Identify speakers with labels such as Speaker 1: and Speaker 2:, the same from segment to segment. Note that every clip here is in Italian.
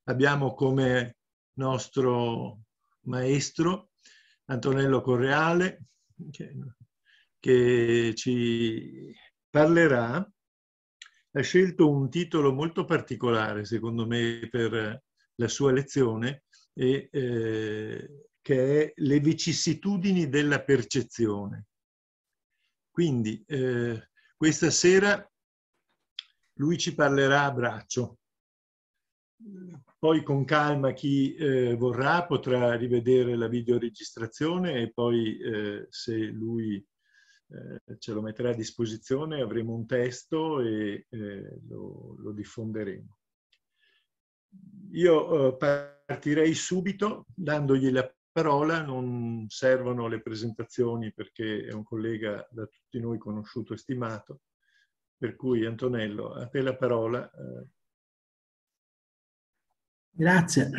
Speaker 1: abbiamo come nostro maestro Antonello Correale, che ci parlerà. Ha scelto un titolo molto particolare, secondo me, per la sua lezione, che è Le vicissitudini della percezione. Quindi questa sera lui ci parlerà a braccio. Poi con calma chi vorrà potrà rivedere la videoregistrazione e poi se lui ce lo metterà a disposizione avremo un testo e lo diffonderemo. Io partirei subito dandogli la parola, non servono le presentazioni perché è un collega da tutti noi conosciuto e stimato, per cui Antonello, a te la parola.
Speaker 2: Grazie.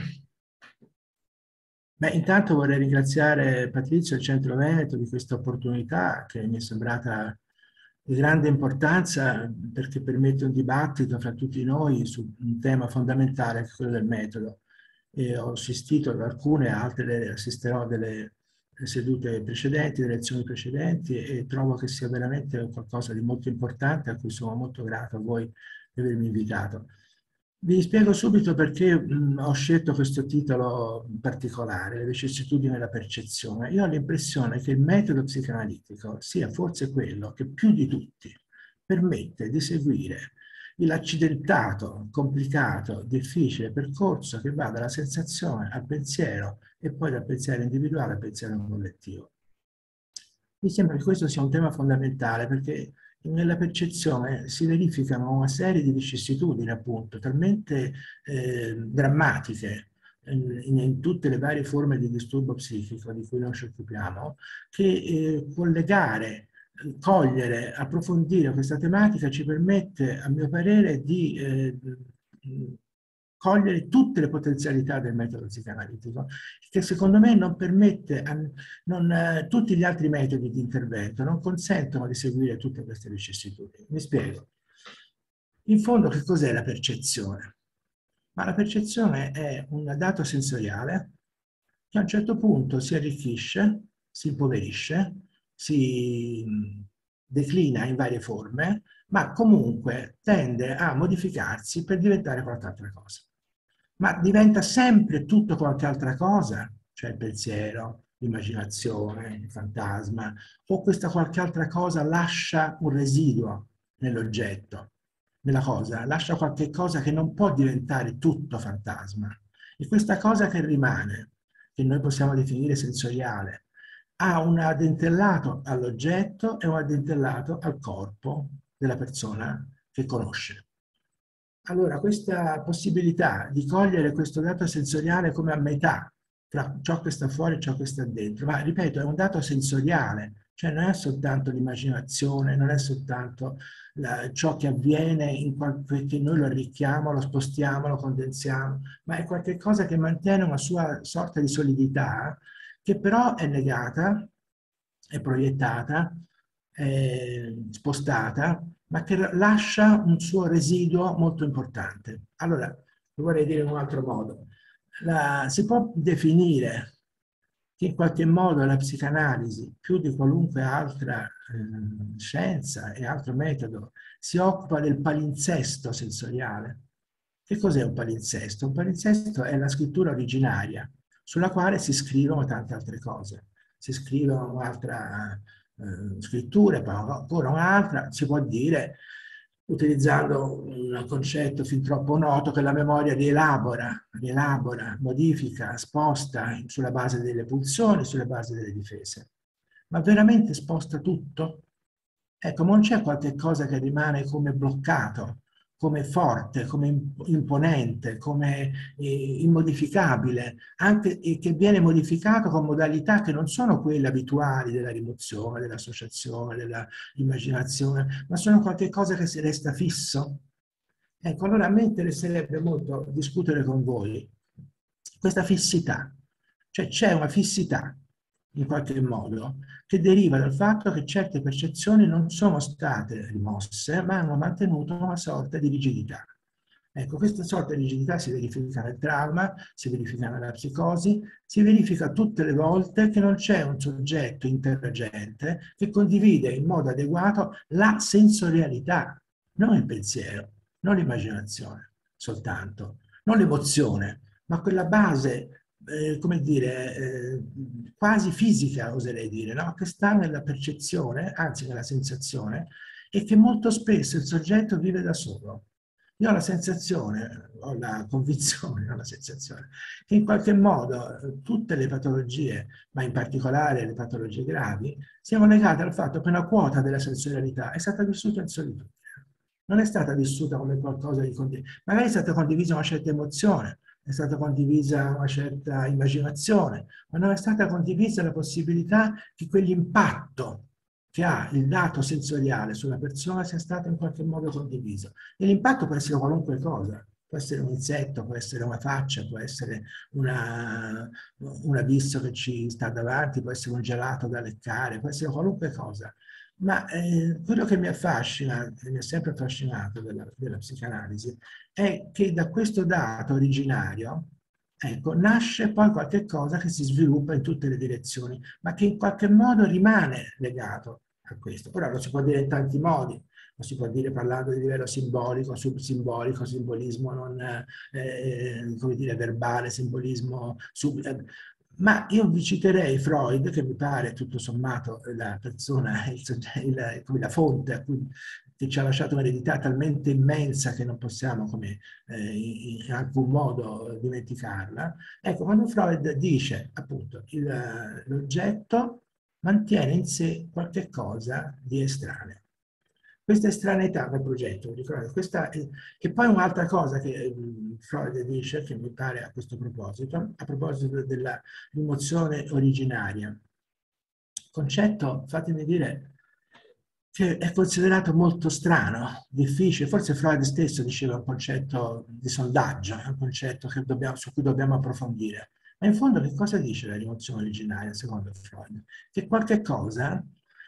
Speaker 2: Beh, intanto vorrei ringraziare Patrizio e il Centro Veneto di questa opportunità che mi è sembrata di grande importanza perché permette un dibattito fra tutti noi su un tema fondamentale che è quello del metodo. E ho assistito ad alcune, altre assisterò delle sedute precedenti, delle lezioni precedenti e trovo che sia veramente qualcosa di molto importante a cui sono molto grato a voi di avermi invitato. Vi spiego subito perché ho scelto questo titolo particolare, le vicissitudini della percezione. Io ho l'impressione che il metodo psicoanalitico sia forse quello che più di tutti permette di seguire l'accidentato, complicato, difficile percorso che va dalla sensazione al pensiero e poi dal pensiero individuale al pensiero collettivo. Mi sembra che questo sia un tema fondamentale perché nella percezione si verificano una serie di vicissitudini, appunto, talmente drammatiche in tutte le varie forme di disturbo psichico di cui noi ci occupiamo, che collegare, cogliere, approfondire questa tematica ci permette, a mio parere, di cogliere tutte le potenzialità del metodo psicoanalitico, che secondo me non permette, tutti gli altri metodi di intervento non consentono di seguire tutte queste vicissitudini. Mi spiego. In fondo che cos'è la percezione? Ma la percezione è un dato sensoriale che a un certo punto si arricchisce, si impoverisce, si declina in varie forme, ma comunque tende a modificarsi per diventare qualche altra cosa. Ma diventa sempre tutto qualche altra cosa, cioè il pensiero, l'immaginazione, il fantasma, o questa qualche altra cosa lascia un residuo nell'oggetto, nella cosa, lascia qualche cosa che non può diventare tutto fantasma. E questa cosa che rimane, che noi possiamo definire sensoriale, ha un addentellato all'oggetto e un addentellato al corpo della persona che conosce. Allora, questa possibilità di cogliere questo dato sensoriale come a metà tra ciò che sta fuori e ciò che sta dentro, ma ripeto, è un dato sensoriale, cioè non è soltanto l'immaginazione, non è soltanto ciò che avviene che noi lo arricchiamo, lo spostiamo, lo condensiamo, ma è qualcosa che mantiene una sua sorta di solidità, che però è negata, è proiettata, è spostata, ma che lascia un suo residuo molto importante. Allora, lo vorrei dire in un altro modo. Si può definire che in qualche modo la psicanalisi, più di qualunque altra scienza e altro metodo, si occupa del palinsesto sensoriale. Che cos'è un palinsesto? Un palinsesto è la scrittura originaria sulla quale si scrivono tante altre cose. Si scrivono un'altra scrittura, poi ancora un'altra, si può dire, utilizzando un concetto fin troppo noto, che la memoria rielabora, modifica, sposta sulla base delle pulsioni, sulla base delle difese. Ma veramente sposta tutto? Ecco, non c'è qualche cosa che rimane come bloccato, come forte, come imponente, come immodificabile, anche che viene modificato con modalità che non sono quelle abituali della rimozione, dell'associazione, dell'immaginazione, ma sono qualche cosa che si resta fisso. Ecco, allora a me interesserebbe molto discutere con voi questa fissità, cioè c'è una fissità in qualche modo che deriva dal fatto che certe percezioni non sono state rimosse, ma hanno mantenuto una sorta di rigidità. Ecco, questa sorta di rigidità si verifica nel trauma, si verifica nella psicosi, si verifica tutte le volte che non c'è un soggetto interagente che condivide in modo adeguato la sensorialità, non il pensiero, non l'immaginazione soltanto, non l'emozione, ma quella base, come dire, quasi fisica, oserei dire, no? Che sta nella percezione, anzi nella sensazione, e che molto spesso il soggetto vive da solo. Io ho la sensazione, ho la convinzione, ho la sensazione, che in qualche modo tutte le patologie, ma in particolare le patologie gravi, siano legate al fatto che una quota della sensorialità è stata vissuta in solitudine. Non è stata vissuta come qualcosa di condiviso. Magari è stata condivisa una certa emozione, è stata condivisa una certa immaginazione, ma non è stata condivisa la possibilità che quell'impatto che ha il dato sensoriale sulla persona sia stato in qualche modo condiviso. E l'impatto può essere qualunque cosa, può essere un insetto, può essere una faccia, può essere un abisso che ci sta davanti, può essere un gelato da leccare, può essere qualunque cosa. Ma quello che mi affascina, che mi ha sempre affascinato della psicanalisi, è che da questo dato originario, ecco, nasce poi qualche cosa che si sviluppa in tutte le direzioni, ma che in qualche modo rimane legato a questo. Ora lo si può dire in tanti modi, lo si può dire parlando di livello simbolico, subsimbolico, simbolismo non, come dire, verbale, simbolismo ma io vi citerei Freud, che mi pare tutto sommato la persona, come la fonte a cui, che ci ha lasciato un'eredità talmente immensa che non possiamo come, in alcun modo dimenticarla. Ecco, quando Freud dice appunto l'oggetto mantiene in sé qualche cosa di estraneo. Questa estraneità del progetto, questa che poi un'altra cosa che Freud dice, che mi pare a questo proposito, a proposito della rimozione originaria, concetto, fatemi dire, che è considerato molto strano, difficile, forse Freud stesso diceva un concetto di sondaggio, è un concetto che su cui dobbiamo approfondire. Ma in fondo che cosa dice la rimozione originaria, secondo Freud? Che qualche cosa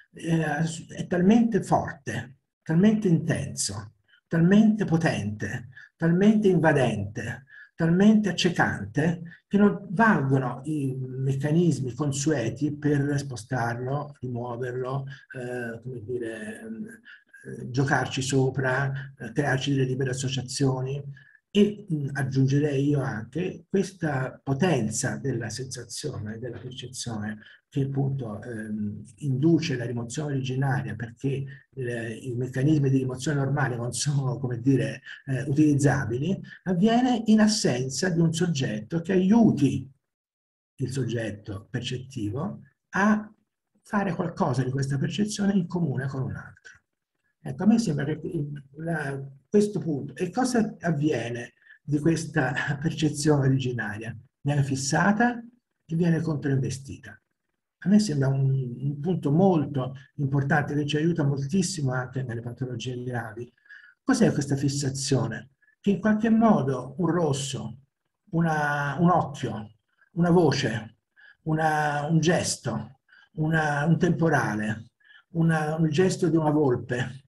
Speaker 2: è talmente forte, talmente intenso, talmente potente, talmente invadente, talmente accecante, che non valgono i meccanismi consueti per spostarlo, rimuoverlo, come dire, giocarci sopra, crearci delle libere associazioni. E aggiungerei io anche questa potenza della sensazione, della percezione, che appunto induce la rimozione originaria, perché i meccanismi di rimozione normale non sono, come dire, utilizzabili, avviene in assenza di un soggetto che aiuti il soggetto percettivo a fare qualcosa di questa percezione in comune con un altro. Ecco, a me sembra che questo punto, e cosa avviene di questa percezione originaria? Viene fissata e viene controinvestita. A me sembra un punto molto importante che ci aiuta moltissimo anche nelle patologie gravi. Cos'è questa fissazione? Che in qualche modo un rosso, un occhio, una voce, un gesto, un temporale, un gesto di una volpe,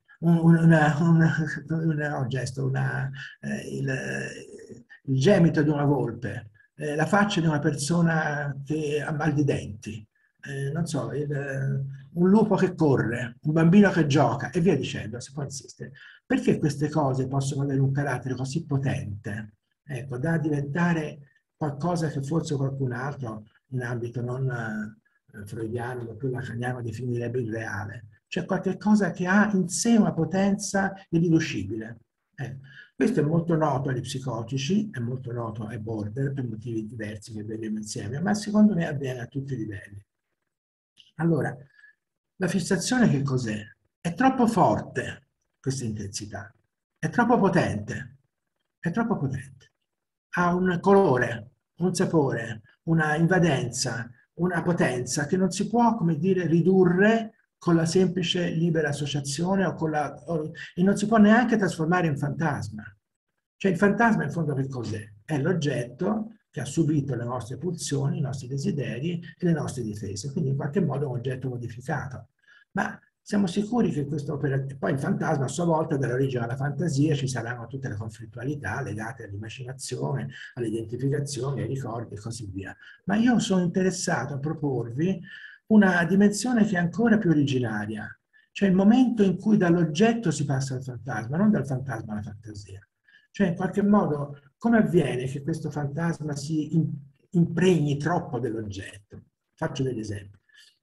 Speaker 2: il gemito di una volpe, la faccia di una persona che ha mal di denti, non so, un lupo che corre, un bambino che gioca e via dicendo, si può insistere. Perché queste cose possono avere un carattere così potente, ecco, da diventare qualcosa che forse qualcun altro in ambito non freudiano, ma più lacaniano definirebbe irreale. Cioè qualche cosa che ha in sé una potenza irriducibile. Questo è molto noto agli psicotici, è molto noto ai border per motivi diversi che vedremo insieme, ma secondo me avviene a tutti i livelli. Allora, la fissazione che cos'è? È troppo forte questa intensità, è troppo potente, è troppo potente. Ha un colore, un sapore, una invadenza, una potenza che non si può, come dire, ridurre con la semplice libera associazione e non si può neanche trasformare in fantasma. Cioè il fantasma in fondo che cos'è? È l'oggetto che ha subito le nostre pulsioni, i nostri desideri e le nostre difese, quindi in qualche modo è un oggetto modificato. Ma siamo sicuri che questo operativo, poi il fantasma a sua volta darà origine alla fantasia, ci saranno tutte le conflittualità legate all'immaginazione, all'identificazione, ai ricordi e così via. Ma io sono interessato a proporvi una dimensione che è ancora più originaria, cioè il momento in cui dall'oggetto si passa al fantasma, non dal fantasma alla fantasia. Cioè in qualche modo come avviene che questo fantasma si impregni troppo dell'oggetto? Faccio degli esempi.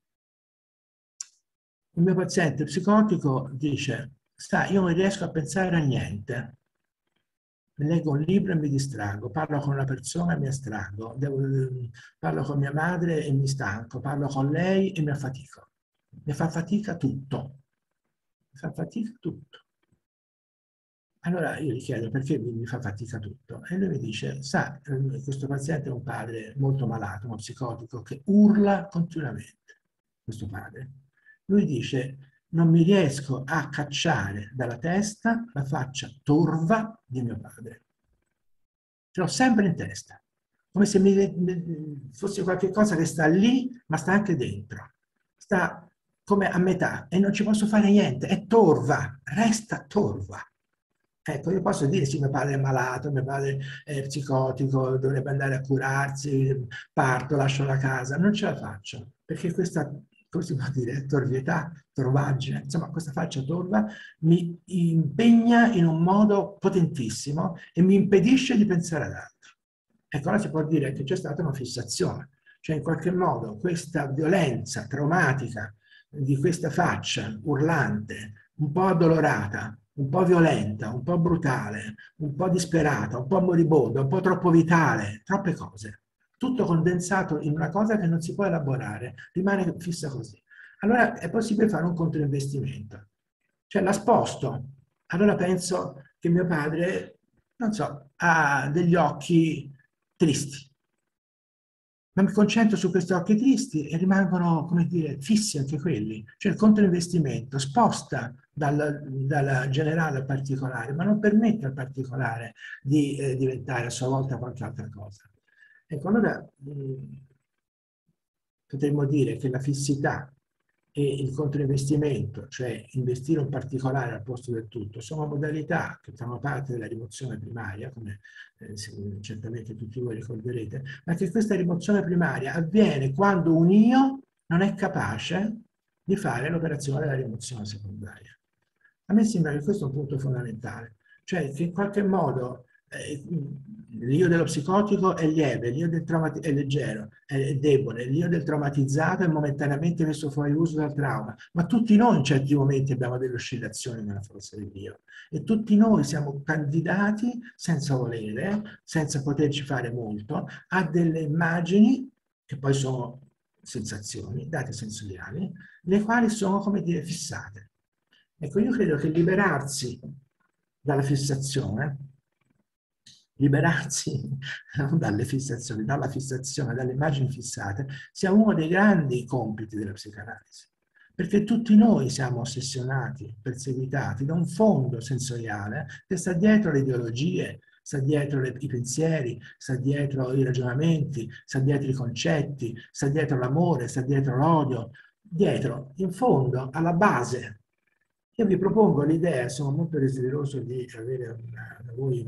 Speaker 2: Il mio paziente psicotico dice, sai, io non riesco a pensare a niente. Leggo un libro e mi distraggo, parlo con una persona e mi astraggo, parlo con mia madre e mi stanco, parlo con lei e mi affatico. Mi fa fatica tutto. Mi fa fatica tutto. Allora io gli chiedo perché mi fa fatica tutto e lui mi dice, sa, questo paziente è un padre molto malato, uno psicotico che urla continuamente, questo padre. Lui dice, non mi riesco a cacciare dalla testa la faccia torva di mio padre. Ce l'ho sempre in testa, come se fosse qualche cosa che sta lì, ma sta anche dentro. Sta come a metà e non ci posso fare niente, è torva, resta torva. Ecco, io posso dire sì, mio padre è malato, mio padre è psicotico, dovrebbe andare a curarsi, parto, lascio la casa. Non ce la faccio, perché questa, come si può dire, torvietà, torvaggine, insomma, questa faccia torva mi impegna in un modo potentissimo e mi impedisce di pensare ad altro. Ecco, allora si può dire che c'è stata una fissazione, cioè in qualche modo questa violenza traumatica di questa faccia urlante, un po' addolorata, un po' violenta, un po' brutale, un po' disperata, un po' moribonda, un po' troppo vitale, troppe cose. Tutto condensato in una cosa che non si può elaborare, rimane fissa così. Allora è possibile fare un controinvestimento. Cioè la sposto. Allora penso che mio padre, non so, ha degli occhi tristi. Ma mi concentro su questi occhi tristi e rimangono, come dire, fissi anche quelli. Cioè il controinvestimento sposta dal generale al particolare, ma non permette al particolare di diventare a sua volta qualche altra cosa. Ecco, allora potremmo dire che la fissità e il controinvestimento, cioè investire un particolare al posto del tutto, sono modalità che fanno parte della rimozione primaria, come certamente tutti voi ricorderete, ma che questa rimozione primaria avviene quando un io non è capace di fare l'operazione della rimozione secondaria. A me sembra che questo è un punto fondamentale, cioè che in qualche modo l'io dello psicotico è lieve, l'io del è leggero, è debole, l'io del traumatizzato è momentaneamente messo fuori uso dal trauma, ma tutti noi in certi momenti abbiamo delle oscillazioni nella forza dell'io e tutti noi siamo candidati senza volere, senza poterci fare molto, a delle immagini che poi sono sensazioni, date sensoriali, le quali sono, come dire, fissate. Ecco, io credo che liberarsi dalla fissazione, liberarsi non dalle fissazioni, dalla fissazione, dalle immagini fissate, sia uno dei grandi compiti della psicanalisi. Perché tutti noi siamo ossessionati, perseguitati da un fondo sensoriale che sta dietro le ideologie, sta dietro i pensieri, sta dietro i ragionamenti, sta dietro i concetti, sta dietro l'amore, sta dietro l'odio, dietro, in fondo, alla base. Io vi propongo l'idea, sono molto desideroso di avere da voi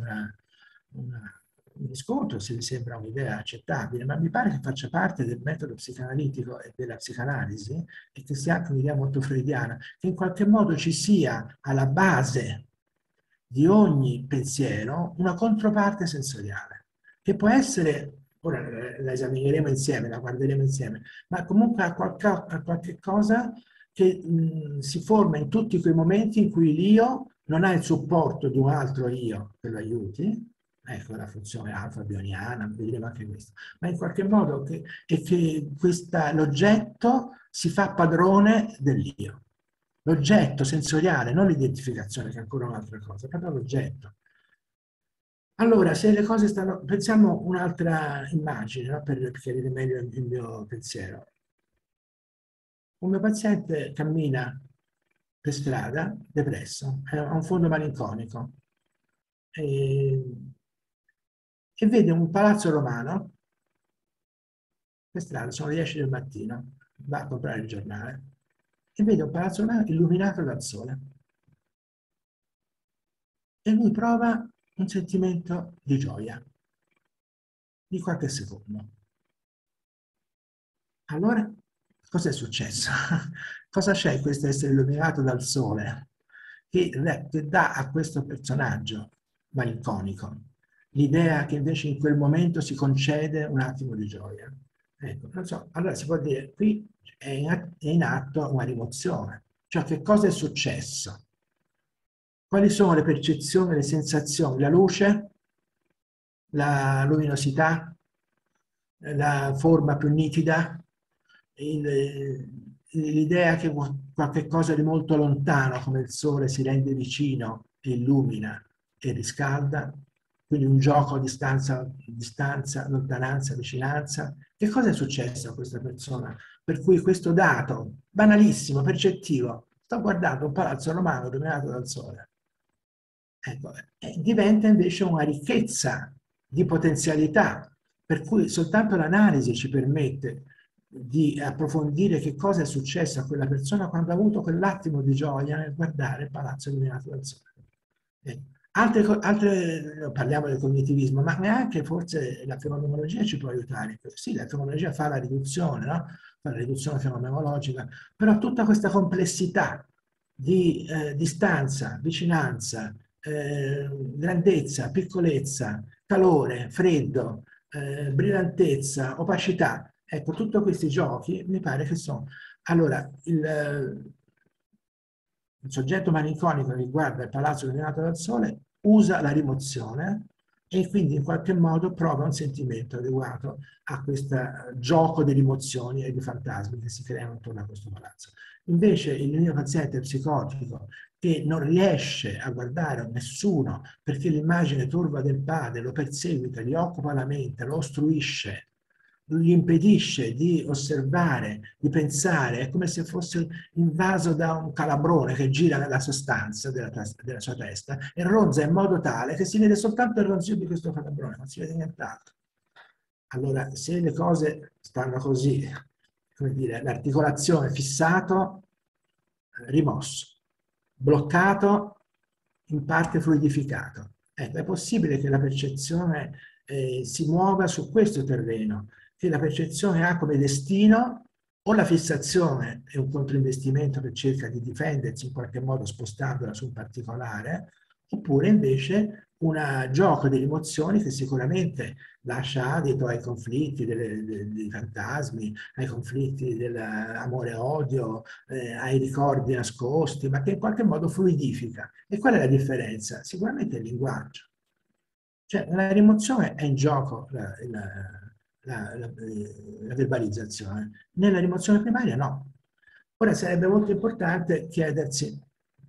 Speaker 2: un riscontro, se vi sembra un'idea accettabile, ma mi pare che faccia parte del metodo psicanalitico e della psicanalisi e che sia anche un'idea molto freudiana, che in qualche modo ci sia alla base di ogni pensiero una controparte sensoriale, che può essere, ora la esamineremo insieme, la guarderemo insieme, ma comunque a qualche cosa che si forma in tutti quei momenti in cui l'io non ha il supporto di un altro io che lo aiuti, ecco la funzione alfa-bioniana, vedremo anche questo, ma in qualche modo che l'oggetto si fa padrone dell'io. L'oggetto sensoriale, non l'identificazione, che è ancora un'altra cosa, proprio l'oggetto. Allora, se le cose stanno... Pensiamo un'altra immagine, no? Per chiarire meglio il mio pensiero. Un mio paziente cammina per strada, depresso, ha un fondo malinconico e vede un palazzo romano per strada, sono le 10 del mattino, va a comprare il giornale e vede un palazzo romano illuminato dal sole. E lui prova un sentimento di gioia, di qualche secondo. Allora, cosa è successo? Cosa c'è in questo essere illuminato dal sole che dà a questo personaggio malinconico l'idea che invece in quel momento si concede un attimo di gioia? Ecco, non so, allora si può dire, qui è in atto una rimozione. Cioè, che cosa è successo? Quali sono le percezioni, le sensazioni? La luce, la luminosità, la forma più nitida, l'idea che qualche cosa di molto lontano, come il sole, si rende vicino e illumina e riscalda, quindi un gioco a distanza, lontananza, vicinanza. Che cosa è successo a questa persona? Per cui questo dato, banalissimo, percettivo, sto guardando un palazzo romano illuminato dal sole. Ecco, diventa invece una ricchezza di potenzialità, per cui soltanto l'analisi ci permette di approfondire che cosa è successo a quella persona quando ha avuto quell'attimo di gioia nel guardare il palazzo illuminato dal sole. Parliamo del cognitivismo, ma neanche forse la fenomenologia ci può aiutare. Sì, la fenomenologia fa la riduzione, no? Fa la riduzione fenomenologica, però tutta questa complessità di distanza, vicinanza, grandezza, piccolezza, calore, freddo, brillantezza, opacità. Ecco, tutti questi giochi mi pare che sono... Allora, il soggetto malinconico che guarda il palazzo illuminato dal sole usa la rimozione e quindi in qualche modo prova un sentimento adeguato a questo gioco di rimozioni e di fantasmi che si creano intorno a questo palazzo. Invece il mio paziente psicotico che non riesce a guardare nessuno perché l'immagine turba del padre lo perseguita, gli occupa la mente, lo ostruisce, gli impedisce di osservare, di pensare, è come se fosse invaso da un calabrone che gira nella sostanza della sua testa e ronza in modo tale che si vede soltanto il ronzio di questo calabrone, non si vede nient'altro. Allora, se le cose stanno così, come dire, l'articolazione fissato, rimosso, bloccato, in parte fluidificato. Ecco, è possibile che la percezione si muova su questo terreno, che la percezione ha come destino o la fissazione è un controinvestimento che cerca di difendersi in qualche modo spostandola su un particolare, oppure invece un gioco delle emozioni che sicuramente lascia adito ai conflitti dei fantasmi, ai conflitti dell'amore-odio, ai ricordi nascosti, ma che in qualche modo fluidifica. E qual è la differenza? Sicuramente il linguaggio. Cioè, nella rimozione è in gioco la verbalizzazione, nella rimozione primaria no. Ora sarebbe molto importante chiedersi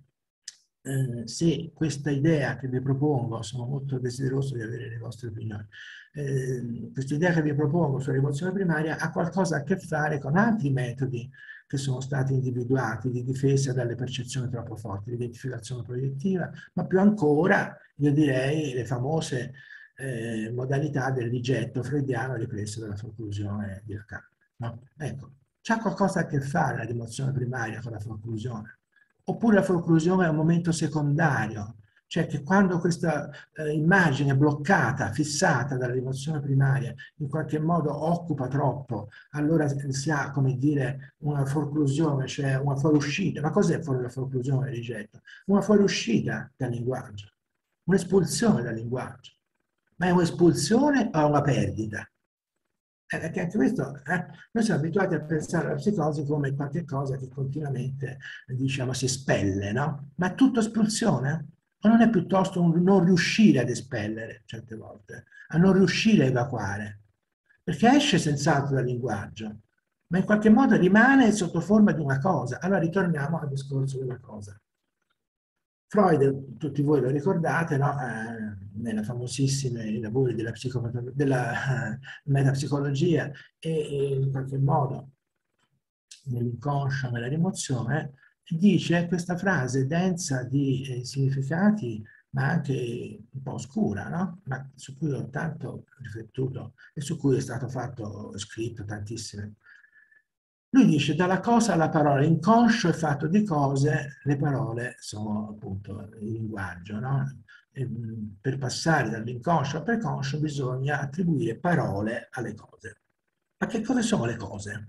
Speaker 2: se questa idea che vi propongo, sono molto desideroso di avere le vostre opinioni, questa idea che vi propongo sulla rimozione primaria ha qualcosa a che fare con altri metodi che sono stati individuati di difesa dalle percezioni troppo forti, di identificazione proiettiva, ma più ancora, io direi, le famose modalità del rigetto freudiano riprese dalla conclusione di Lacan. No? Ecco, c'ha qualcosa a che fare la rimozione primaria con la conclusione. Oppure la conclusione è un momento secondario, cioè che quando questa immagine bloccata, fissata dalla rimozione primaria, in qualche modo occupa troppo, allora si ha, come dire, una forclusione, cioè una fuoriuscita. Ma cos'è fuori la forclusione del rigetto? Una fuoriuscita dal linguaggio, un'espulsione dal linguaggio. Ma è un'espulsione o una perdita? Perché anche questo, noi siamo abituati a pensare alla psicosi come qualcosa che continuamente, diciamo, si espelle, no? Ma è tutto espulsione? O non è piuttosto un non riuscire ad espellere, certe volte, a non riuscire a evacuare? Perché esce senz'altro dal linguaggio, ma in qualche modo rimane sotto forma di una cosa. Allora ritorniamo al discorso della cosa. Freud, tutti voi lo ricordate, no? Nella famosissimi lavori della metapsicologia e in qualche modo nell'inconscio, nella rimozione, dice questa frase densa di significati, ma anche un po' oscura, no? Ma su cui ho tanto riflettuto e su cui è stato fatto, scritto tantissime Lui dice dalla cosa alla parola, l'inconscio è fatto di cose, le parole sono appunto il linguaggio, no? E, per passare dall'inconscio al preconscio bisogna attribuire parole alle cose. Ma che cosa sono le cose?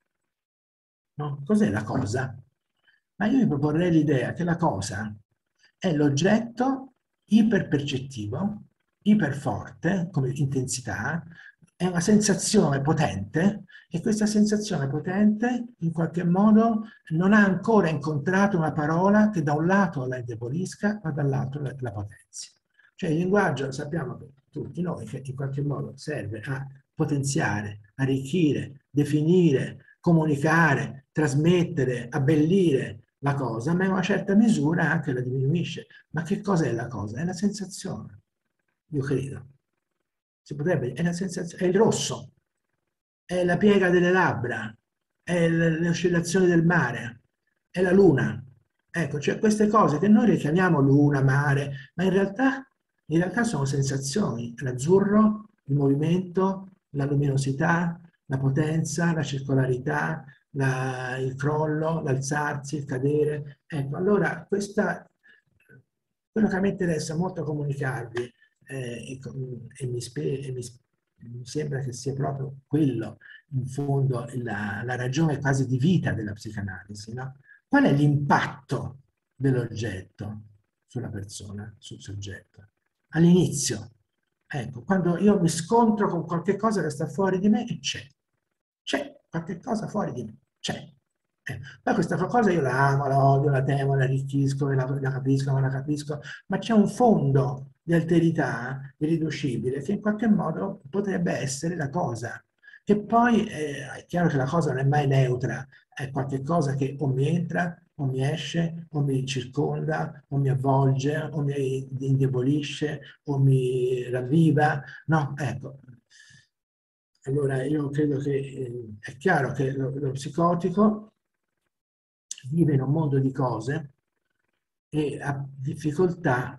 Speaker 2: No? Cos'è la cosa? Ma io mi proporrei l'idea che la cosa è l'oggetto iperpercettivo, iperforte come intensità, è una sensazione potente e questa sensazione potente in qualche modo non ha ancora incontrato una parola che da un lato la indebolisca ma dall'altro la potenzi. Cioè il linguaggio sappiamo che tutti noi che in qualche modo serve a potenziare, arricchire, definire, comunicare, trasmettere, abbellire la cosa, ma in una certa misura anche la diminuisce. Ma che cosa è la cosa? È la sensazione, io credo. Si potrebbe, è la sensazione, è il rosso, è la piega delle labbra, è le oscillazioni del mare, è la luna. Ecco, cioè queste cose che noi le chiamiamo luna, mare, ma in realtà sono sensazioni. L'azzurro, il movimento, la luminosità, la potenza, la circolarità, il crollo, l'alzarsi, il cadere. Ecco, allora quello che a me interessa molto comunicarvi e mi sembra che sia proprio quello, in fondo, la ragione quasi di vita della psicanalisi, no? Qual è l'impatto dell'oggetto sulla persona, sul soggetto? All'inizio, ecco, quando io mi scontro con qualche cosa che sta fuori di me e c'è qualche cosa fuori di me, c'è. Poi questa cosa io la amo, la odio, la temo, la arricchisco, la capisco, non la capisco, ma c'è un fondo di alterità irriducibile che in qualche modo potrebbe essere la cosa. E poi è chiaro che la cosa non è mai neutra, è qualche cosa che o mi entra, o mi esce, o mi circonda, o mi avvolge, o mi indebolisce, o mi ravviva. No, ecco. Allora io credo che è chiaro che lo psicotico vive in un mondo di cose e ha difficoltà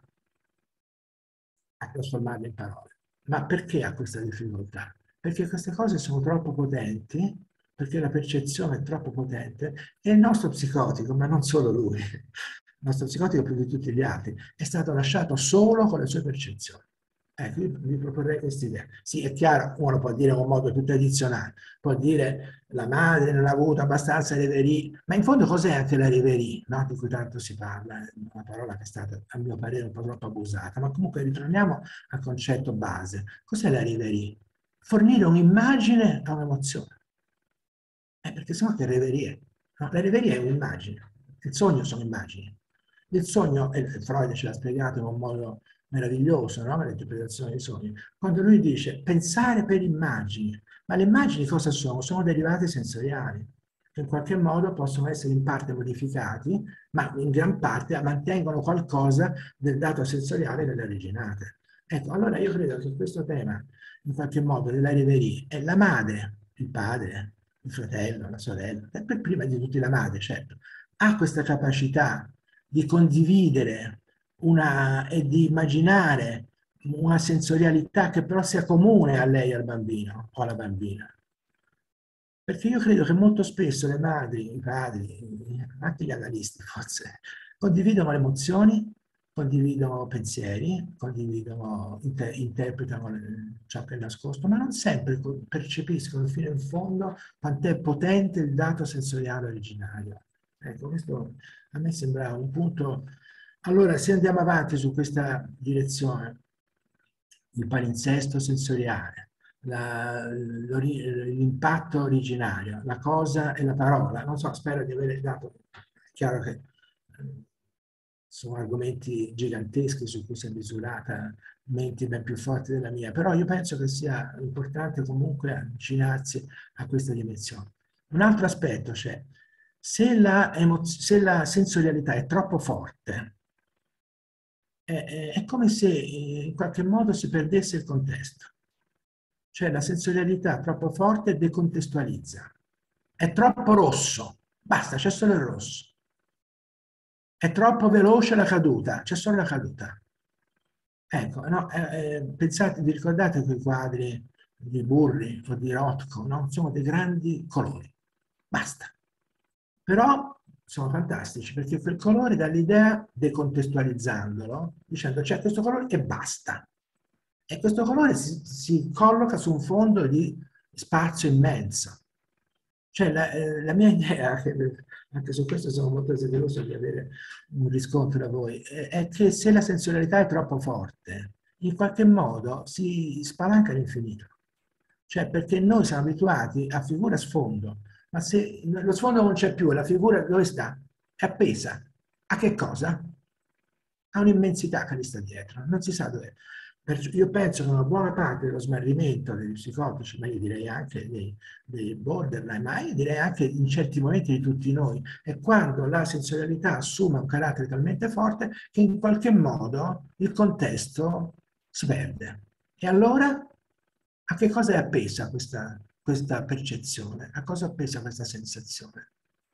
Speaker 2: a trasformarle in parole. Ma perché ha questa difficoltà? Perché queste cose sono troppo potenti, perché la percezione è troppo potente e il nostro psicotico, ma non solo lui, il nostro psicotico più di tutti gli altri, è stato lasciato solo con le sue percezioni. Ecco, io vi proporrei questa idea. Sì, è chiaro, uno può dire in un modo più tradizionale, può dire la madre non ha avuto abbastanza reverie, ma in fondo cos'è anche la reverie, no? Di cui tanto si parla, è una parola che è stata, a mio parere, un po' troppo abusata, ma comunque ritorniamo al concetto base. Cos'è la reverie? Fornire un'immagine a un'emozione. Perché sennò che reverie? No, la reverie è un'immagine, il sogno sono immagini. Il sogno, e Freud ce l'ha spiegato in un modo meraviglioso, no? L'interpretazione dei sogni, quando lui dice pensare per immagini, ma le immagini cosa sono? Sono derivati sensoriali, che in qualche modo possono essere in parte modificati, ma in gran parte mantengono qualcosa del dato sensoriale delle originate. Ecco, allora io credo che questo tema, in qualche modo, della reverie, è la madre, il padre, il fratello, la sorella, e per prima di tutti la madre, certo, ha questa capacità di condividere e di immaginare una sensorialità che però sia comune a lei, al bambino o alla bambina. Perché io credo che molto spesso le madri, i padri, anche gli analisti forse, condividono le emozioni, condividono pensieri, interpretano ciò che è nascosto, ma non sempre percepiscono fino in fondo quant'è potente il dato sensoriale originario. Ecco, questo a me sembra un punto. Allora, se andiamo avanti su questa direzione, il palinsesto sensoriale, l'impatto originario, la cosa e la parola. Non so, spero di aver dato. È chiaro che sono argomenti giganteschi su cui si è misurata menti ben più forti della mia, però io penso che sia importante comunque avvicinarsi a questa dimensione. Un altro aspetto c'è, se la sensorialità è troppo forte, è come se in qualche modo si perdesse il contesto. Cioè la sensorialità troppo forte decontestualizza. È troppo rosso, basta, c'è solo il rosso. È troppo veloce la caduta, c'è solo la caduta. Ecco, no? Pensate, vi ricordate quei quadri di Burri o di Rothko, no? Sono dei grandi colori. basta. Però sono fantastici perché quel colore dà l'idea, decontestualizzandolo, dicendo c'è questo colore e basta. E questo colore si colloca su un fondo di spazio immenso. Cioè la mia idea, anche su questo sono molto desideroso di avere un riscontro da voi, è che se la sensualità è troppo forte, in qualche modo si spalanca all'infinito. Cioè perché noi siamo abituati a figura a sfondo, ma se lo sfondo non c'è più, la figura dove sta? È appesa. A che cosa? Ha un'immensità che gli sta dietro, non si sa dov'è. Io penso che una buona parte dello smarrimento degli psicotici, ma io direi anche dei borderline, ma io direi anche in certi momenti di tutti noi, è quando la sensorialità assume un carattere talmente forte che in qualche modo il contesto si perde. E allora a che cosa è appesa questa percezione? A cosa è appesa questa sensazione?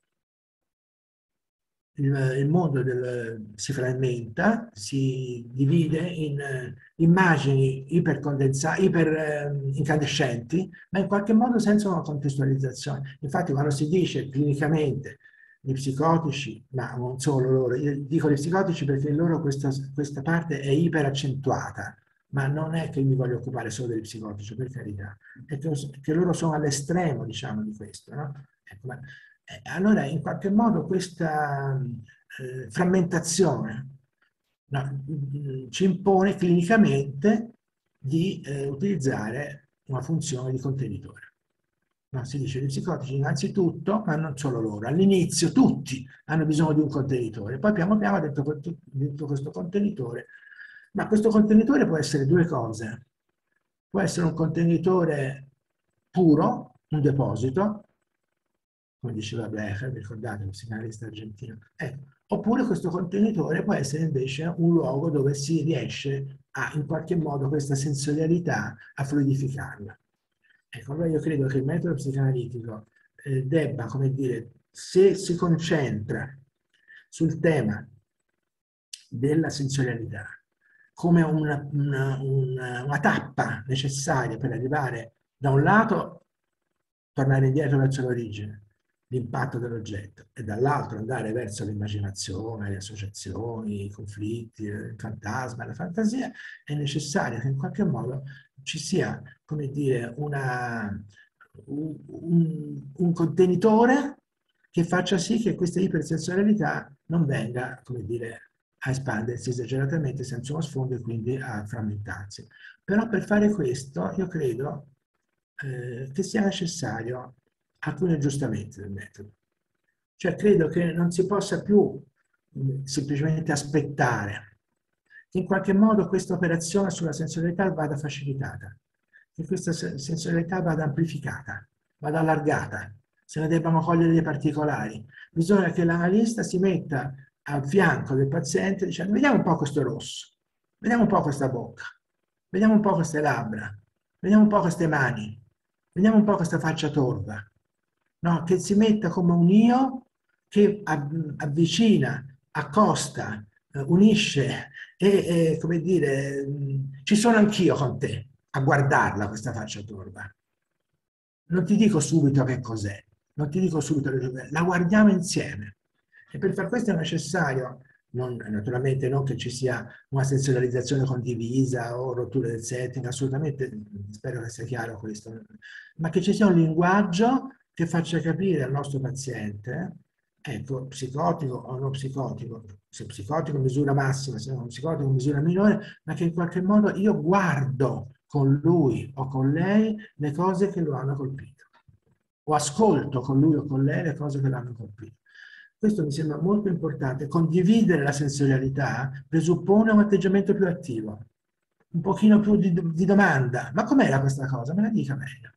Speaker 2: Il mondo si frammenta, si divide in immagini incandescenti, ma in qualche modo senza una contestualizzazione. Infatti quando si dice clinicamente gli psicotici, ma non solo loro, io dico gli psicotici perché loro questa parte è iperaccentuata, ma non è che mi voglio occupare solo degli psicotici, per carità, è che loro sono all'estremo, diciamo, di questo, no? Ecco, allora, in qualche modo, questa frammentazione, no, ci impone clinicamente di utilizzare una funzione di contenitore. No, si dice che gli psicotici innanzitutto, ma non solo loro, all'inizio tutti hanno bisogno di un contenitore, poi piano piano dentro questo contenitore, ma questo contenitore può essere due cose. Può essere un contenitore puro, un deposito, come diceva Blecher, ricordate, lo psicanalista argentino, oppure questo contenitore può essere invece un luogo dove si riesce a, in qualche modo, questa sensorialità a fluidificarla. Ecco, allora io credo che il metodo psicanalitico debba, come dire, se si concentra sul tema della sensorialità come una tappa necessaria per arrivare da un lato, tornare indietro verso l'origine, l'impatto dell'oggetto, e dall'altro andare verso l'immaginazione, le associazioni, i conflitti, il fantasma, la fantasia, è necessario che in qualche modo ci sia, come dire, un contenitore che faccia sì che questa ipersensorialità non venga, come dire, a espandersi esageratamente senza uno sfondo e quindi a frammentarsi. Però per fare questo io credo che sia necessario alcuni aggiustamenti del metodo. Cioè credo che non si possa più semplicemente aspettare che in qualche modo questa operazione sulla sensorialità vada facilitata, che questa sensorialità vada amplificata, vada allargata, se ne debbano cogliere dei particolari. Bisogna che l'analista si metta al fianco del paziente dicendo vediamo un po' questo rosso, vediamo un po' questa bocca, vediamo un po' queste labbra, vediamo un po' queste mani, vediamo un po' questa faccia torva. No? Che si metta come un io che avvicina, accosta, unisce e come dire, ci sono anch'io con te a guardarla questa faccia torva. Non ti dico subito che cos'è, non ti dico subito che cos'è, la guardiamo insieme. E per far questo è necessario, naturalmente non che ci sia una sensorializzazione condivisa o rottura del setting, assolutamente, spero che sia chiaro questo, ma che ci sia un linguaggio che faccia capire al nostro paziente, ecco, psicotico o non psicotico, se psicotico in misura massima, se non psicotico in misura minore, ma che in qualche modo io guardo con lui o con lei le cose che lo hanno colpito, o ascolto con lui o con lei le cose che l'hanno colpito. Questo mi sembra molto importante. Condividere la sensorialità presuppone un atteggiamento più attivo, un pochino più di domanda. Ma com'era questa cosa? Me la dica meglio.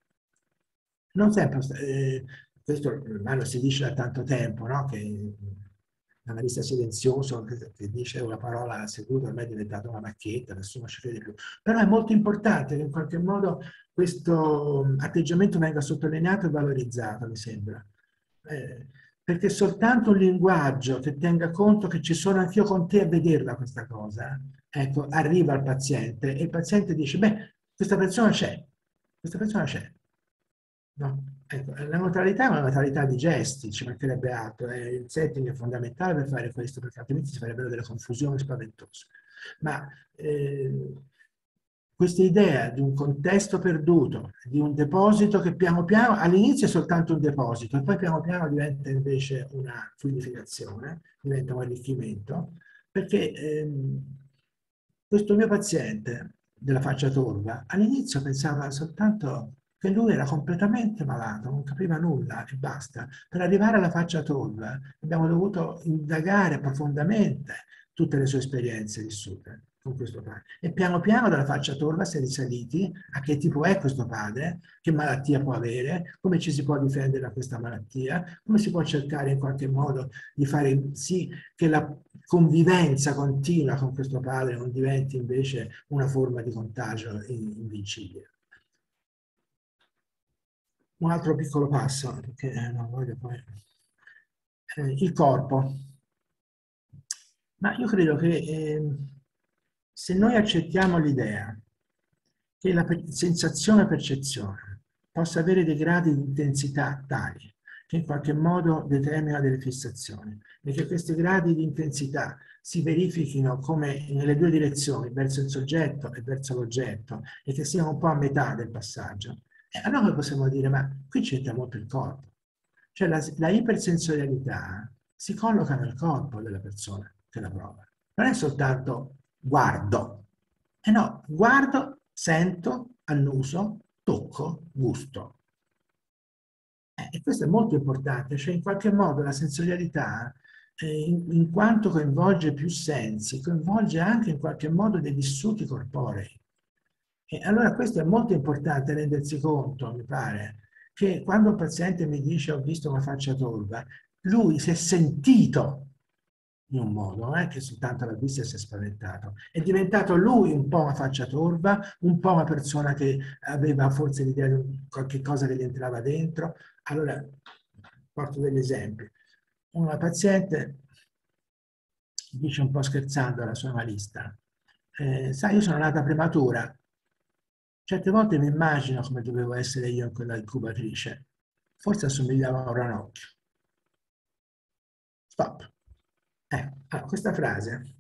Speaker 2: Non sempre, questo ormai lo si dice da tanto tempo, no? Che l'analista silenzioso che dice una parola seduta ormai è diventata una macchietta, nessuno ci crede più. Però è molto importante che in qualche modo questo atteggiamento venga sottolineato e valorizzato, mi sembra. Perché soltanto un linguaggio che tenga conto che ci sono anch'io con te a vederla questa cosa, ecco, arriva al paziente e il paziente dice, beh, questa persona c'è, No? Ecco, la neutralità è una neutralità di gesti, ci mancherebbe altro, il setting è fondamentale per fare questo, perché altrimenti si farebbero delle confusioni spaventose. Ma questa idea di un contesto perduto, di un deposito che piano piano, all'inizio è soltanto un deposito, e poi piano piano diventa invece una fluidificazione, diventa un arricchimento, perché questo mio paziente della faccia torva all'inizio pensava soltanto che lui era completamente malato, non capiva nulla e basta. Per arrivare alla faccia torva abbiamo dovuto indagare profondamente tutte le sue esperienze vissute con questo padre. E piano piano dalla faccia torva si è risaliti a che tipo è questo padre, che malattia può avere, come ci si può difendere da questa malattia, come si può cercare in qualche modo di fare sì che la convivenza continua con questo padre non diventi invece una forma di contagio invincibile. Un altro piccolo passo, perché non voglio poi... il corpo. Ma io credo che se noi accettiamo l'idea che la sensazione-percezione possa avere dei gradi di intensità tali che in qualche modo determina delle fissazioni e che questi gradi di intensità si verifichino come nelle due direzioni, verso il soggetto e verso l'oggetto, e che siano un po' a metà del passaggio, allora noi possiamo dire, ma qui c'entra molto il corpo. Cioè la ipersensorialità si colloca nel corpo della persona che la prova. Non è soltanto guardo. No, guardo, sento, annuso, tocco, gusto. E questo è molto importante, cioè in qualche modo la sensorialità, in quanto coinvolge più sensi, coinvolge anche in qualche modo dei vissuti corporei. E allora questo è molto importante rendersi conto, mi pare, che quando un paziente mi dice ho visto una faccia torva, lui si è sentito in un modo, non è che soltanto l'ha vista e si è spaventato, è diventato lui un po' una faccia torva, un po' una persona che aveva forse l'idea di qualche cosa che gli entrava dentro. Allora, porto degli esempi. Una paziente dice un po' scherzando alla sua analista, sai, io sono nata prematura, certe volte mi immagino come dovevo essere io in quella incubatrice, forse assomigliava a un ranocchio. Stop. Allora, questa frase,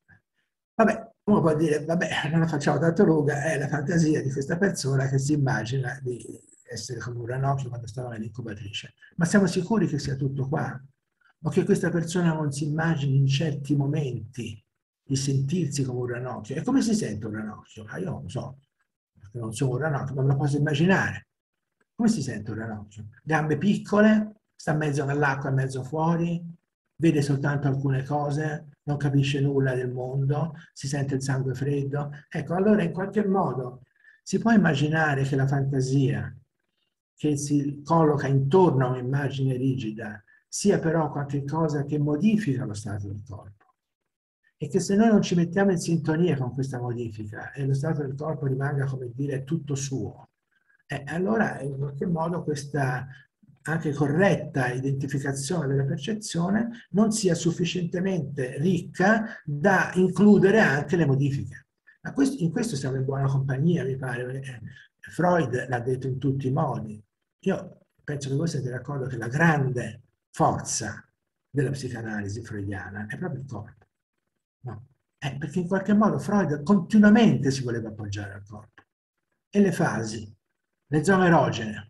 Speaker 2: vabbè, uno può dire, vabbè, non la facciamo tanto lunga, è la fantasia di questa persona che si immagina di essere come un ranocchio quando stava nell'incubatrice. Ma siamo sicuri che sia tutto qua? O che questa persona non si immagini in certi momenti di sentirsi come un ranocchio? E come si sente un ranocchio? Io non lo so, perché non sono un ranocchio, ma me lo posso immaginare. Come si sente un ranocchio? Gambe piccole, sta mezzo all'acqua e mezzo fuori, vede soltanto alcune cose, non capisce nulla del mondo, si sente il sangue freddo. Ecco, allora in qualche modo si può immaginare che la fantasia che si colloca intorno a un'immagine rigida sia però qualcosa che modifica lo stato del corpo. E che se noi non ci mettiamo in sintonia con questa modifica e lo stato del corpo rimanga, come dire, tutto suo, allora in qualche modo questa anche corretta identificazione della percezione non sia sufficientemente ricca da includere anche le modifiche. Ma in questo siamo in buona compagnia, mi pare. Freud l'ha detto in tutti i modi. Io penso che voi siete d'accordo che la grande forza della psicanalisi freudiana è proprio il corpo. No? Perché in qualche modo Freud continuamente si voleva appoggiare al corpo. E le fasi, le zone erogene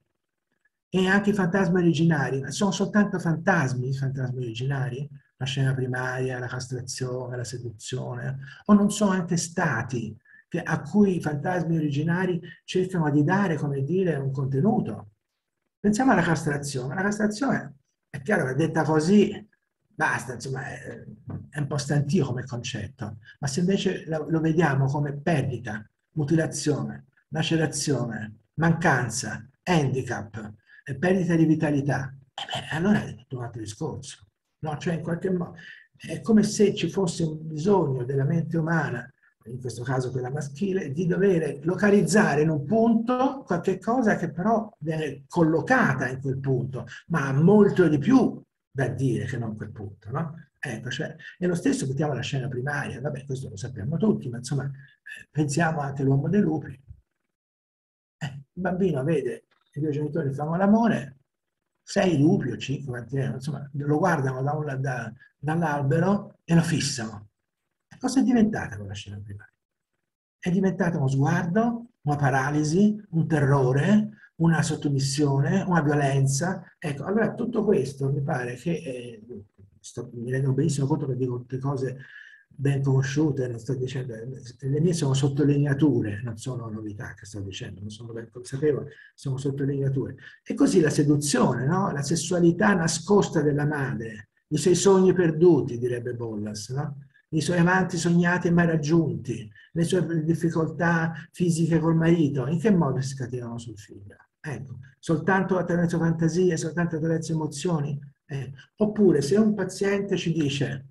Speaker 2: e anche i fantasmi originari, sono soltanto fantasmi i fantasmi originari? La scena primaria, la castrazione, la seduzione, o non sono anche stati a cui i fantasmi originari cercano di dare, come dire, un contenuto? Pensiamo alla castrazione. La castrazione, è chiaro che detta così, basta, insomma, è un po' stantio come concetto, ma se invece lo vediamo come perdita, mutilazione, lacerazione, mancanza, handicap, perdita di vitalità, allora è tutto un altro discorso. No? Cioè, in qualche modo, è come se ci fosse un bisogno della mente umana, in questo caso quella maschile, di dover localizzare in un punto qualche cosa che però viene collocata in quel punto, ma ha molto di più da dire che non quel punto, no? Ecco, cioè, e lo stesso mettiamo alla scena primaria, vabbè, questo lo sappiamo tutti, ma insomma, pensiamo anche all'uomo dei lupi. Il bambino vede i due genitori fanno l'amore, 6 lupi o 5, quanti erano, insomma, lo guardano dall'albero e lo fissano. E cosa è diventata quella scena primaria? È diventata uno sguardo, una paralisi, un terrore, una sottomissione, una violenza. Ecco, allora tutto questo mi pare che, mi rendo benissimo conto che dico tutte cose ben conosciute, non sto dicendo, le mie sono sottolineature, non sono novità che sto dicendo, non sono ben consapevole, sono sottolineature. E così la seduzione, no? La sessualità nascosta della madre, i suoi sogni perduti, direbbe Bollas, no? I suoi amanti sognati e mai raggiunti, le sue difficoltà fisiche col marito, in che modo si scatenano sul figlio? Ecco, soltanto attraverso fantasie, soltanto attraverso emozioni? Oppure se un paziente ci dice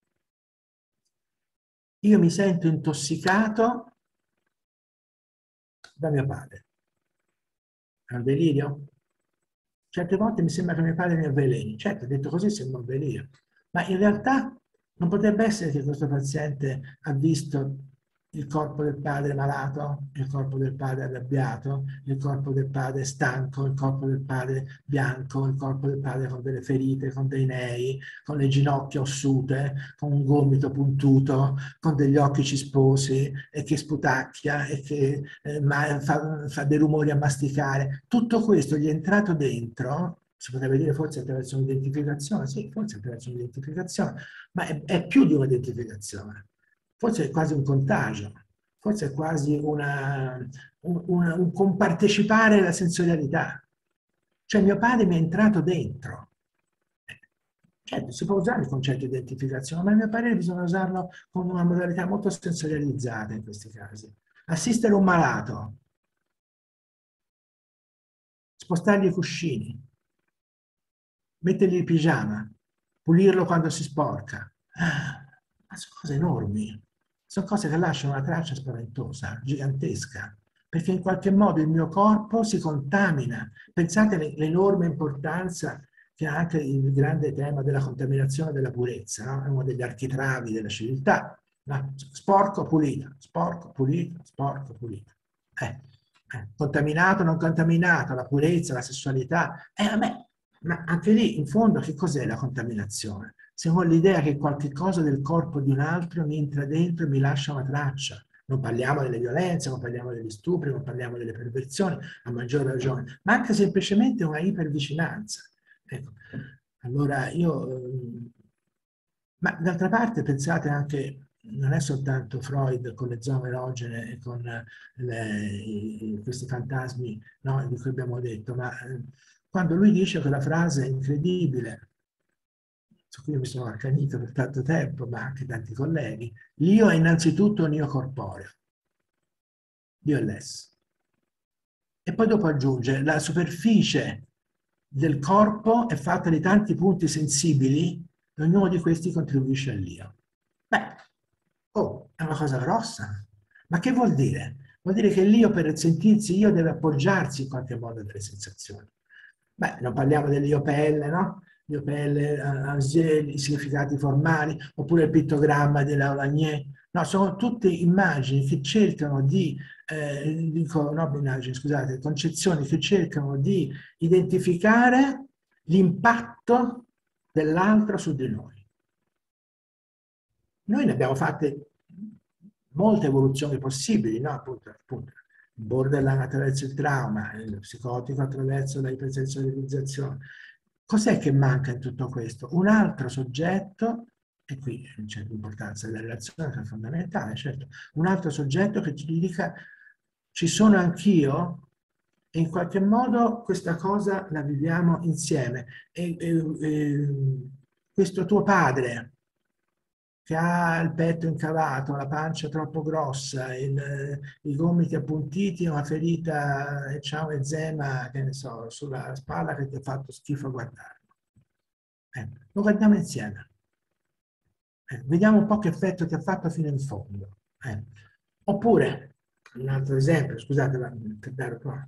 Speaker 2: io mi sento intossicato da mio padre, è un delirio? Certe volte mi sembra che mio padre mi avveleni. Certo, detto così sembra un delirio, ma in realtà non potrebbe essere che questo paziente ha visto il corpo del padre malato, il corpo del padre arrabbiato, il corpo del padre stanco, il corpo del padre bianco, il corpo del padre con delle ferite, con dei nei, con le ginocchia ossute, con un gomito puntuto, con degli occhi cisposi e che sputacchia e che fa dei rumori a masticare. Tutto questo gli è entrato dentro, si potrebbe dire forse attraverso un'identificazione, sì, forse attraverso un'identificazione, ma è più di un'identificazione. Forse è quasi un contagio, forse è quasi un compartecipare alla sensorialità. Cioè mio padre mi è entrato dentro. Certo, si può usare il concetto di identificazione, ma a mio parere bisogna usarlo con una modalità molto sensorializzata in questi casi. Assistere un malato, spostargli i cuscini, mettergli il pigiama, pulirlo quando si sporca. Ma sono cose enormi, sono cose che lasciano una traccia spaventosa, gigantesca, perché in qualche modo il mio corpo si contamina. Pensate all'enorme importanza che ha anche il grande tema della contaminazione della purezza, no? È uno degli architravi della civiltà. No? Sporco, pulito, sporco, pulito, sporco, pulito. Contaminato, non contaminato, la purezza, la sessualità. A me, ma anche lì, in fondo, che cos'è la contaminazione? Secondo l'idea che qualche cosa del corpo di un altro mi entra dentro e mi lascia una traccia. Non parliamo delle violenze, non parliamo degli stupri, non parliamo delle perversioni, a maggior ragione, ma anche semplicemente una ipervicinanza. Ecco. Allora ma d'altra parte pensate anche, non è soltanto Freud con le zone erogene e con questi fantasmi, no, di cui abbiamo detto, ma quando lui dice quella frase incredibile, su cui io mi sono accanito per tanto tempo, ma anche tanti colleghi, l'io è innanzitutto un io corporeo, io è l'ess. E poi dopo aggiunge, la superficie del corpo è fatta di tanti punti sensibili e ognuno di questi contribuisce all'io. Beh, oh, è una cosa grossa. Ma che vuol dire? Vuol dire che l'io per sentirsi io deve appoggiarsi in qualche modo delle sensazioni. Beh, non parliamo dell'io pelle, no? L'io pelle, i significati formali, oppure il pittogramma della Lagnier. No, sono tutte immagini che cercano di, no, immagini, scusate, concezioni che cercano di identificare l'impatto dell'altro su di noi. Noi ne abbiamo fatte molte evoluzioni possibili, no? Appunto, il borderline attraverso il trauma, il psicotico attraverso la ipersensorializzazione. Cos'è che manca in tutto questo? Un altro soggetto, e qui c'è l'importanza della relazione che è fondamentale, certo, un altro soggetto che ci dica ci sono anch'io e in qualche modo questa cosa la viviamo insieme. Questo tuo padre che ha il petto incavato, la pancia troppo grossa, i gomiti appuntiti, una ferita e c'ha un eczema, che ne so, sulla spalla che ti ha fatto schifo a guardarlo. Lo guardiamo insieme. Vediamo un po' che effetto ti ha fatto fino in fondo. Oppure, un altro esempio, scusate, per dare qua.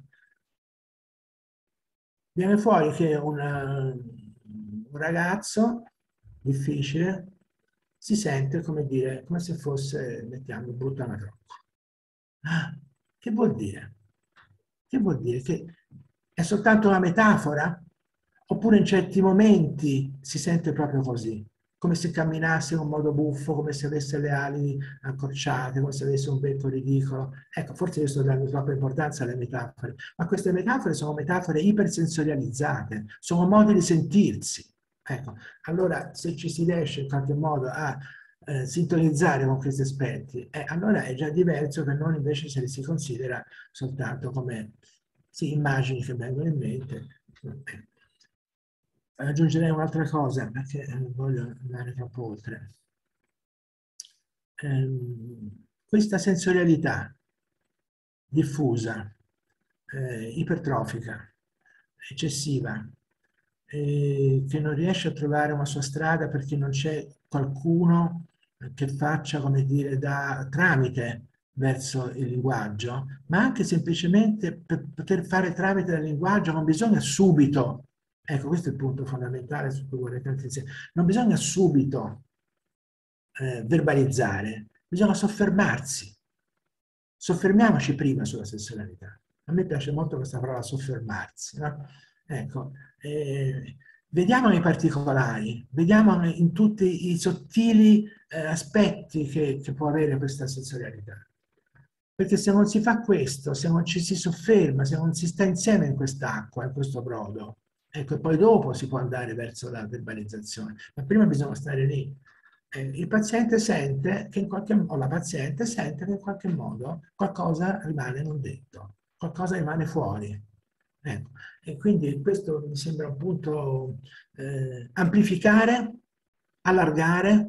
Speaker 2: Viene fuori che un ragazzo difficile si sente, come dire, come se fosse, mettiamo, brutta una troppo. Che vuol dire? Che vuol dire? Che È soltanto una metafora? Oppure in certi momenti si sente proprio così, come se camminasse in un modo buffo, come se avesse le ali accorciate, come se avesse un becco ridicolo. Ecco, forse io sto dando troppa importanza alle metafore, ma queste metafore sono metafore ipersensorializzate, sono modi di sentirsi. Ecco, allora se ci si riesce in qualche modo a sintonizzare con questi aspetti, allora è già diverso che non invece se li si considera soltanto come sì, immagini che vengono in mente. Aggiungerei un'altra cosa perché non voglio andare troppo oltre. Questa sensorialità diffusa, ipertrofica, eccessiva, che non riesce a trovare una sua strada perché non c'è qualcuno che faccia, come dire, da tramite verso il linguaggio, ma anche semplicemente per poter fare tramite del linguaggio non bisogna subito, ecco questo è il punto fondamentale su cui vorrei insieme, non bisogna subito verbalizzare, bisogna soffermarsi. Soffermiamoci prima sulla sessualità. A me piace molto questa parola soffermarsi, no? Ecco, vediamo nei particolari, vediamo in tutti i sottili aspetti che può avere questa sensorialità. Perché se non si fa questo, se non ci si sofferma, se non si sta insieme in quest'acqua, in questo brodo, ecco, e poi dopo si può andare verso la verbalizzazione. Ma prima bisogna stare lì. Il paziente sente che in qualche modo, o la paziente sente che in qualche modo qualcosa rimane non detto, qualcosa rimane fuori. Ecco. E quindi questo mi sembra un punto amplificare, allargare,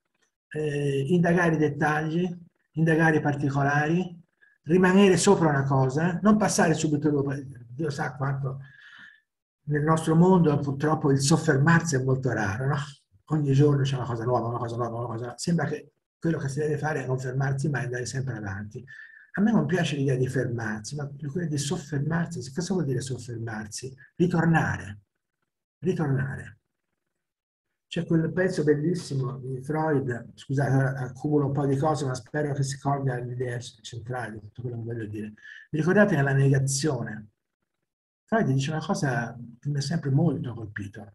Speaker 2: indagare i dettagli, indagare i particolari, rimanere sopra una cosa, non passare subito dopo. Dio sa quanto nel nostro mondo purtroppo il soffermarsi è molto raro, no? Ogni giorno c'è una cosa nuova, una cosa nuova, una cosa. Sembra che quello che si deve fare è non fermarsi mai, andare sempre avanti. A me non piace l'idea di fermarsi, ma quella di soffermarsi. Cosa vuol dire soffermarsi? Ritornare. Ritornare. C'è quel pezzo bellissimo di Freud, scusate, accumulo un po' di cose, ma spero che si colga l'idea centrale di tutto quello che voglio dire. Vi ricordate che la negazione? Freud dice una cosa che mi ha sempre molto colpito.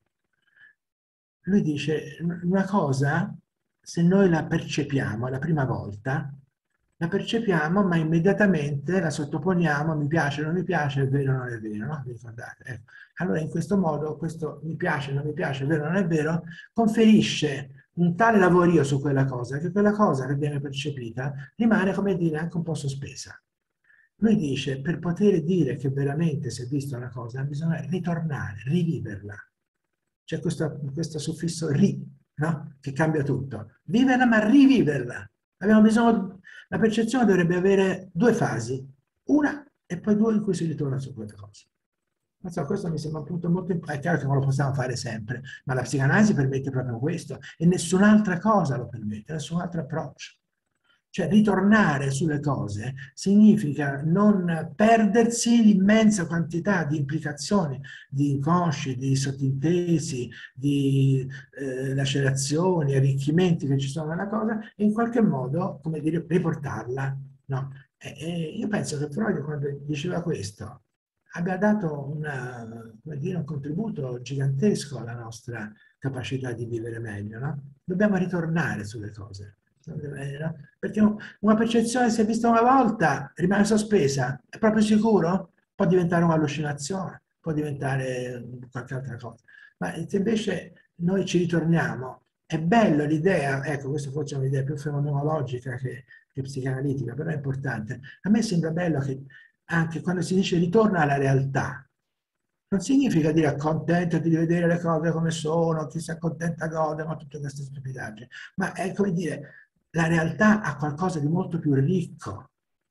Speaker 2: Lui dice una cosa, se noi la percepiamo la prima volta, la percepiamo ma immediatamente la sottoponiamo, mi piace, non mi piace, è vero, non è vero, no? Vi ricordate? Ecco. Allora in questo modo questo mi piace, non mi piace, è vero, non è vero, conferisce un tale lavorio su quella cosa che viene percepita rimane, come dire, anche un po' sospesa. Lui dice, per poter dire che veramente si è vista una cosa, bisogna ritornare, riviverla. C'è questo suffisso ri, no? Che cambia tutto. Viverla ma riviverla. Abbiamo bisogno, la percezione dovrebbe avere due fasi, una e poi due in cui si ritorna su quelle cose. Non so, questo mi sembra un punto molto importante. È chiaro che non lo possiamo fare sempre, ma la psicanalisi permette proprio questo e nessun'altra cosa lo permette, nessun altro approccio. Cioè ritornare sulle cose significa non perdersi l'immensa quantità di implicazioni, di inconsci, di sottintesi, di lacerazioni, arricchimenti che ci sono nella cosa e in qualche modo, come dire, riportarla. No? Io penso che Freud quando diceva questo abbia dato un contributo gigantesco alla nostra capacità di vivere meglio. No? Dobbiamo ritornare sulle cose. Perché una percezione si è vista una volta, rimane sospesa, è proprio sicuro? Può diventare un'allucinazione, può diventare qualche altra cosa. Ma se invece noi ci ritorniamo, è bello l'idea, ecco, questa forse è un'idea più fenomenologica che psicanalitica, però è importante. A me sembra bello che anche quando si dice ritorna alla realtà, non significa dire accontentati di vedere le cose come sono, chi si accontenta gode, ma tutte queste stupidaggini, ma è come dire, la realtà ha qualcosa di molto più ricco.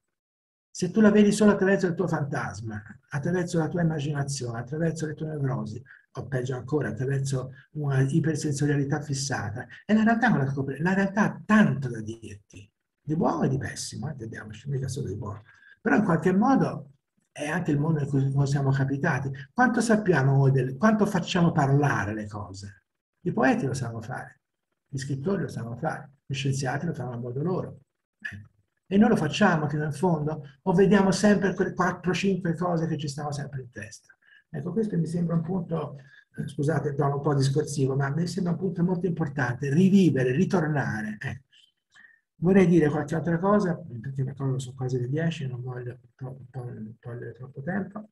Speaker 2: Se tu la vedi solo attraverso il tuo fantasma, attraverso la tua immaginazione, attraverso le tue nevrosi, o peggio ancora, attraverso una ipersensorialità fissata, è la realtà quella che scopre. La realtà ha tanto da dirti, di buono e di pessimo, intendiamoci, mica solo di buono. Però in qualche modo è anche il mondo in cui siamo capitati. Quanto sappiamo noi, quanto facciamo parlare le cose? I poeti lo sanno fare, gli scrittori lo sanno fare, gli scienziati lo fanno a modo loro. Ecco. E noi lo facciamo fino in fondo o vediamo sempre quelle 4-5 cose che ci stanno sempre in testa? Ecco, questo mi sembra un punto, scusate, tono un po' discorsivo, ma mi sembra un punto molto importante, rivivere, ritornare. Vorrei dire qualche altra cosa, perché mi ricordo sono quasi le 10, non voglio togliere troppo tempo.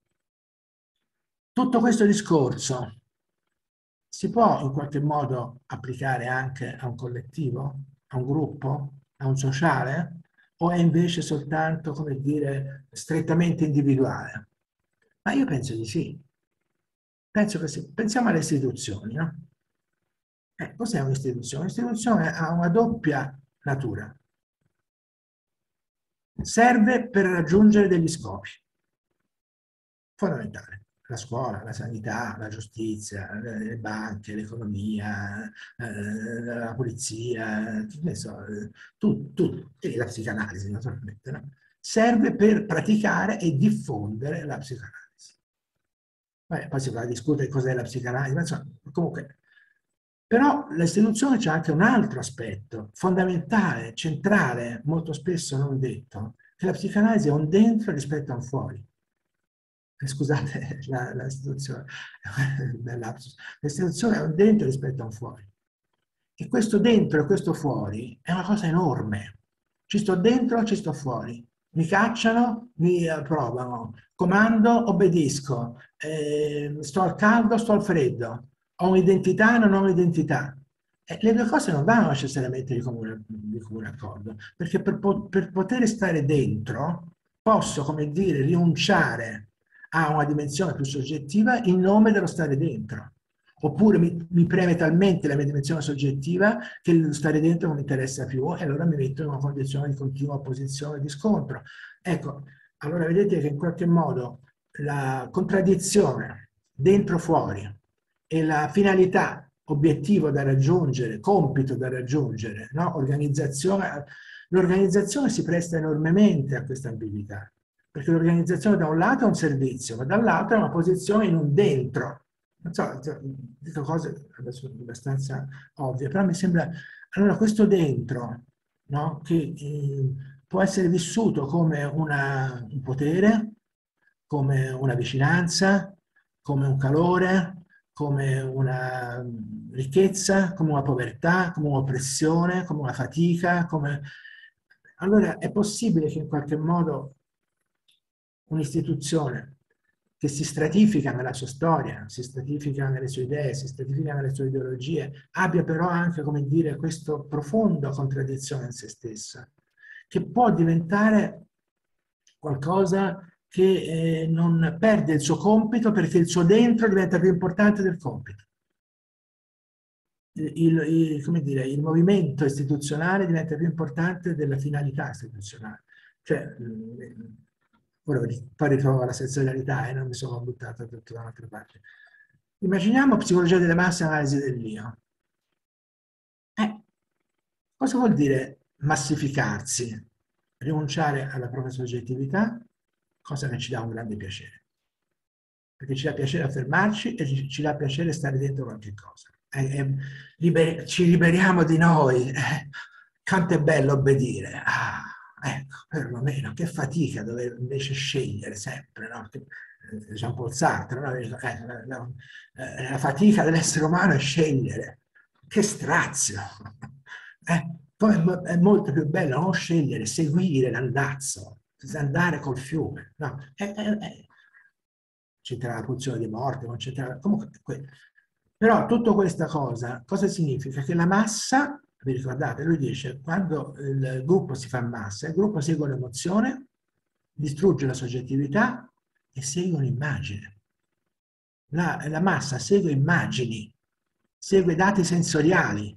Speaker 2: Tutto questo discorso si può in qualche modo applicare anche a un collettivo, a un gruppo, a un sociale, o è invece soltanto, come dire, strettamente individuale? Ma io penso di sì. Penso che sì. Pensiamo alle istituzioni, no? Cos'è un'istituzione? Un'istituzione ha una doppia natura. Serve per raggiungere degli scopi fondamentali. La scuola, la sanità, la giustizia, le banche, l'economia, la polizia, e la psicanalisi naturalmente. No? Serve per praticare e diffondere la psicanalisi. Poi si va a discutere cos'è la psicanalisi, ma insomma, comunque. Però l'istituzione c'è anche un altro aspetto fondamentale, centrale, molto spesso non detto, che la psicanalisi è un dentro rispetto a un fuori. Scusate l'istituzione, l'istituzione è un dentro rispetto a un fuori. E questo dentro e questo fuori è una cosa enorme. Ci sto dentro, ci sto fuori. Mi cacciano, mi provano. Comando, obbedisco. Sto al caldo, sto al freddo. Ho un'identità, non ho un'identità. Le due cose non vanno necessariamente di comune accordo, perché per poter stare dentro posso, come dire, rinunciare a una dimensione più soggettiva in nome dello stare dentro. Oppure mi preme talmente la mia dimensione soggettiva che lo stare dentro non mi interessa più e allora mi metto in una condizione di continua opposizione, di scontro. Ecco, allora vedete che in qualche modo la contraddizione dentro-fuori e la finalità, obiettivo da raggiungere, compito da raggiungere, no? L'organizzazione si presta enormemente a questa ambiguità, perché l'organizzazione da un lato è un servizio, ma dall'altro è una posizione in un dentro. Non so, dico cose adesso abbastanza ovvie, però mi sembra, allora questo dentro, no? Che può essere vissuto come un potere, come una vicinanza, come un calore, come una ricchezza, come una povertà, come un'oppressione, come una fatica, come... Allora è possibile che in qualche modo un'istituzione che si stratifica nella sua storia, si stratifica nelle sue idee, si stratifica nelle sue ideologie, abbia però anche, come dire, questa profonda contraddizione in se stessa, che può diventare qualcosa che non perde il suo compito perché il suo dentro diventa più importante del compito. Come dire, il movimento istituzionale diventa più importante della finalità istituzionale. Cioè, poi ritrovo la sensorialità e non mi sono buttato tutto da un'altra parte. Immaginiamo psicologia delle masse e analisi dell'io. Cosa vuol dire massificarsi? Rinunciare alla propria soggettività, cosa che ci dà un grande piacere. Perché ci dà piacere affermarci e ci dà piacere stare dentro qualche cosa. Ci liberiamo di noi. Quanto è bello obbedire. Ecco, perlomeno, che fatica dover invece scegliere sempre, no? Jean-Paul Sartre, no? La fatica dell'essere umano è scegliere. Che strazio! Poi è molto più bello non scegliere, seguire l'andazzo, andare col fiume. No? C'entra la pulsione di morte, non c'entra... Comunque, però tutta questa cosa significa? Che la massa, vi ricordate, lui dice, quando il gruppo si fa massa, il gruppo segue un'emozione, distrugge la soggettività e segue un'immagine. La massa segue immagini, segue dati sensoriali.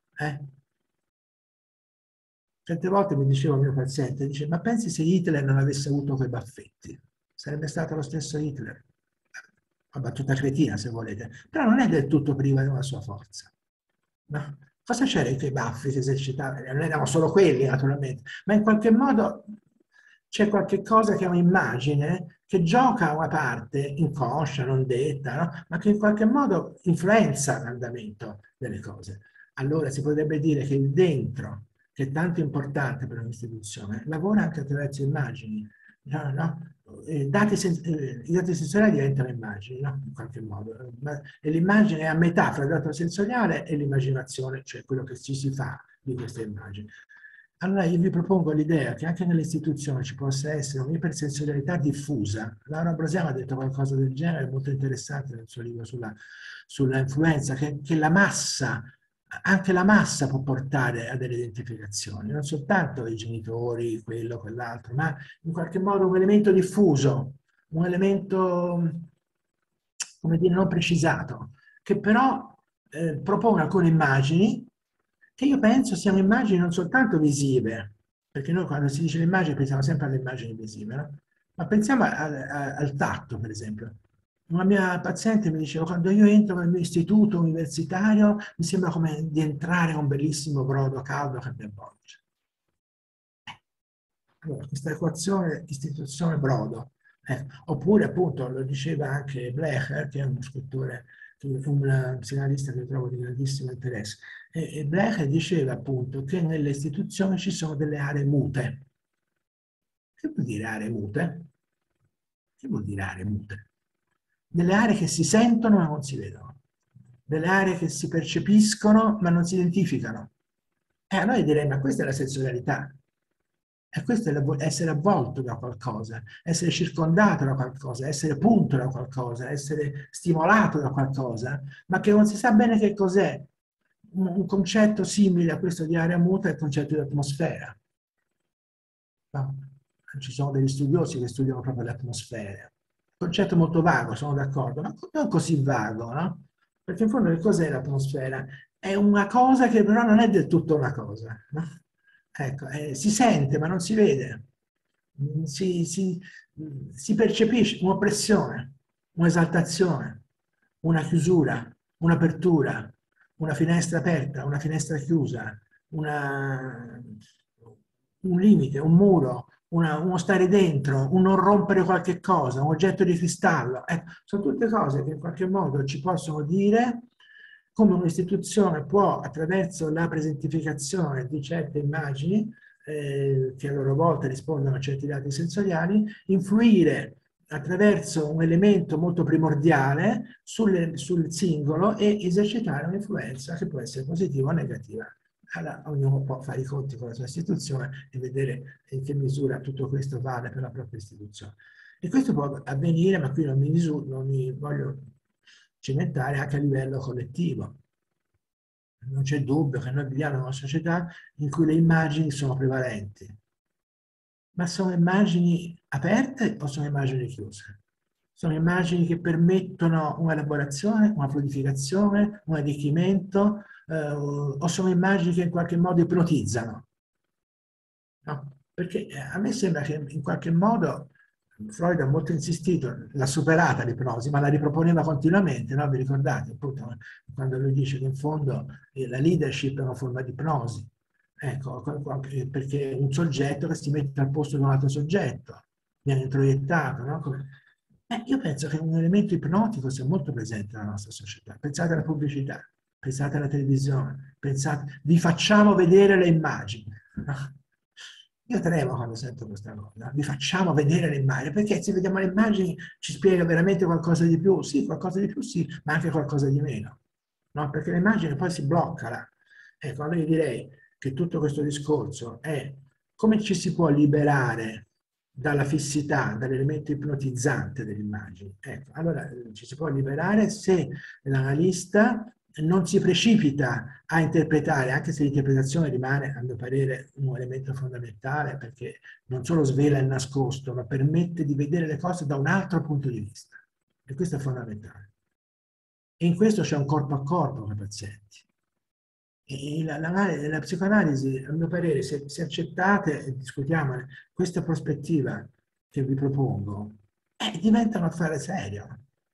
Speaker 2: Certe volte mi diceva il mio paziente, dice, ma pensi se Hitler non avesse avuto quei baffetti? Sarebbe stato lo stesso Hitler? Una battuta cretina, se volete, però non è del tutto priva di una sua forza. No? Cosa c'era in quei baffi che esercitavano? Non erano solo quelli, naturalmente, ma in qualche modo c'è qualche cosa che è un'immagine che gioca una parte inconscia, non detta, no? Ma che in qualche modo influenza l'andamento delle cose. Allora si potrebbe dire che il dentro, che è tanto importante per un'istituzione, lavora anche attraverso immagini. no, no? I dati sensoriali diventano immagini, no? In qualche modo. E l'immagine è a metà fra il dato sensoriale e l'immaginazione, cioè quello che ci si fa di queste immagini. Allora io vi propongo l'idea che anche nelle istituzioni ci possa essere un'ipersensorialità diffusa. Laura Brosiano ha detto qualcosa del genere, molto interessante nel suo libro sulla influenza, che la massa, anche la massa può portare a delle identificazioni, non soltanto i genitori, quello, quell'altro, ma in qualche modo un elemento diffuso, un elemento, come dire, non precisato, che però propone alcune immagini che io penso siano immagini non soltanto visive, perché noi quando si dice le immagini pensiamo sempre alle immagini visive, no? Ma pensiamo al tatto, per esempio. Una mia paziente mi diceva, quando io entro nel mio istituto universitario, mi sembra come di entrare in un bellissimo brodo caldo che mi avvolge. Allora, questa equazione istituzione-brodo, oppure appunto lo diceva anche Blecher, che è uno scrittore, un psicanalista che trovo di grandissimo interesse, e Blecher diceva appunto che nelle istituzioni ci sono delle aree mute. Che vuol dire aree mute? Che vuol dire aree mute? Delle aree che si sentono ma non si vedono, delle aree che si percepiscono ma non si identificano. E a noi direi, ma questa è la sensorialità. E questo è essere avvolto da qualcosa, essere circondato da qualcosa, essere punto da qualcosa, essere stimolato da qualcosa, ma che non si sa bene che cos'è. Un concetto simile a questo di area muta è il concetto di atmosfera. No? Ci sono degli studiosi che studiano proprio le atmosfere. Concetto molto vago, sono d'accordo, ma non così vago, no? Perché in fondo che cos'è l'atmosfera? È una cosa che però non è del tutto una cosa, no? Ecco, si sente ma non si vede, si percepisce un'oppressione, un'esaltazione, una chiusura, un'apertura, una finestra aperta, una finestra chiusa, un limite, un muro, uno stare dentro, un non rompere qualche cosa, un oggetto di cristallo. Sono tutte cose che in qualche modo ci possono dire come un'istituzione può, attraverso la presentificazione di certe immagini, che a loro volta rispondono a certi dati sensoriali, influire attraverso un elemento molto primordiale sul singolo e esercitare un'influenza che può essere positiva o negativa. Allora, ognuno può fare i conti con la sua istituzione e vedere in che misura tutto questo vale per la propria istituzione. E questo può avvenire, ma qui non mi voglio cimentare, anche a livello collettivo. Non c'è dubbio che noi viviamo in una società in cui le immagini sono prevalenti. Ma sono immagini aperte o sono immagini chiuse? Sono immagini che permettono un'elaborazione, una fluidificazione, un arricchimento, o sono immagini che in qualche modo ipnotizzano? No? Perché a me sembra che in qualche modo Freud ha molto insistito, l'ha superata l'ipnosi, ma la riproponeva continuamente, no? Vi ricordate? Appunto, quando lui dice che in fondo la leadership è una forma di ipnosi. Ecco, perché un soggetto che si mette al posto di un altro soggetto, viene introiettato, no? Io penso che un elemento ipnotico sia molto presente nella nostra società. Pensate alla pubblicità, pensate alla televisione, pensate, vi facciamo vedere le immagini. No? Io tremo quando sento questa cosa, vi facciamo vedere le immagini, perché se vediamo le immagini ci spiega veramente qualcosa di più, sì, qualcosa di più sì, ma anche qualcosa di meno, no? Perché l'immagine poi si blocca. Ecco, allora io direi che tutto questo discorso è come ci si può liberare dalla fissità, dall'elemento ipnotizzante dell'immagine. Ecco, allora ci si può liberare se l'analista non si precipita a interpretare, anche se l'interpretazione rimane, a mio parere, un elemento fondamentale, perché non solo svela il nascosto, ma permette di vedere le cose da un altro punto di vista. E questo è fondamentale. E in questo c'è un corpo a corpo con i pazienti. E la psicoanalisi, a mio parere, se accettate e discutiamo questa prospettiva che vi propongo, diventa un affare serio,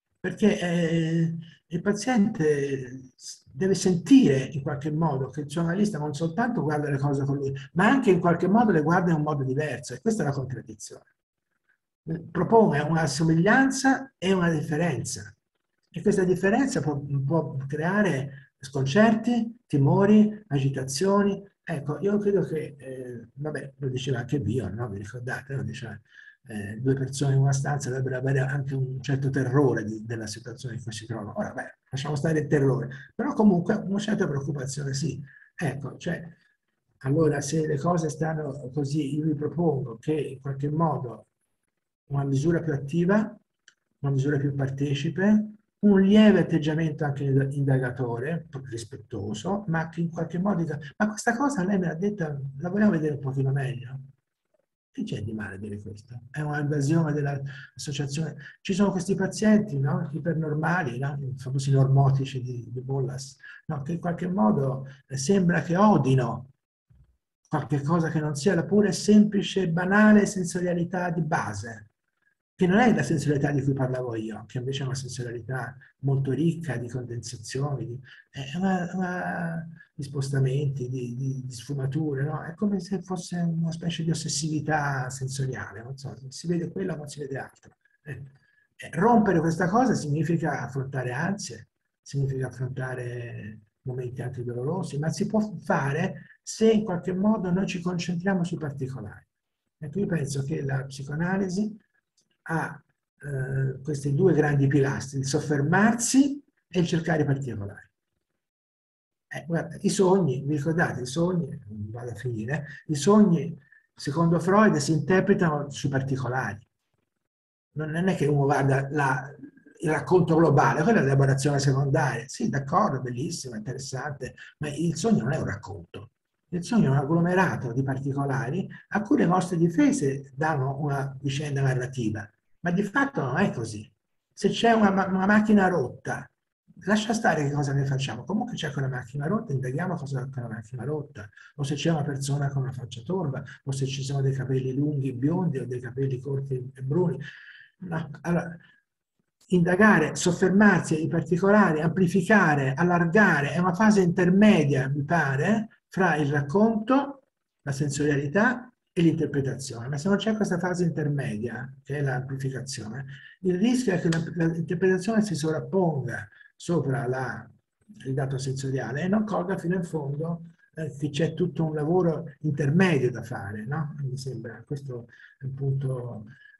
Speaker 2: perché il paziente deve sentire in qualche modo che il suo analista non soltanto guarda le cose con lui, ma anche in qualche modo le guarda in un modo diverso, e questa è la contraddizione. Propone una somiglianza e una differenza, e questa differenza può creare sconcerti, timori, agitazioni. Ecco, io credo che, vabbè, lo diceva anche Bion, no? Vi ricordate? Lo diceva, due persone in una stanza dovrebbero avere anche un certo terrore della situazione in cui si trovano. Ora, beh, lasciamo stare il terrore, però comunque una certa preoccupazione sì. Ecco, cioè, allora se le cose stanno così, io vi propongo che in qualche modo una misura più attiva, una misura più partecipe, un lieve atteggiamento anche indagatore, rispettoso, ma che in qualche modo dica, ma questa cosa lei me l'ha detta, la vogliamo vedere un pochino meglio? Che c'è di male a dire questo? È un'invasione dell'associazione. Ci sono questi pazienti, no? Ipernormali, no? I famosi normotici di Bollas, no? Che in qualche modo sembra che odino qualche cosa che non sia la pura e semplice, banale sensorialità di base, che non è la sensorialità di cui parlavo io, che invece è una sensorialità molto ricca di condensazioni, di spostamenti, di sfumature, no? È come se fosse una specie di ossessività sensoriale, non so, si vede quello ma non si vede altro. Rompere questa cosa significa affrontare ansie, significa affrontare momenti anche dolorosi, ma si può fare se in qualche modo noi ci concentriamo sui particolari. Ecco, io penso che la psicoanalisi ha questi due grandi pilastri, il soffermarsi e il cercare i particolari. Guarda, i sogni, vi ricordate, i sogni, vado a finire, i sogni, secondo Freud, si interpretano sui particolari. Non è che uno guarda il racconto globale, quella è l'elaborazione secondaria. Sì, d'accordo, bellissimo, interessante, ma il sogno non è un racconto. Il sogno è un agglomerato di particolari a cui le nostre difese danno una vicenda narrativa, ma di fatto non è così. Se c'è una macchina rotta, lascia stare che cosa ne facciamo. Comunque c'è quella macchina rotta, indaghiamo cosa è quella macchina rotta. O se c'è una persona con una faccia torva, o se ci sono dei capelli lunghi biondi o dei capelli corti e bruni. No. Allora, indagare, soffermarsi ai particolari, amplificare, allargare, è una fase intermedia, mi pare, fra il racconto, la sensorialità e l'interpretazione. Ma se non c'è questa fase intermedia, che è l'amplificazione, il rischio è che l'interpretazione si sovrapponga sopra il dato sensoriale e non colga fino in fondo che c'è tutto un lavoro intermedio da fare, no? Mi sembra, questo è un punto...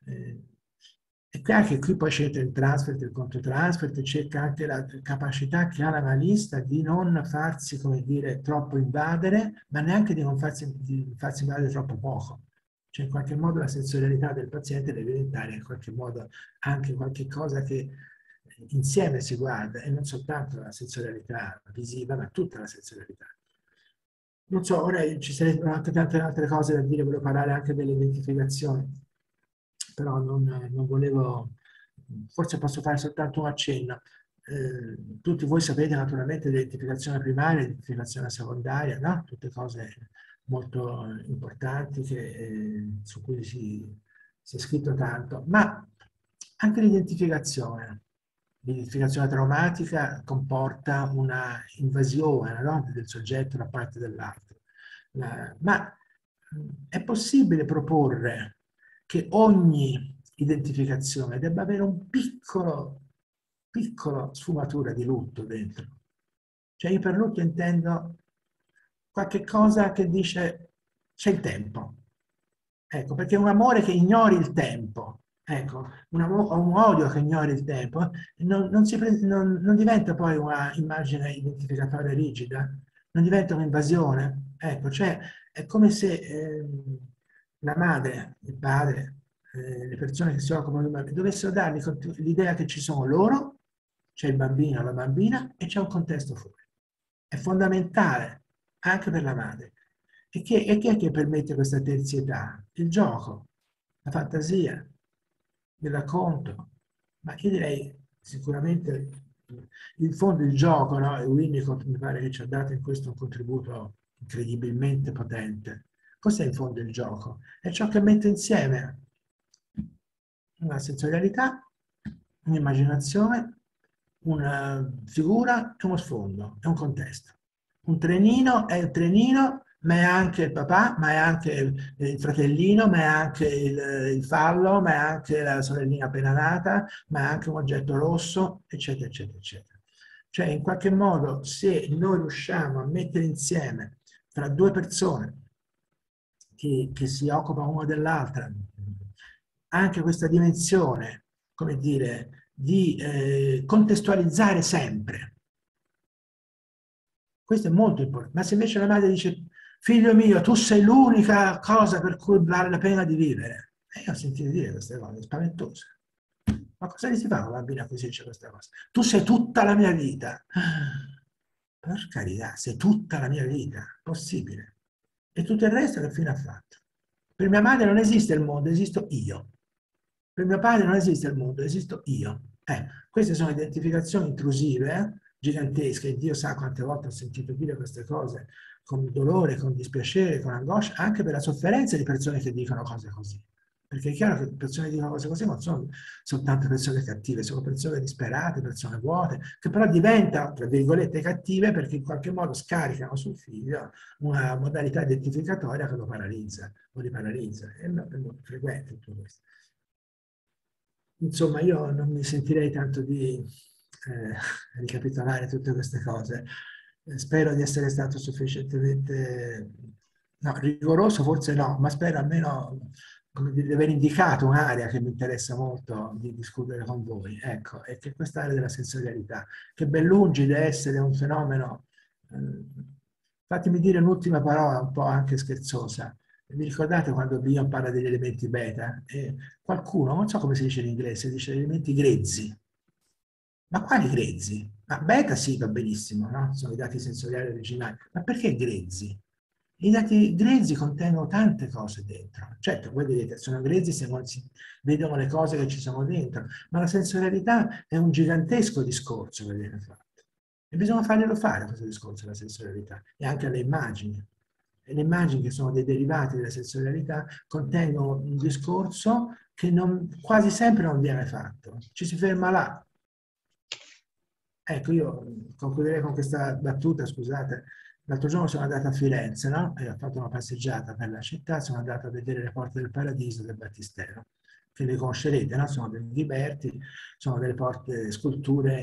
Speaker 2: è chiaro che qui poi c'entra il transfert, il controtransfert, cerca anche la capacità che ha l'analista di non farsi, come dire, troppo invadere, ma neanche di non farsi invadere troppo poco. Cioè in qualche modo la sensorialità del paziente deve diventare in qualche modo anche qualche cosa che insieme si guarda e non soltanto la sensorialità visiva, ma tutta la sensorialità. Non so, ora ci sarebbero anche tante altre cose da dire, volevo parlare anche delle identificazioni, però non volevo, forse posso fare soltanto un accenno. Tutti voi sapete naturalmente l'identificazione primaria, l'identificazione secondaria, no? Tutte cose molto importanti su cui si è scritto tanto, ma anche l'identificazione traumatica comporta una invasione, no? Del soggetto da parte dell'altro. Ma è possibile proporre che ogni identificazione debba avere un piccola sfumatura di lutto dentro. Cioè io per lutto intendo qualche cosa che dice c'è il tempo. Ecco, perché un amore che ignori il tempo, ecco, un odio che ignori il tempo, non diventa poi una immagine identificatoria rigida, non diventa un'invasione. Ecco, cioè è come se la madre, il padre, le persone che si occupano di bambini dovessero dargli l'idea che ci sono loro, c'è il bambino o la bambina e c'è un contesto fuori. È fondamentale anche per la madre. E chi è che permette questa terzietà? Il gioco, la fantasia, il racconto. Ma io direi sicuramente in fondo il gioco, no? E Winnicott mi pare che ci ha dato in questo un contributo incredibilmente potente. Cos'è in fondo il gioco? È ciò che mette insieme una sensorialità, un'immaginazione, una figura e uno sfondo, è un contesto. Un trenino è il trenino, ma è anche il papà, ma è anche il fratellino, ma è anche il fallo, ma è anche la sorellina appena nata, ma è anche un oggetto rosso, eccetera, eccetera, eccetera. Cioè, in qualche modo, se noi riusciamo a mettere insieme tra due persone che si occupano una dell'altra, anche questa dimensione, come dire, di contestualizzare sempre. Questo è molto importante. Ma se invece la madre dice, figlio mio, tu sei l'unica cosa per cui vale la pena di vivere. E io ho sentito dire queste cose spaventose. Ma cosa gli si fa a una bambina così dice questa cosa? Tu sei tutta la mia vita. Per carità, sei tutta la mia vita. Possibile. E tutto il resto che fine ha fatto? Per mia madre non esiste il mondo, esisto io. Per mio padre non esiste il mondo, esisto io. Queste sono identificazioni intrusive, gigantesche. Dio sa quante volte ho sentito dire queste cose con dolore, con dispiacere, con angoscia, anche per la sofferenza di persone che dicono cose così. Perché è chiaro che persone che dicono cose così non sono soltanto persone cattive, sono persone disperate, persone vuote, che però diventano, tra virgolette, cattive perché in qualche modo scaricano sul figlio una modalità identificatoria che lo paralizza o li paralizza. È molto frequente tutto questo. Insomma, io non mi sentirei tanto di ricapitolare tutte queste cose. Spero di essere stato sufficientemente, no, rigoroso forse no, ma spero almeno come dire, di aver indicato un'area che mi interessa molto di discutere con voi. Ecco, è che quest'area della sensorialità, che ben lungi da essere un fenomeno, fatemi dire un'ultima parola un po' anche scherzosa. Vi ricordate quando Bion parla degli elementi beta? Qualcuno, non so come si dice in inglese, dice elementi grezzi. Ma quali grezzi? Ma beta sì, va benissimo, no? Sono i dati sensoriali originali. Ma perché grezzi? I dati grezzi contengono tante cose dentro. Certo, voi vedete, sono grezzi se non si vedono le cose che ci sono dentro, ma la sensorialità è un gigantesco discorso che viene fatto. E bisogna farglielo fare questo discorso della sensorialità e anche alle immagini. E le immagini che sono dei derivati della sensorialità contengono un discorso che quasi sempre non viene fatto. Ci si ferma là. Ecco, io concluderei con questa battuta, scusate. L'altro giorno sono andato a Firenze, no? E ho fatto una passeggiata per la città, sono andato a vedere le porte del Paradiso del Battistero, che le conoscerete, no? Sono dei Ghiberti, sono delle porte, sculture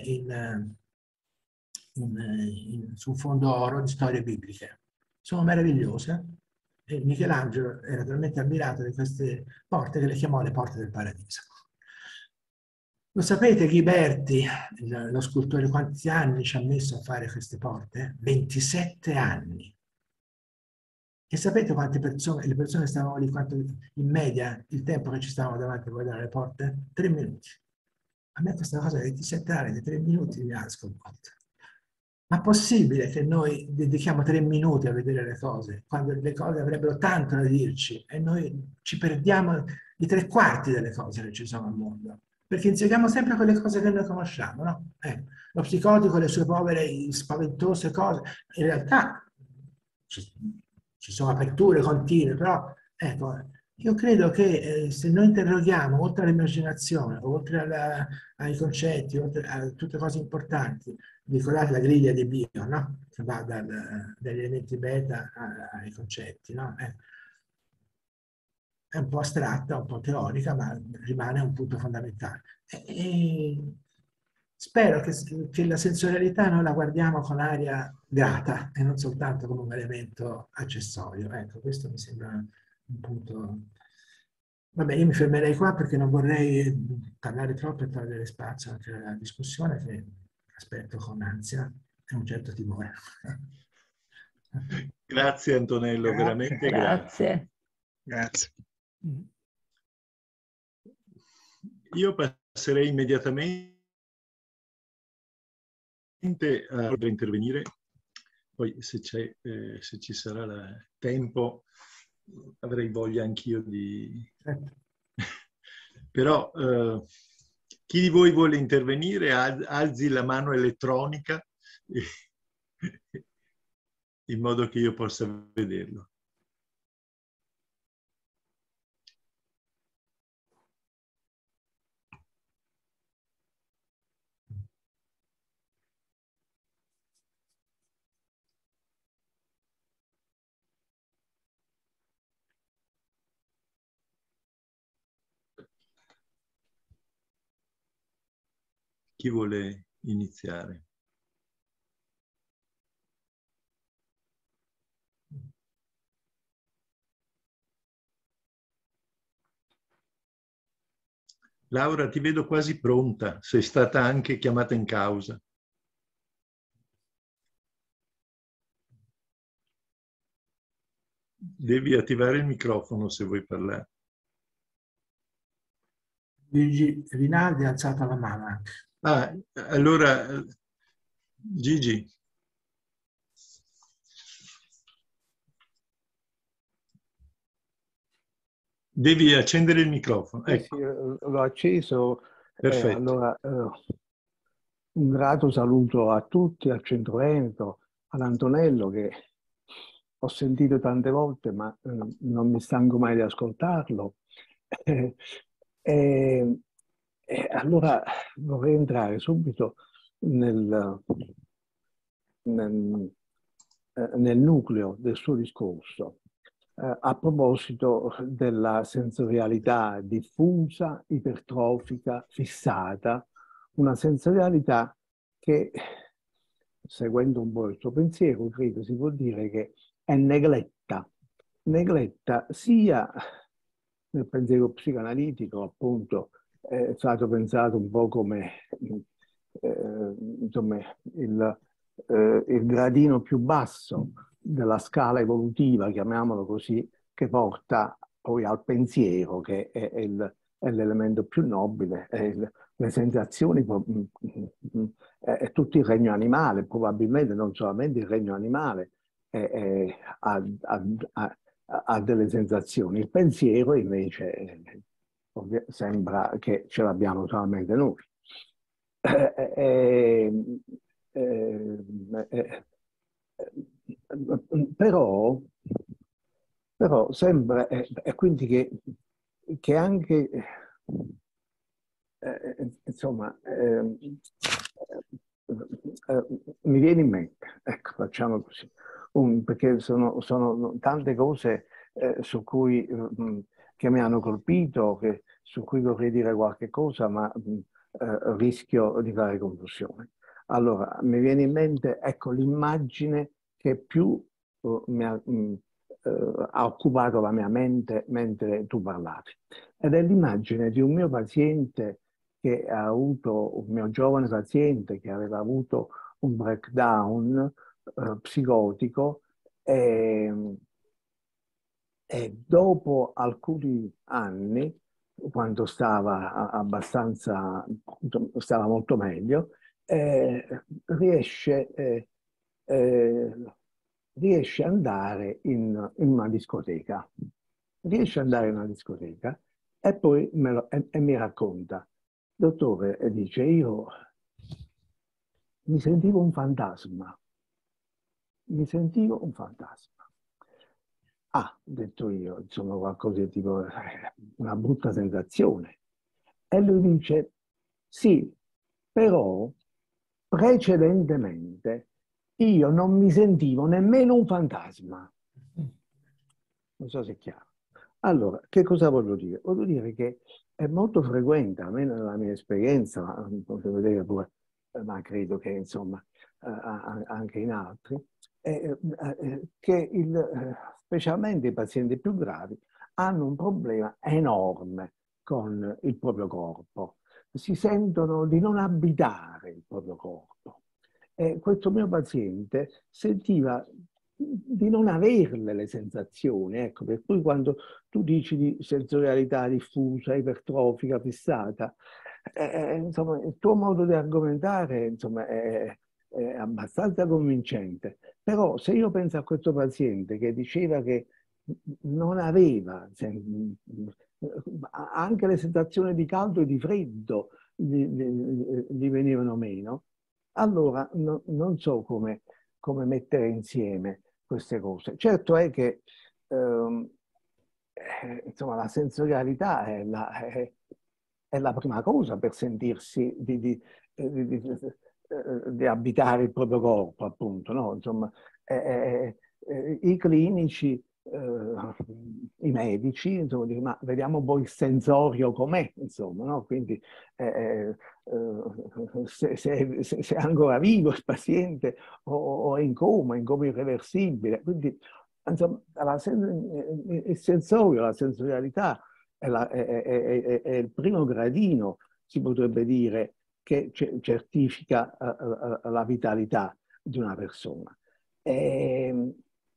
Speaker 2: su fondo oro di storie bibliche. Sono meravigliose e Michelangelo era talmente ammirato di queste porte che le chiamò le porte del Paradiso. Lo sapete Ghiberti, lo scultore, quanti anni ci ha messo a fare queste porte? 27 anni. E sapete quante persone, le persone stavano lì, quanto in media il tempo che ci stavano davanti a guardare le porte? 3 minuti. A me questa cosa di 27 anni, di 3 minuti mi ha sconvolto. Ma possibile che noi dedichiamo 3 minuti a vedere le cose, quando le cose avrebbero tanto da dirci e noi ci perdiamo i 3/4 delle cose che ci sono al mondo? Perché inseguiamo sempre quelle cose che noi conosciamo, no? Lo psicotico, le sue povere, spaventose cose. In realtà ci sono aperture continue, però ecco, io credo che se noi interroghiamo oltre all'immaginazione, oltre ai concetti, oltre a tutte cose importanti, ricordate la griglia di Bion, no? Che va dagli elementi beta ai concetti, no? È un po' astratta, un po' teorica, ma rimane un punto fondamentale. Spero che la sensorialità noi la guardiamo con aria grata e non soltanto come un elemento accessorio. Ecco, questo mi sembra un punto. Vabbè, io mi fermerei qua perché non vorrei parlare troppo e togliere spazio anche alla discussione che aspetto con ansia e un certo timore.
Speaker 1: Grazie Antonello, veramente grazie.
Speaker 3: Grazie.
Speaker 1: Io passerei immediatamente a intervenire, poi se ci sarà tempo avrei voglia anch'io di. Però chi di voi vuole intervenire alzi la mano elettronica in modo che io possa vederlo. Chi vuole iniziare? Laura, ti vedo quasi pronta, sei stata anche chiamata in causa. Devi attivare il microfono se vuoi parlare.
Speaker 2: Luigi Rinaldi ha alzato la mano anche.
Speaker 1: Ah, allora, Gigi. Devi accendere il microfono.
Speaker 3: Sì,
Speaker 1: Ecco.
Speaker 3: sì, l'ho acceso.
Speaker 1: Perfetto.
Speaker 3: Allora, un grato saluto a tutti, al Centro Veneto, ad Antonello, che ho sentito tante volte, ma non mi stanco mai di ascoltarlo. Allora vorrei entrare subito nel nucleo del suo discorso, a proposito della sensorialità diffusa, ipertrofica, fissata, una sensorialità che, seguendo un po' il suo pensiero, credo si può dire che è negletta sia nel pensiero psicoanalitico, appunto, è stato pensato un po' come insomma, il gradino più basso della scala evolutiva, chiamiamolo così, che porta poi al pensiero, che è l'elemento più nobile, le sensazioni, è tutto il regno animale, probabilmente non solamente il regno animale ha delle sensazioni. Il pensiero invece sembra che ce l'abbiamo solamente noi. Però sembra, e quindi che anche, insomma, mi viene in mente, ecco, facciamo così, perché sono tante cose su cui, che mi hanno colpito, su cui vorrei dire qualche cosa, ma rischio di fare confusione. Allora, mi viene in mente, ecco, l'immagine che più ha occupato la mia mente mentre tu parlavi. Ed è l'immagine di un mio paziente che ha avuto, un mio giovane paziente che aveva avuto un breakdown psicotico e dopo alcuni anni, quando stava stava molto meglio, riesce ad andare in una discoteca. Riesce ad andare in una discoteca e poi mi racconta, dottore, dice, io mi sentivo un fantasma. Mi sentivo un fantasma. Ah, ho detto io, insomma, qualcosa di tipo una brutta sensazione. E lui dice, sì, però precedentemente io non mi sentivo nemmeno un fantasma. Non so se è chiaro. Allora, che cosa voglio dire? Voglio dire che è molto frequente, almeno nella mia esperienza, ma potete vedere pure, ma credo che insomma anche in altri, che specialmente i pazienti più gravi hanno un problema enorme con il proprio corpo. Si sentono di non abitare il proprio corpo. E questo mio paziente sentiva di non averle le sensazioni, ecco, per cui quando tu dici di sensorialità diffusa, ipertrofica, fissata, insomma, il tuo modo di argomentare, insomma, è abbastanza convincente. Però se io penso a questo paziente che diceva che non aveva anche le sensazioni di caldo e di freddo gli venivano meno, allora non so come mettere insieme queste cose. Certo è che insomma, la sensorialità è la prima cosa per sentirsi di abitare il proprio corpo, appunto, no? Insomma, i clinici, i medici, insomma, dicono, ma vediamo un po' il sensorio com'è, insomma, no? Quindi se è ancora vivo il paziente o è in coma irreversibile. Quindi, insomma, il sensorio, la sensorialità è il primo gradino, si potrebbe dire, che certifica la vitalità di una persona. E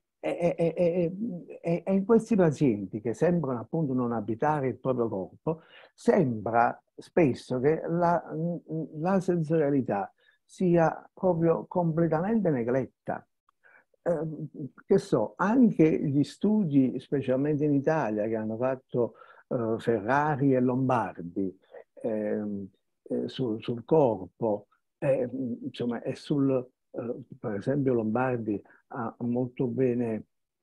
Speaker 3: in questi pazienti che sembrano appunto non abitare il proprio corpo, sembra spesso che la sensorialità sia proprio completamente negletta. Che so, anche gli studi, specialmente in Italia, che hanno fatto Ferrari e Lombardi sul corpo, insomma, e per esempio Lombardi ha molto bene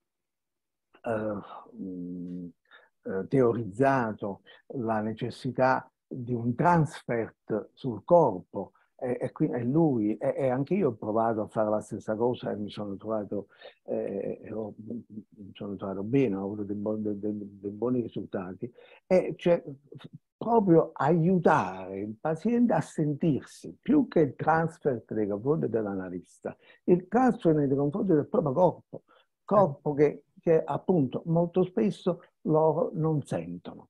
Speaker 3: teorizzato la necessità di un transfert sul corpo, e lui, e anche io ho provato a fare la stessa cosa e mi sono trovato bene, ho avuto dei buoni risultati, e cioè proprio aiutare il paziente a sentirsi, più che il transfert nei confronti dell'analista, il transfert nei confronti del proprio corpo che appunto molto spesso loro non sentono.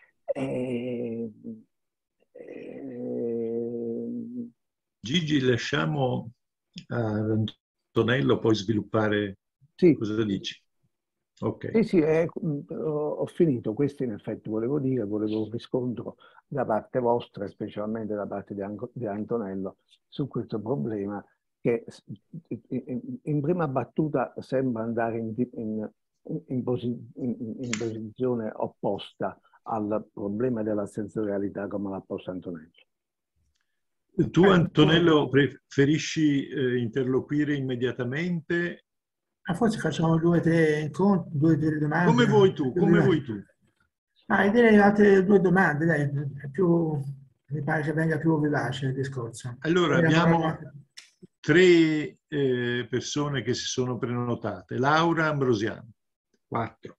Speaker 1: Gigi, lasciamo ad Antonello poi sviluppare.
Speaker 3: Sì.
Speaker 1: Cosa dici? Ok.
Speaker 3: Sì, ho finito. Questo in effetti volevo un riscontro da parte vostra, specialmente da parte di Antonello, su questo problema che in prima battuta sembra andare in posizione opposta al problema della sensorialità come l'ha posto Antonello.
Speaker 1: Tu, Antonello, preferisci interloquire immediatamente?
Speaker 2: Forse facciamo 2 o 3 incontri, 2 o 3 domande.
Speaker 1: Come vuoi tu, come vuoi tu.
Speaker 2: Direi altre 2 domande, dai, mi pare che venga più vivace il discorso.
Speaker 1: Allora, abbiamo 3 persone che si sono prenotate. Laura Ambrosiano, 4.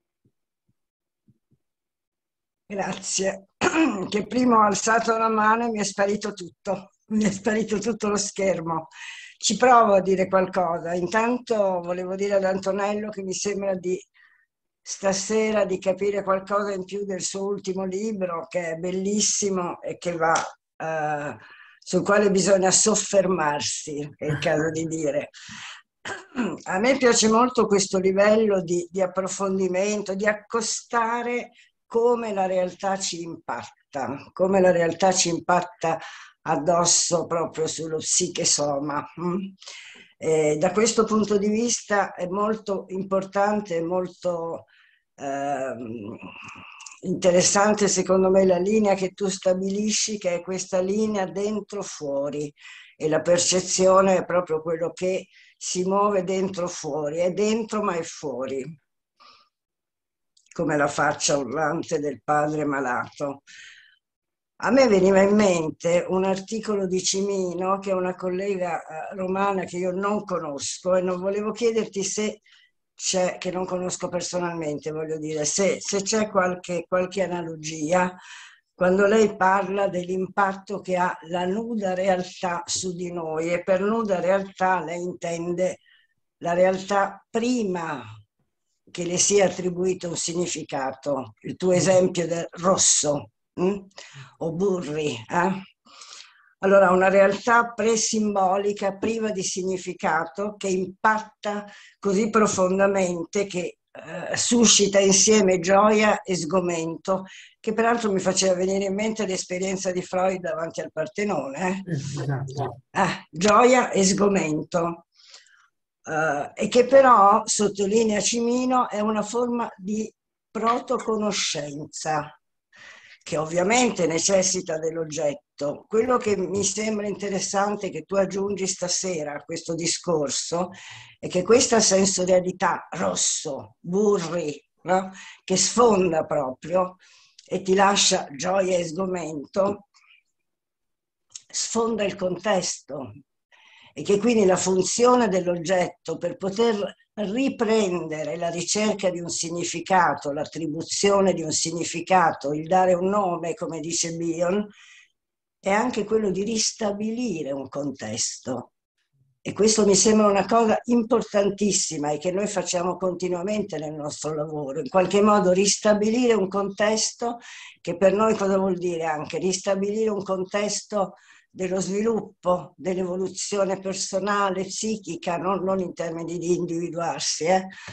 Speaker 4: Grazie, che prima ho alzato la mano e mi è sparito tutto lo schermo. Ci provo a dire qualcosa. Intanto volevo dire ad Antonello che mi sembra stasera di capire qualcosa in più del suo ultimo libro, che è bellissimo e che sul quale bisogna soffermarsi, è il caso di dire. A me piace molto questo livello di approfondimento, di accostare come la realtà ci impatta, addosso proprio sullo psiche-soma. Da questo punto di vista è molto importante, molto interessante secondo me la linea che tu stabilisci, che è questa linea dentro-fuori, e la percezione è proprio quello che si muove dentro-fuori, è dentro ma è fuori, come la faccia urlante del padre malato. A me veniva in mente un articolo di Cimino, che è una collega romana che io non conosco, e non volevo chiederti se c'è, che non conosco personalmente, voglio dire, se c'è qualche analogia, quando lei parla dell'impatto che ha la nuda realtà su di noi, e per nuda realtà lei intende la realtà prima che le sia attribuito un significato. Il tuo esempio del rosso, o burri. Allora, una realtà presimbolica, priva di significato, che impatta così profondamente che suscita insieme gioia e sgomento, che peraltro mi faceva venire in mente l'esperienza di Freud davanti al Partenone.
Speaker 2: Esatto.
Speaker 4: Gioia e sgomento. E che però, sottolinea Cimino, è una forma di protoconoscenza, che ovviamente necessita dell'oggetto. Quello che mi sembra interessante che tu aggiungi stasera a questo discorso è che questa sensorialità rosso, burri, no? Che sfonda proprio e ti lascia gioia e sgomento, sfonda il contesto, e che quindi la funzione dell'oggetto per poter riprendere la ricerca di un significato, l'attribuzione di un significato, il dare un nome, come dice Bion, è anche quello di ristabilire un contesto. E questo mi sembra una cosa importantissima e che noi facciamo continuamente nel nostro lavoro, in qualche modo ristabilire un contesto che per noi cosa vuol dire anche? Ristabilire un contesto dello sviluppo, dell'evoluzione personale, psichica, non in termini di individuarsi,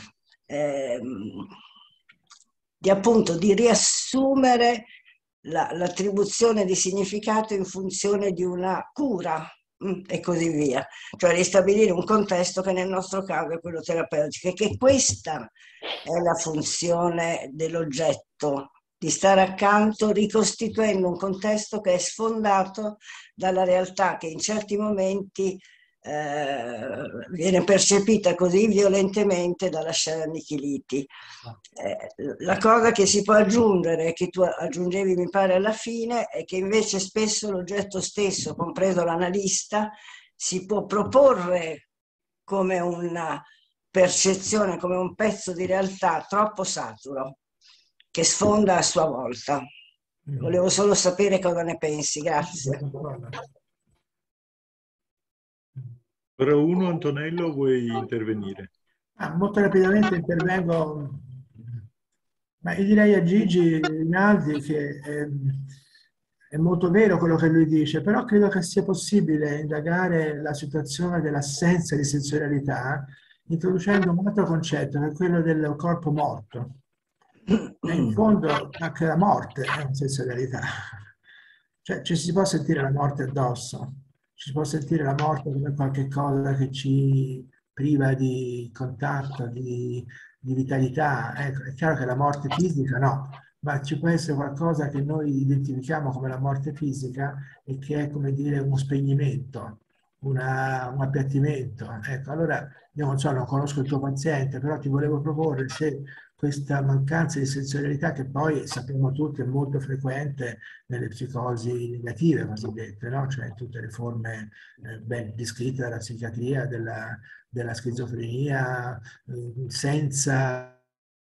Speaker 4: di appunto di riassumere l'attribuzione di significato in funzione di una cura e così via, cioè ristabilire un contesto che nel nostro caso è quello terapeutico, e che questa è la funzione dell'oggetto, di stare accanto ricostituendo un contesto che è sfondato dalla realtà che in certi momenti viene percepita così violentemente da lasciare annichiliti. La cosa che si può aggiungere, che tu aggiungevi mi pare alla fine, è che invece spesso l'oggetto stesso, compreso l'analista, si può proporre come una percezione, come un pezzo di realtà troppo saturo, che sfonda a sua volta. Volevo solo sapere cosa ne pensi, grazie.
Speaker 1: Però uno, Antonello, vuoi intervenire?
Speaker 2: Molto rapidamente intervengo, ma io direi a Gigi Rinaldi che è molto vero quello che lui dice, però credo che sia possibile indagare la situazione dell'assenza di sensorialità introducendo un altro concetto, che è quello del corpo morto. E in fondo anche la morte è una sensorialità, cioè ci si può sentire la morte addosso, ci si può sentire la morte come qualche cosa che ci priva di contatto, di vitalità. Ecco, è chiaro che la morte fisica no, ma ci può essere qualcosa che noi identifichiamo come la morte fisica e che è come dire uno spegnimento, un appiattimento. Ecco, allora io non so, non conosco il tuo paziente, però ti volevo proporre se questa mancanza di sensorialità, che poi sappiamo tutti è molto frequente nelle psicosi negative cosiddette, no? Cioè tutte le forme ben descritte dalla psichiatria, della schizofrenia, senza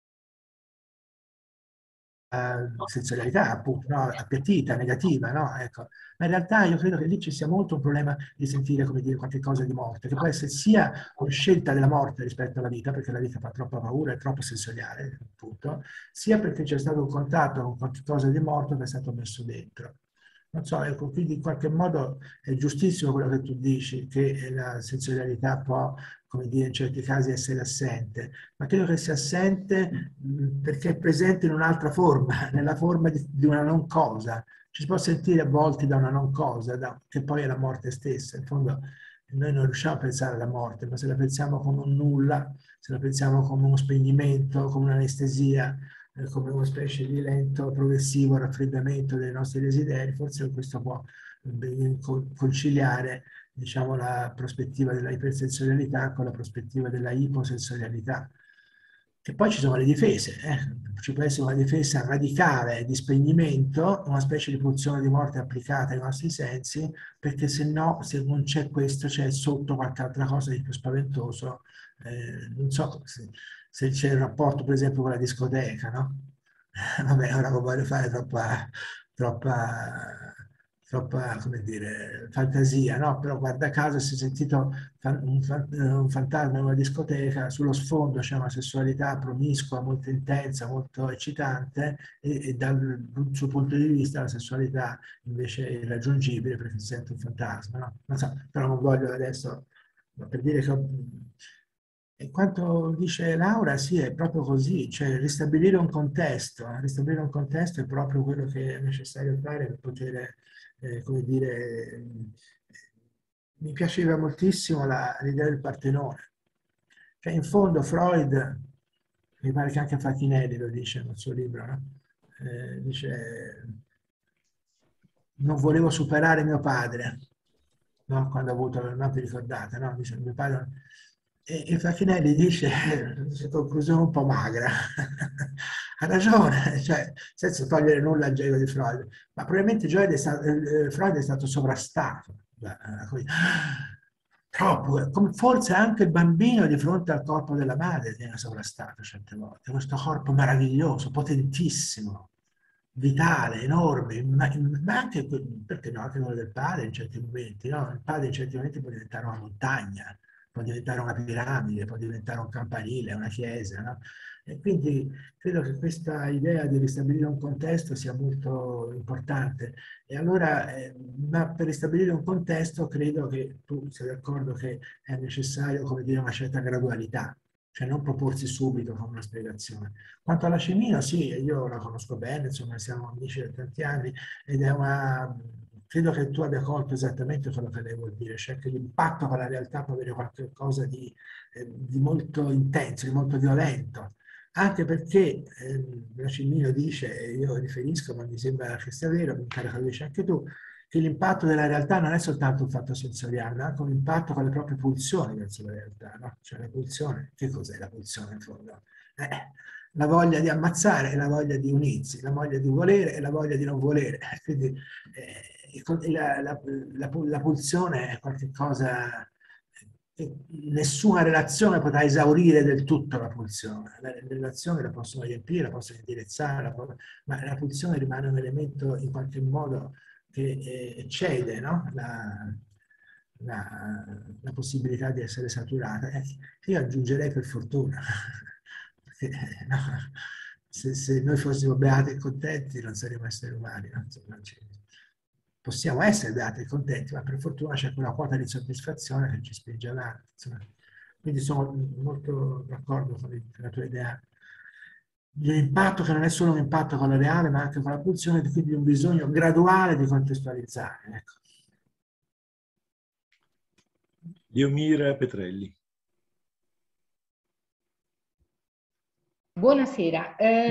Speaker 2: sensorialità, appunto, no? Appiattita, negativa, no? Ecco. Ma in realtà io credo che lì ci sia molto un problema di sentire, come dire, qualche cosa di morte, che può essere sia una scelta della morte rispetto alla vita, perché la vita fa troppa paura, è troppo sensoriale, appunto, sia perché c'è stato un contatto con qualche cosa di morto che è stato messo dentro. Non so, ecco, quindi in qualche modo è giustissimo quello che tu dici, che la sensorialità può, come dire, in certi casi essere assente, ma credo che sia assente perché è presente in un'altra forma, nella forma di una non cosa. Ci si può sentire avvolti da una non cosa, che poi è la morte stessa. In fondo noi non riusciamo a pensare alla morte, ma se la pensiamo come un nulla, se la pensiamo come uno spegnimento, come un'anestesia, come una specie di lento, progressivo raffreddamento dei nostri desideri, forse questo può conciliare, diciamo, la prospettiva della ipersensorialità con la prospettiva della iposensorialità. E poi ci sono le difese, ci può essere una difesa radicale di spegnimento, una specie di pulsione di morte applicata ai nostri sensi, perché se no, se non c'è questo, c'è sotto qualche altra cosa di più spaventoso. Non so se c'è il rapporto, per esempio, con la discoteca, no? Vabbè, ora non voglio fare troppa, come dire, fantasia, no? Però guarda caso si è sentito un fantasma in una discoteca, sullo sfondo c'è una sessualità promiscua, molto intensa, molto eccitante, e dal suo punto di vista la sessualità invece è irraggiungibile perché si sente un fantasma, no? Non so, però non voglio adesso, per dire che in quanto dice Laura, sì, è proprio così, cioè ristabilire un contesto è proprio quello che è necessario fare per poter, come dire, mi piaceva moltissimo l'idea del Partenone. Cioè, in fondo Freud, mi pare che anche Facchinelli lo dice nel suo libro, no? Dice, non volevo superare mio padre, no? Quando ha avuto, non vi ricordate, no? Dice, mio padre... E Facchinelli dice, conclusione un po' magra, ha ragione, cioè, senza togliere nulla al genio di Freud, ma probabilmente Freud è stato sovrastato, troppo, forse anche il bambino di fronte al corpo della madre viene sovrastato certe volte, questo corpo meraviglioso, potentissimo, vitale, enorme, ma anche, perché no, anche quello del padre in certi momenti, no? Il padre in certi momenti può diventare una montagna, può diventare una piramide, può diventare un campanile, una chiesa, no? E quindi credo che questa idea di ristabilire un contesto sia molto importante. E allora, ma per ristabilire un contesto credo che tu sia d'accordo che è necessario, come dire, una certa gradualità, cioè non proporsi subito con una spiegazione. Quanto alla Cimino, sì, io la conosco bene, insomma, siamo amici da tanti anni ed è una... Credo che tu abbia colto esattamente quello che lei vuol dire, cioè che l'impatto con la realtà può avere qualcosa di molto intenso, di molto violento, anche perché la Cimino dice, e io riferisco, ma mi sembra che sia vero, mi pare che lo dici anche tu, che l'impatto della realtà non è soltanto un fatto sensoriale, ma anche un impatto con le proprie pulsioni verso la realtà, no? Cioè la pulsione, che cos'è la pulsione in fondo? La voglia di ammazzare e la voglia di unirsi, la voglia di volere e la voglia di non volere. Quindi la pulsione è qualcosa che nessuna relazione potrà esaurire del tutto la pulsione. Le relazioni la possono riempire, la possono indirizzare, ma la pulsione rimane un elemento in qualche modo che eccede, no? La possibilità di essere saturata. Io aggiungerei per fortuna, perché no, se noi fossimo beati e contenti non saremmo esseri umani, no? Insomma, possiamo essere beati e contenti, ma per fortuna c'è quella quota di soddisfazione che ci spinge avanti. Insomma. Quindi sono molto d'accordo con la tua idea di un impatto che non è solo un impatto con la reale, ma anche con la pulsione, e quindi un bisogno graduale di contestualizzare. Ecco.
Speaker 1: Diomira Petrelli.
Speaker 5: Buonasera.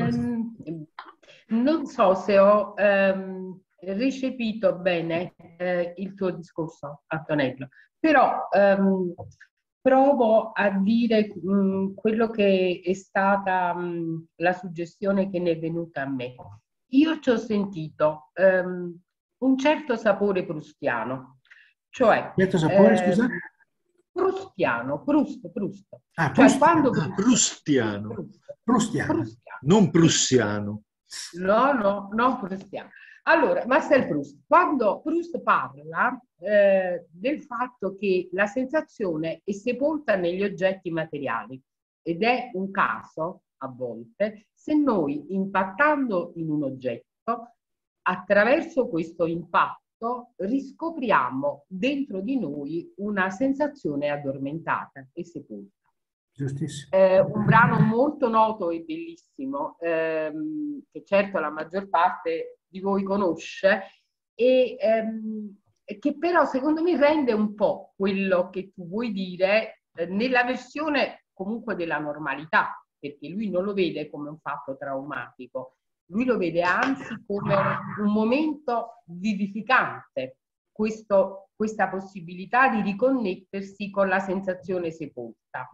Speaker 5: Non so se ho recepito bene il tuo discorso, Antonello, però provo a dire quello che è stata la suggestione che ne è venuta a me. Io ci ho sentito un certo sapore prustiano, cioè...
Speaker 2: Certo sapore, scusa?
Speaker 5: Prustiano, Proust.
Speaker 2: Ah,
Speaker 5: Cioè, quando
Speaker 1: Prustiano.
Speaker 2: Prustiano.
Speaker 1: Non prussiano.
Speaker 5: No, non prustiano. Allora, Marcel Proust, quando Proust parla del fatto che la sensazione è sepolta negli oggetti materiali ed è un caso, a volte, se noi impattando in un oggetto, attraverso questo impatto, riscopriamo dentro di noi una sensazione addormentata e sepolta.
Speaker 2: Giustissimo.
Speaker 5: Un brano molto noto e bellissimo, che certo la maggior parte di voi conosce, e che però secondo me rende un po' quello che tu vuoi dire nella versione comunque della normalità, perché lui non lo vede come un fatto traumatico, lui lo vede anzi come un momento vivificante, questa possibilità di riconnettersi con la sensazione sepolta.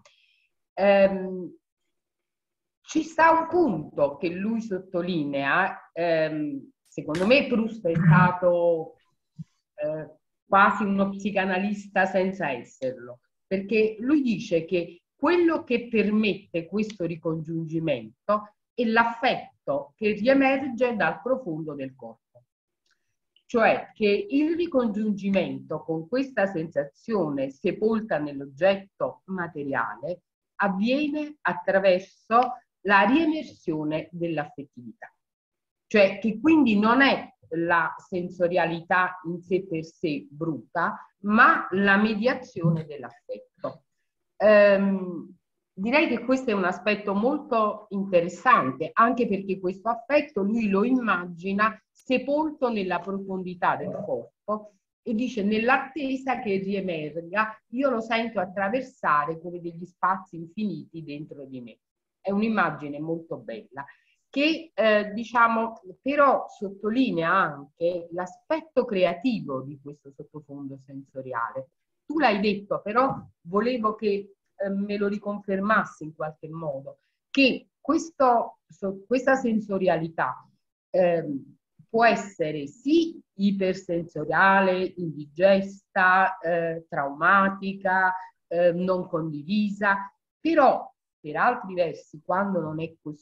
Speaker 5: Ci sta un punto che lui sottolinea, secondo me Proust è stato quasi uno psicanalista senza esserlo, perché lui dice che quello che permette questo ricongiungimento è l'affetto che riemerge dal profondo del corpo. Cioè che il ricongiungimento con questa sensazione sepolta nell'oggetto materiale avviene attraverso la riemersione dell'affettività. Cioè che quindi non è la sensorialità in sé per sé brutta, ma la mediazione dell'affetto. Direi che questo è un aspetto molto interessante, anche perché questo affetto lui lo immagina sepolto nella profondità del corpo e dice nell'attesa che riemerga io lo sento attraversare come degli spazi infiniti dentro di me. È un'immagine molto bella che diciamo però sottolinea anche l'aspetto creativo di questo sottofondo sensoriale. Tu l'hai detto, però volevo che me lo riconfermassi in qualche modo, che questa sensorialità può essere sì ipersensoriale, indigesta, traumatica, non condivisa, però per altri versi, quando non è così,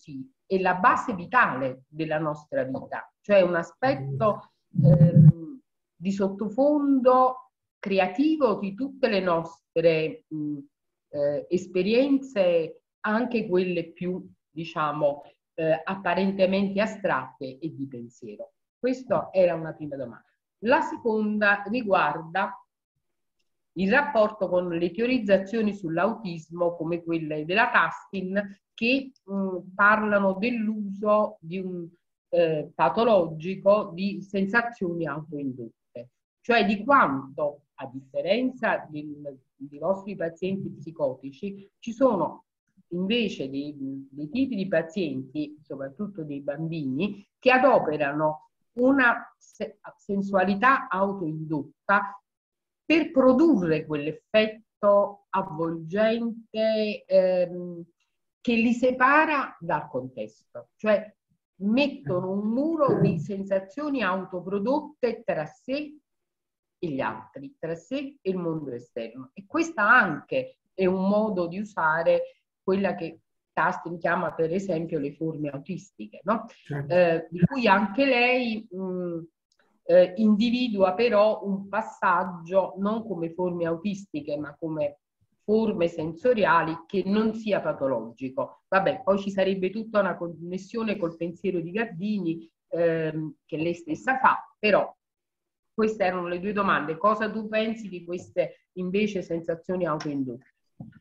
Speaker 5: è la base vitale della nostra vita, cioè un aspetto di sottofondo creativo di tutte le nostre esperienze, anche quelle più, diciamo, apparentemente astratte e di pensiero. Questa era una prima domanda. La seconda riguarda il rapporto con le teorizzazioni sull'autismo come quelle della Taskin, che parlano dell'uso di un patologico di sensazioni autoindotte, cioè di quanto, a differenza dei vostri pazienti psicotici, ci sono invece dei tipi di pazienti, soprattutto dei bambini, che adoperano una sensualità autoindotta per produrre quell'effetto avvolgente che li separa dal contesto, cioè mettono un muro di sensazioni autoprodotte tra sé e gli altri, tra sé e il mondo esterno. E questa anche è un modo di usare quella che Taskin chiama per esempio le forme autistiche, no?
Speaker 2: Certo.
Speaker 5: Di cui anche lei individua però un passaggio non come forme autistiche ma come forme sensoriali che non sia patologico. Vabbè, poi ci sarebbe tutta una connessione col pensiero di Gardini che lei stessa fa, però queste erano le due domande. Cosa tu pensi di queste invece sensazioni autoindotte?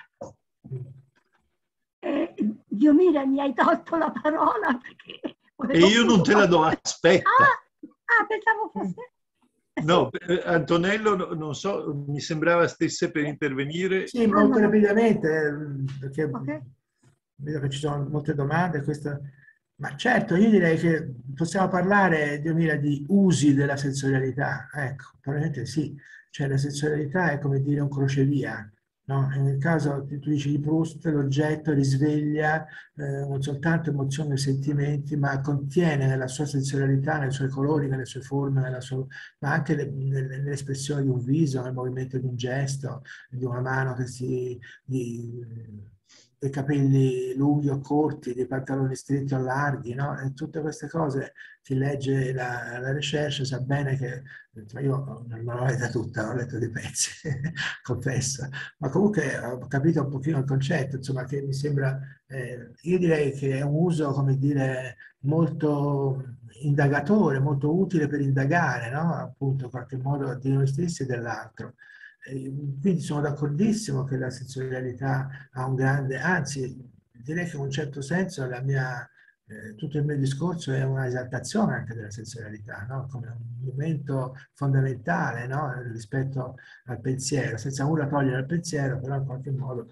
Speaker 6: Diomira, mi hai tolto la parola perché
Speaker 1: e io non te la do, aspetta.
Speaker 6: Pensavo fosse...
Speaker 1: No, Antonello, non so, mi sembrava stesse per intervenire.
Speaker 2: Sì, molto rapidamente, perché
Speaker 6: Okay.
Speaker 2: vedo che ci sono molte domande. Ma certo, io direi che possiamo parlare, Diomira, di usi della sensorialità. Ecco, probabilmente sì. Cioè la sensorialità è come dire un crocevia. No? Nel caso tu dici di Proust, l'oggetto risveglia non soltanto emozioni e sentimenti, ma contiene nella sua sensorialità, nei suoi colori, nelle sue forme, ma anche nell'espressione di un viso, nel movimento di un gesto, di una mano dei capelli lunghi o corti, dei pantaloni stretti o larghi, no? E tutte queste cose, chi legge la recherche sa bene che, io non l'ho letta tutta, ho letto dei pezzi, confesso, ma comunque ho capito un pochino il concetto, insomma, che mi sembra, io direi che è un uso, come dire, molto indagatore, molto utile per indagare, no? Appunto, in qualche modo di noi stessi e dell'altro. Quindi sono d'accordissimo che la sensorialità ha un grande, anzi direi che in un certo senso tutto il mio discorso è una esaltazione anche della sensorialità, no? Come un momento fondamentale, no? Rispetto al pensiero, senza nulla togliere al pensiero, però in qualche modo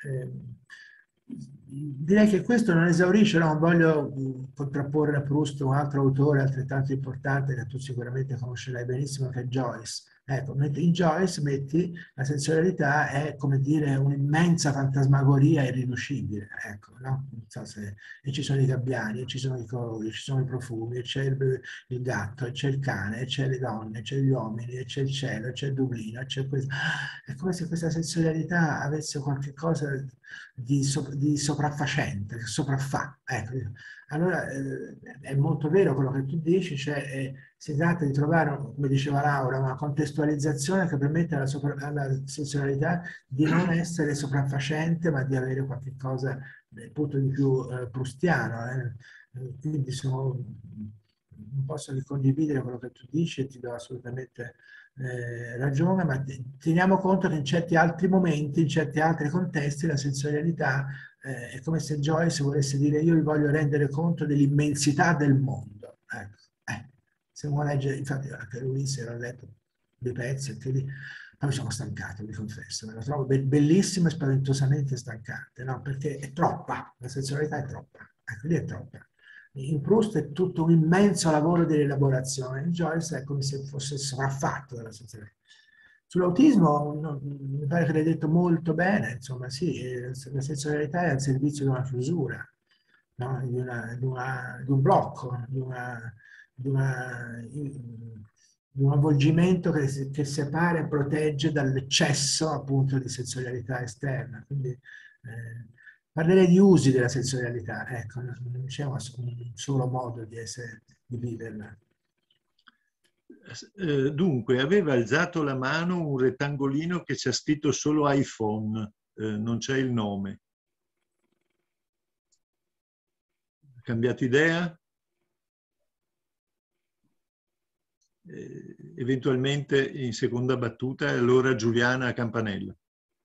Speaker 2: direi che questo non esaurisce, no? Non voglio contrapporre a Proust un altro autore altrettanto importante che tu sicuramente conoscerai benissimo, che è Joyce. Ecco, in Joyce metti la sensorialità è come dire un'immensa fantasmagoria irriducibile, ecco, no? Non so se, e ci sono i gabbiani, e ci sono i colori, ci sono i profumi, e c'è il gatto, e c'è il cane, e c'è le donne, e c'è gli uomini, e c'è il cielo, e c'è il Dublino, e c'è questo. È come se questa sensorialità avesse qualche cosa di sopraffacente, che sopraffa. Ecco. Allora è molto vero quello che tu dici, cioè si tratta di trovare, come diceva Laura, una contestualizzazione che permette alla sensorialità di non essere sopraffacente, ma di avere qualche cosa appunto di più proustiano. Quindi non posso che condividere quello che tu dici e ti do assolutamente ragione, ma teniamo conto che in certi altri momenti, in certi altri contesti, la sensorialità è come se Joyce volesse dire: io vi voglio rendere conto dell'immensità del mondo. Ecco. Se uno legge, infatti anche Ulisse era letto dei pezzi, anche lì, poi mi sono stancato, vi confesso, me la trovo bellissima e spaventosamente stancante, no? Perché è troppa, la sensorialità è troppa, ecco, lì è troppa. In Proust è tutto un immenso lavoro di elaborazione, in Joyce è come se fosse sopraffatto dalla sensorialità. Sull'autismo mi pare che l'hai detto molto bene, insomma sì, la sensorialità è al servizio di una chiusura, no? di un blocco, di un avvolgimento che separa e protegge dall'eccesso appunto di sensorialità esterna. Quindi Parlerei di usi della sensorialità, ecco, non c'è un solo modo di viverla.
Speaker 1: Dunque, aveva alzato la mano un rettangolino che c'è scritto solo iPhone, non c'è il nome. Cambiato idea? Eventualmente in seconda battuta, allora Giuliana Campanella.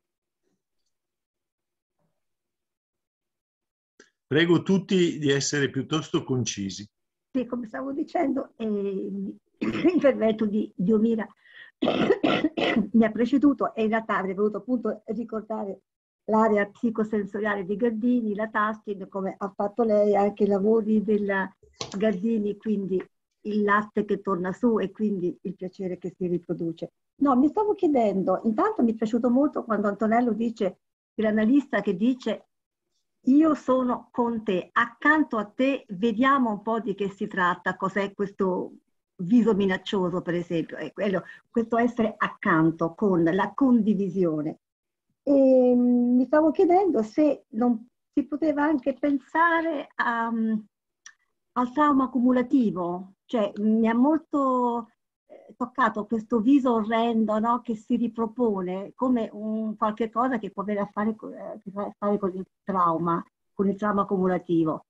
Speaker 1: Prego tutti di essere piuttosto concisi.
Speaker 6: Sì, come stavo dicendo, l'intervento di Diomira mi ha preceduto e in realtà avrei voluto appunto ricordare l'area psicosensoriale di Gardini, la Taskin, come ha fatto lei, anche i lavori della Gardini, quindi il latte che torna su e quindi il piacere che si riproduce. No, mi stavo chiedendo, intanto mi è piaciuto molto quando Antonello dice, l'analista che dice io sono con te, accanto a te, vediamo un po' di che si tratta, cos'è questo viso minaccioso, per esempio, è quello, questo essere accanto con la condivisione. E mi stavo chiedendo se non si poteva anche pensare al trauma accumulativo, cioè mi ha molto toccato questo viso orrendo, no, che si ripropone come un qualche cosa che può avere a fare, con il trauma accumulativo.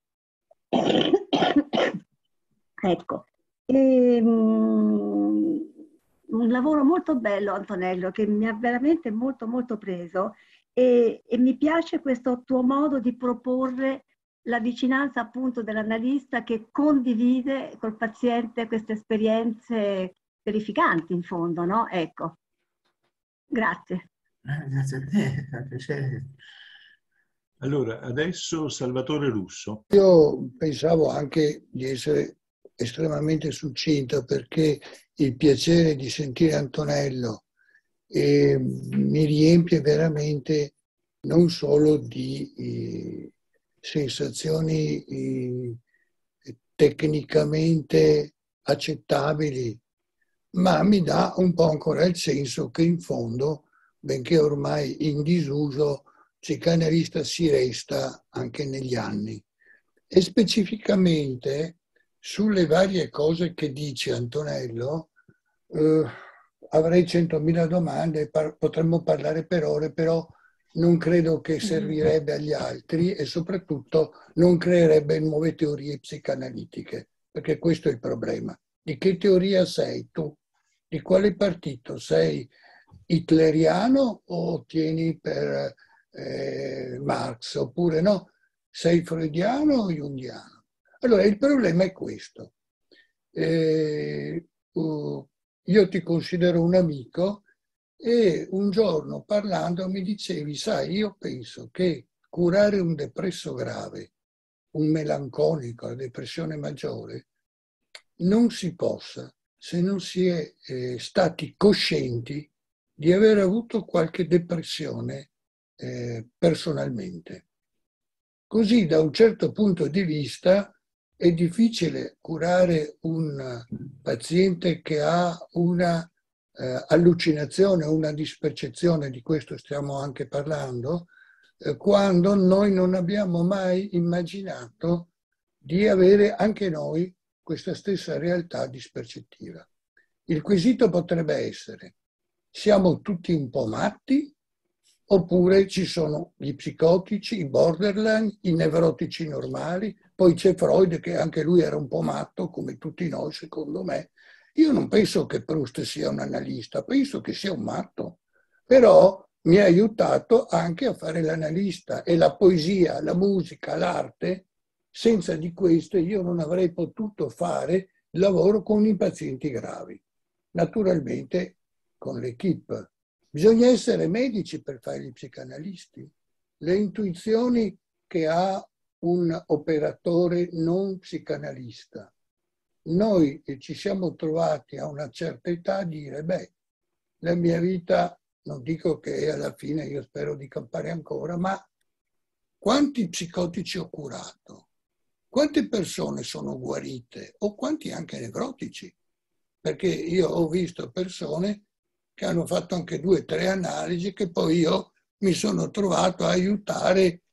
Speaker 6: Ecco, un lavoro molto bello, Antonello, che mi ha veramente molto molto preso e mi piace questo tuo modo di proporre la vicinanza appunto dell'analista che condivide col paziente queste esperienze verificanti in fondo, no? Ecco, grazie.
Speaker 2: Grazie a te, fa piacere.
Speaker 1: Allora, adesso Salvatore Russo.
Speaker 7: Io pensavo anche di essere estremamente succinto perché il piacere di sentire Antonello mi riempie veramente non solo di sensazioni tecnicamente accettabili, ma mi dà un po' ancora il senso che in fondo, benché ormai in disuso, psicanalista si resta anche negli anni. E specificamente sulle varie cose che dice Antonello, avrei 100.000 domande, potremmo parlare per ore, però non credo che servirebbe agli altri e soprattutto non creerebbe nuove teorie psicanalitiche, perché questo è il problema. Di che teoria sei tu? Di quale partito? Sei hitleriano o tieni per Marx? Oppure no? Sei freudiano o jungiano? Allora, il problema è questo. Io ti considero un amico e un giorno parlando mi dicevi, sai, io penso che curare un depresso grave, un melanconico, la depressione maggiore, non si possa se non si è stati coscienti di aver avuto qualche depressione personalmente. Così da un certo punto di vista è difficile curare un paziente che ha una allucinazione o una dispercezione, di questo stiamo anche parlando, quando noi non abbiamo mai immaginato di avere anche noi questa stessa realtà dispercettiva. Il quesito potrebbe essere: siamo tutti un po' matti? Oppure ci sono gli psicotici, i borderline, i nevrotici normali, poi c'è Freud che anche lui era un po' matto, come tutti noi secondo me. Io non penso che Proust sia un analista, penso che sia un matto, però mi ha aiutato anche a fare l'analista e la poesia, la musica, l'arte. Senza di questo io non avrei potuto fare il lavoro con i pazienti gravi. Naturalmente con l'equipe. Bisogna essere medici per fare gli psicanalisti. Le intuizioni che ha un operatore non psicanalista. Noi ci siamo trovati a una certa età a dire, beh, la mia vita, non dico che alla fine io spero di campare ancora, ma quanti psicotici ho curato? Quante persone sono guarite? O quanti anche nevrotici? Perché io ho visto persone che hanno fatto anche 2 o 3 analisi che poi io mi sono trovato a aiutare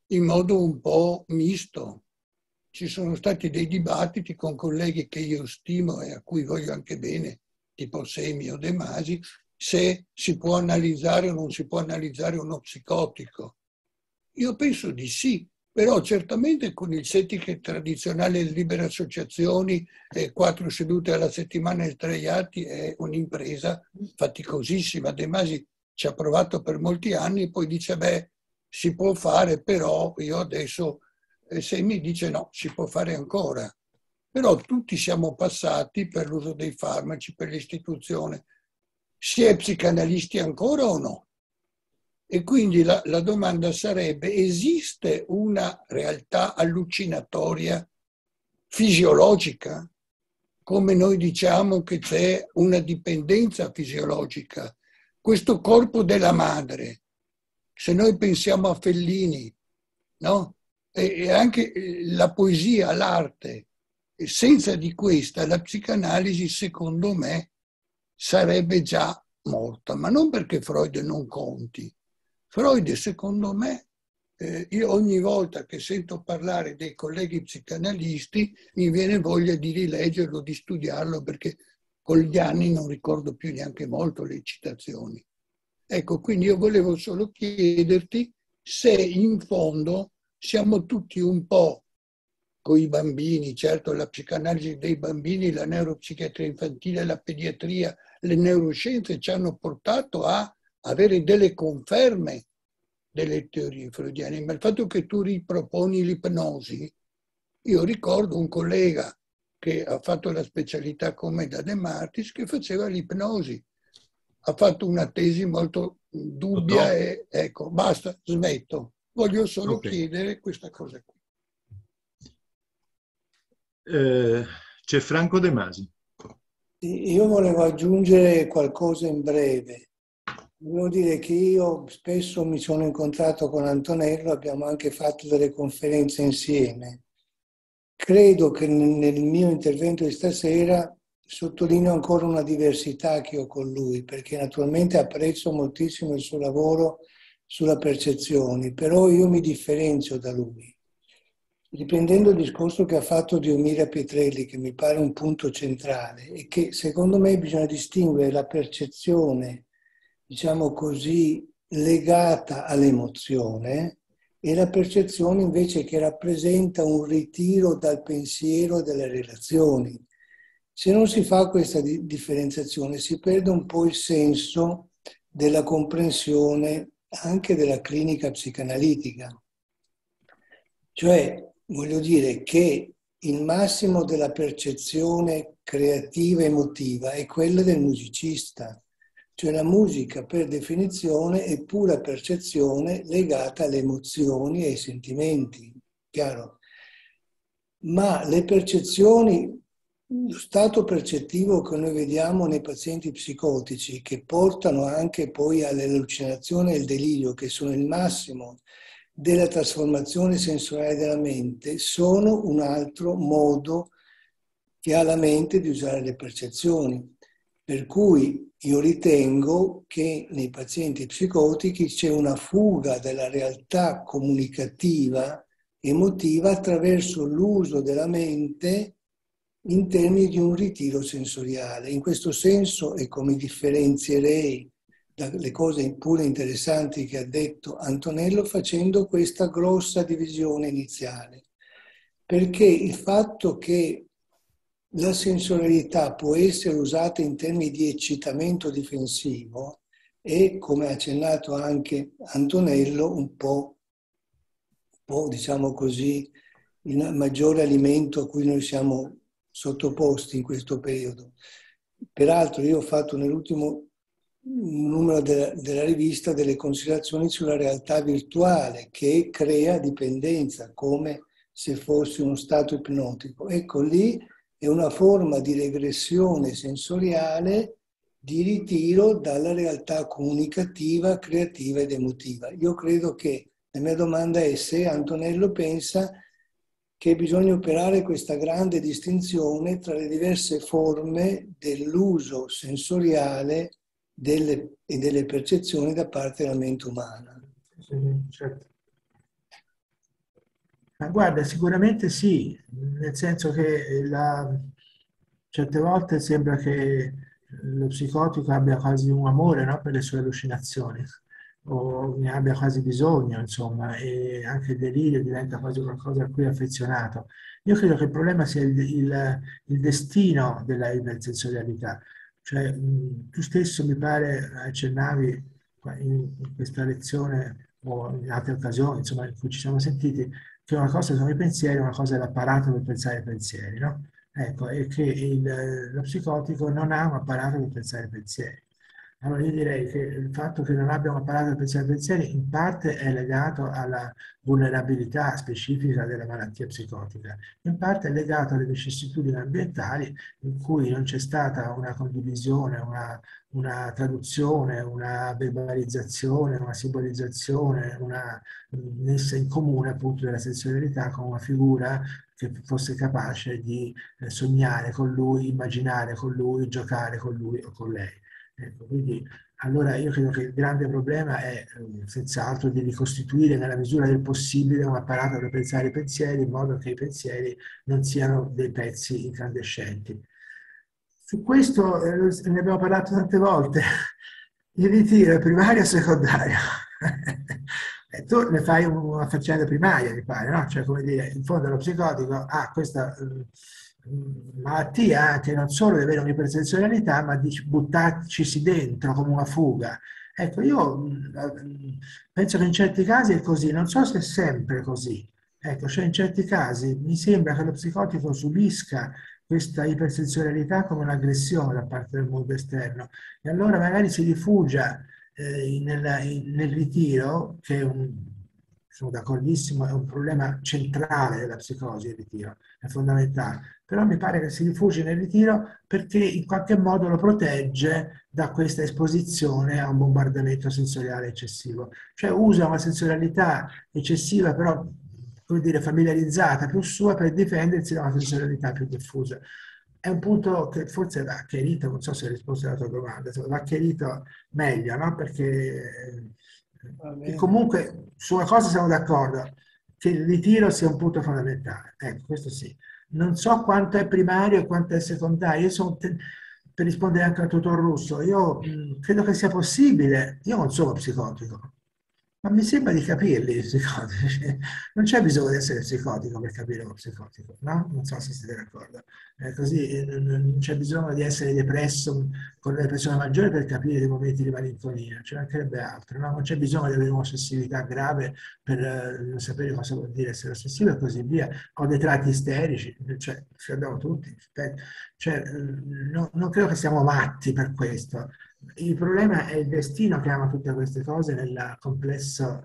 Speaker 7: in modo un po' misto. Ci sono stati dei dibattiti con colleghi che io stimo e a cui voglio anche bene, tipo Semi o De Masi, se si può analizzare o non si può analizzare uno psicotico. Io penso di sì, però certamente con il setting tradizionale di libere associazioni, 4 sedute alla settimana e 3 atti è un'impresa faticosissima. De Masi ci ha provato per molti anni e poi dice, beh, si può fare, però io adesso, se mi dice no, si può fare ancora. Però tutti siamo passati per l'uso dei farmaci, per l'istituzione. Si è psicanalisti ancora o no? E quindi la domanda sarebbe, esiste una realtà allucinatoria fisiologica? Come noi diciamo che c'è una dipendenza fisiologica. Questo corpo della madre, se noi pensiamo a Fellini, no? E anche la poesia, l'arte, senza di questa la psicanalisi, secondo me, sarebbe già morta, ma non perché Freud non conti. Freud, secondo me, io ogni volta che sento parlare dei colleghi psicanalisti mi viene voglia di rileggerlo, di studiarlo, perché con gli anni non ricordo più neanche molto le citazioni. Ecco, quindi io volevo solo chiederti se in fondo siamo tutti un po' con i bambini, certo la psicanalisi dei bambini, la neuropsichiatria infantile, la pediatria, le neuroscienze ci hanno portato a avere delle conferme delle teorie freudiane, ma il fatto che tu riproponi l'ipnosi, io ricordo un collega che ha fatto la specialità con me da De Martis che faceva l'ipnosi, ha fatto una tesi molto dubbia e ecco, basta, smetto. Voglio solo chiedere questa cosa qui.
Speaker 1: C'è Franco De Masi.
Speaker 8: Io volevo aggiungere qualcosa in breve. Devo dire che io spesso mi sono incontrato con Antonello, abbiamo anche fatto delle conferenze insieme. Credo che nel mio intervento di stasera sottolineo ancora una diversità che ho con lui, perché naturalmente apprezzo moltissimo il suo lavoro sulla percezione, però io mi differenzio da lui. Riprendendo il discorso che ha fatto Diomira Pietrelli, che mi pare un punto centrale, è che secondo me bisogna distinguere la percezione, diciamo così, legata all'emozione e la percezione invece che rappresenta un ritiro dal pensiero e dalle relazioni. Se non si fa questa differenziazione si perde un po' il senso della comprensione anche della clinica psicanalitica. Cioè, voglio dire che il massimo della percezione creativa e emotiva è quella del musicista. Cioè la musica, per definizione, è pura percezione legata alle emozioni e ai sentimenti, chiaro? Ma le percezioni, lo stato percettivo che noi vediamo nei pazienti psicotici, che portano anche poi all'allucinazione e al delirio, che sono il massimo della trasformazione sensoriale della mente, sono un altro modo che ha la mente di usare le percezioni. Per cui io ritengo che nei pazienti psicotici c'è una fuga della realtà comunicativa, emotiva, attraverso l'uso della mente in termini di un ritiro sensoriale. In questo senso, e come differenzierei dalle cose pure interessanti che ha detto Antonello, facendo questa grossa divisione iniziale. Perché il fatto che la sensorialità può essere usata in termini di eccitamento difensivo e, come ha accennato anche Antonello, un po' diciamo così, il maggiore alimento a cui noi siamo sottoposti in questo periodo. Peraltro io ho fatto nell'ultimo numero della rivista delle considerazioni sulla realtà virtuale che crea dipendenza, come se fosse uno stato ipnotico. Ecco, lì è una forma di regressione sensoriale, di ritiro dalla realtà comunicativa, creativa ed emotiva. Io credo che, la mia domanda è se Antonello pensa che bisogna operare questa grande distinzione tra le diverse forme dell'uso sensoriale e delle percezioni da parte della mente umana.
Speaker 2: Certo. Ma guarda, sicuramente sì, nel senso che certe volte sembra che lo psicotico abbia quasi un amore, no, per le sue allucinazioni, o ne abbia quasi bisogno, insomma, e anche il delirio diventa quasi qualcosa a cui è affezionato. Io credo che il problema sia il destino della ipersensorialità. Cioè, tu stesso mi pare accennavi in questa lezione o in altre occasioni, insomma, in cui ci siamo sentiti, che una cosa sono i pensieri, una cosa è l'apparato per pensare ai pensieri, no? Ecco, e che lo psicotico non ha un apparato per pensare ai pensieri. Allora io direi che il fatto che non abbia un apparato per pensare ai pensieri in parte è legato alla vulnerabilità specifica della malattia psicotica, in parte è legato alle vicissitudini ambientali in cui non c'è stata una condivisione, una traduzione, una verbalizzazione, una simbolizzazione, una messa in comune appunto della sensorialità con una figura che fosse capace di sognare con lui, immaginare con lui, giocare con lui o con lei. Ecco, quindi allora io credo che il grande problema è senz'altro di ricostituire nella misura del possibile un apparato per pensare ai pensieri in modo che i pensieri non siano dei pezzi incandescenti. Su questo ne abbiamo parlato tante volte, il ritiro è primario o secondario? Tu ne fai una faccenda primaria, mi pare, no? Cioè, come dire, in fondo lo psicotico ha questa malattia anche non solo di avere un'ipersensorialità, ma di buttarcisi dentro come una fuga. Ecco, io penso che in certi casi è così, non so se è sempre così. Ecco, cioè in certi casi mi sembra che lo psicotico subisca questa ipersensorialità come un'aggressione da parte del mondo esterno e allora magari si rifugia nel ritiro, che è sono d'accordissimo, è un problema centrale della psicosi, il ritiro, è fondamentale, però mi pare che si rifugi nel ritiro perché in qualche modo lo protegge da questa esposizione a un bombardamento sensoriale eccessivo, cioè usa una sensorialità eccessiva però, come dire, familiarizzata, più sua per difendersi da una sensorialità più diffusa. È un punto che forse va chiarito, non so se hai risposto alla tua domanda, va chiarito meglio, no? Perché comunque su una cosa siamo d'accordo, che il ritiro sia un punto fondamentale. Ecco, questo sì. Non so quanto è primario e quanto è secondario. Io sono, per rispondere anche al tutor Russo, io credo che sia possibile, io non sono psicotico, ma mi sembra di capirli i psicotici. Non c'è bisogno di essere psicotico per capire uno psicotico, no? Non so se siete d'accordo. Così non c'è bisogno di essere depresso con la depressione maggiore per capire dei momenti di malinconia, ci mancherebbe altro, no? Non c'è bisogno di avere un'ossessività grave per non sapere cosa vuol dire essere ossessivo e così via. Ho dei tratti isterici, cioè ce li abbiamo tutti. Cioè, non credo che siamo matti per questo. Il problema è il destino che ama tutte queste cose nel complesso.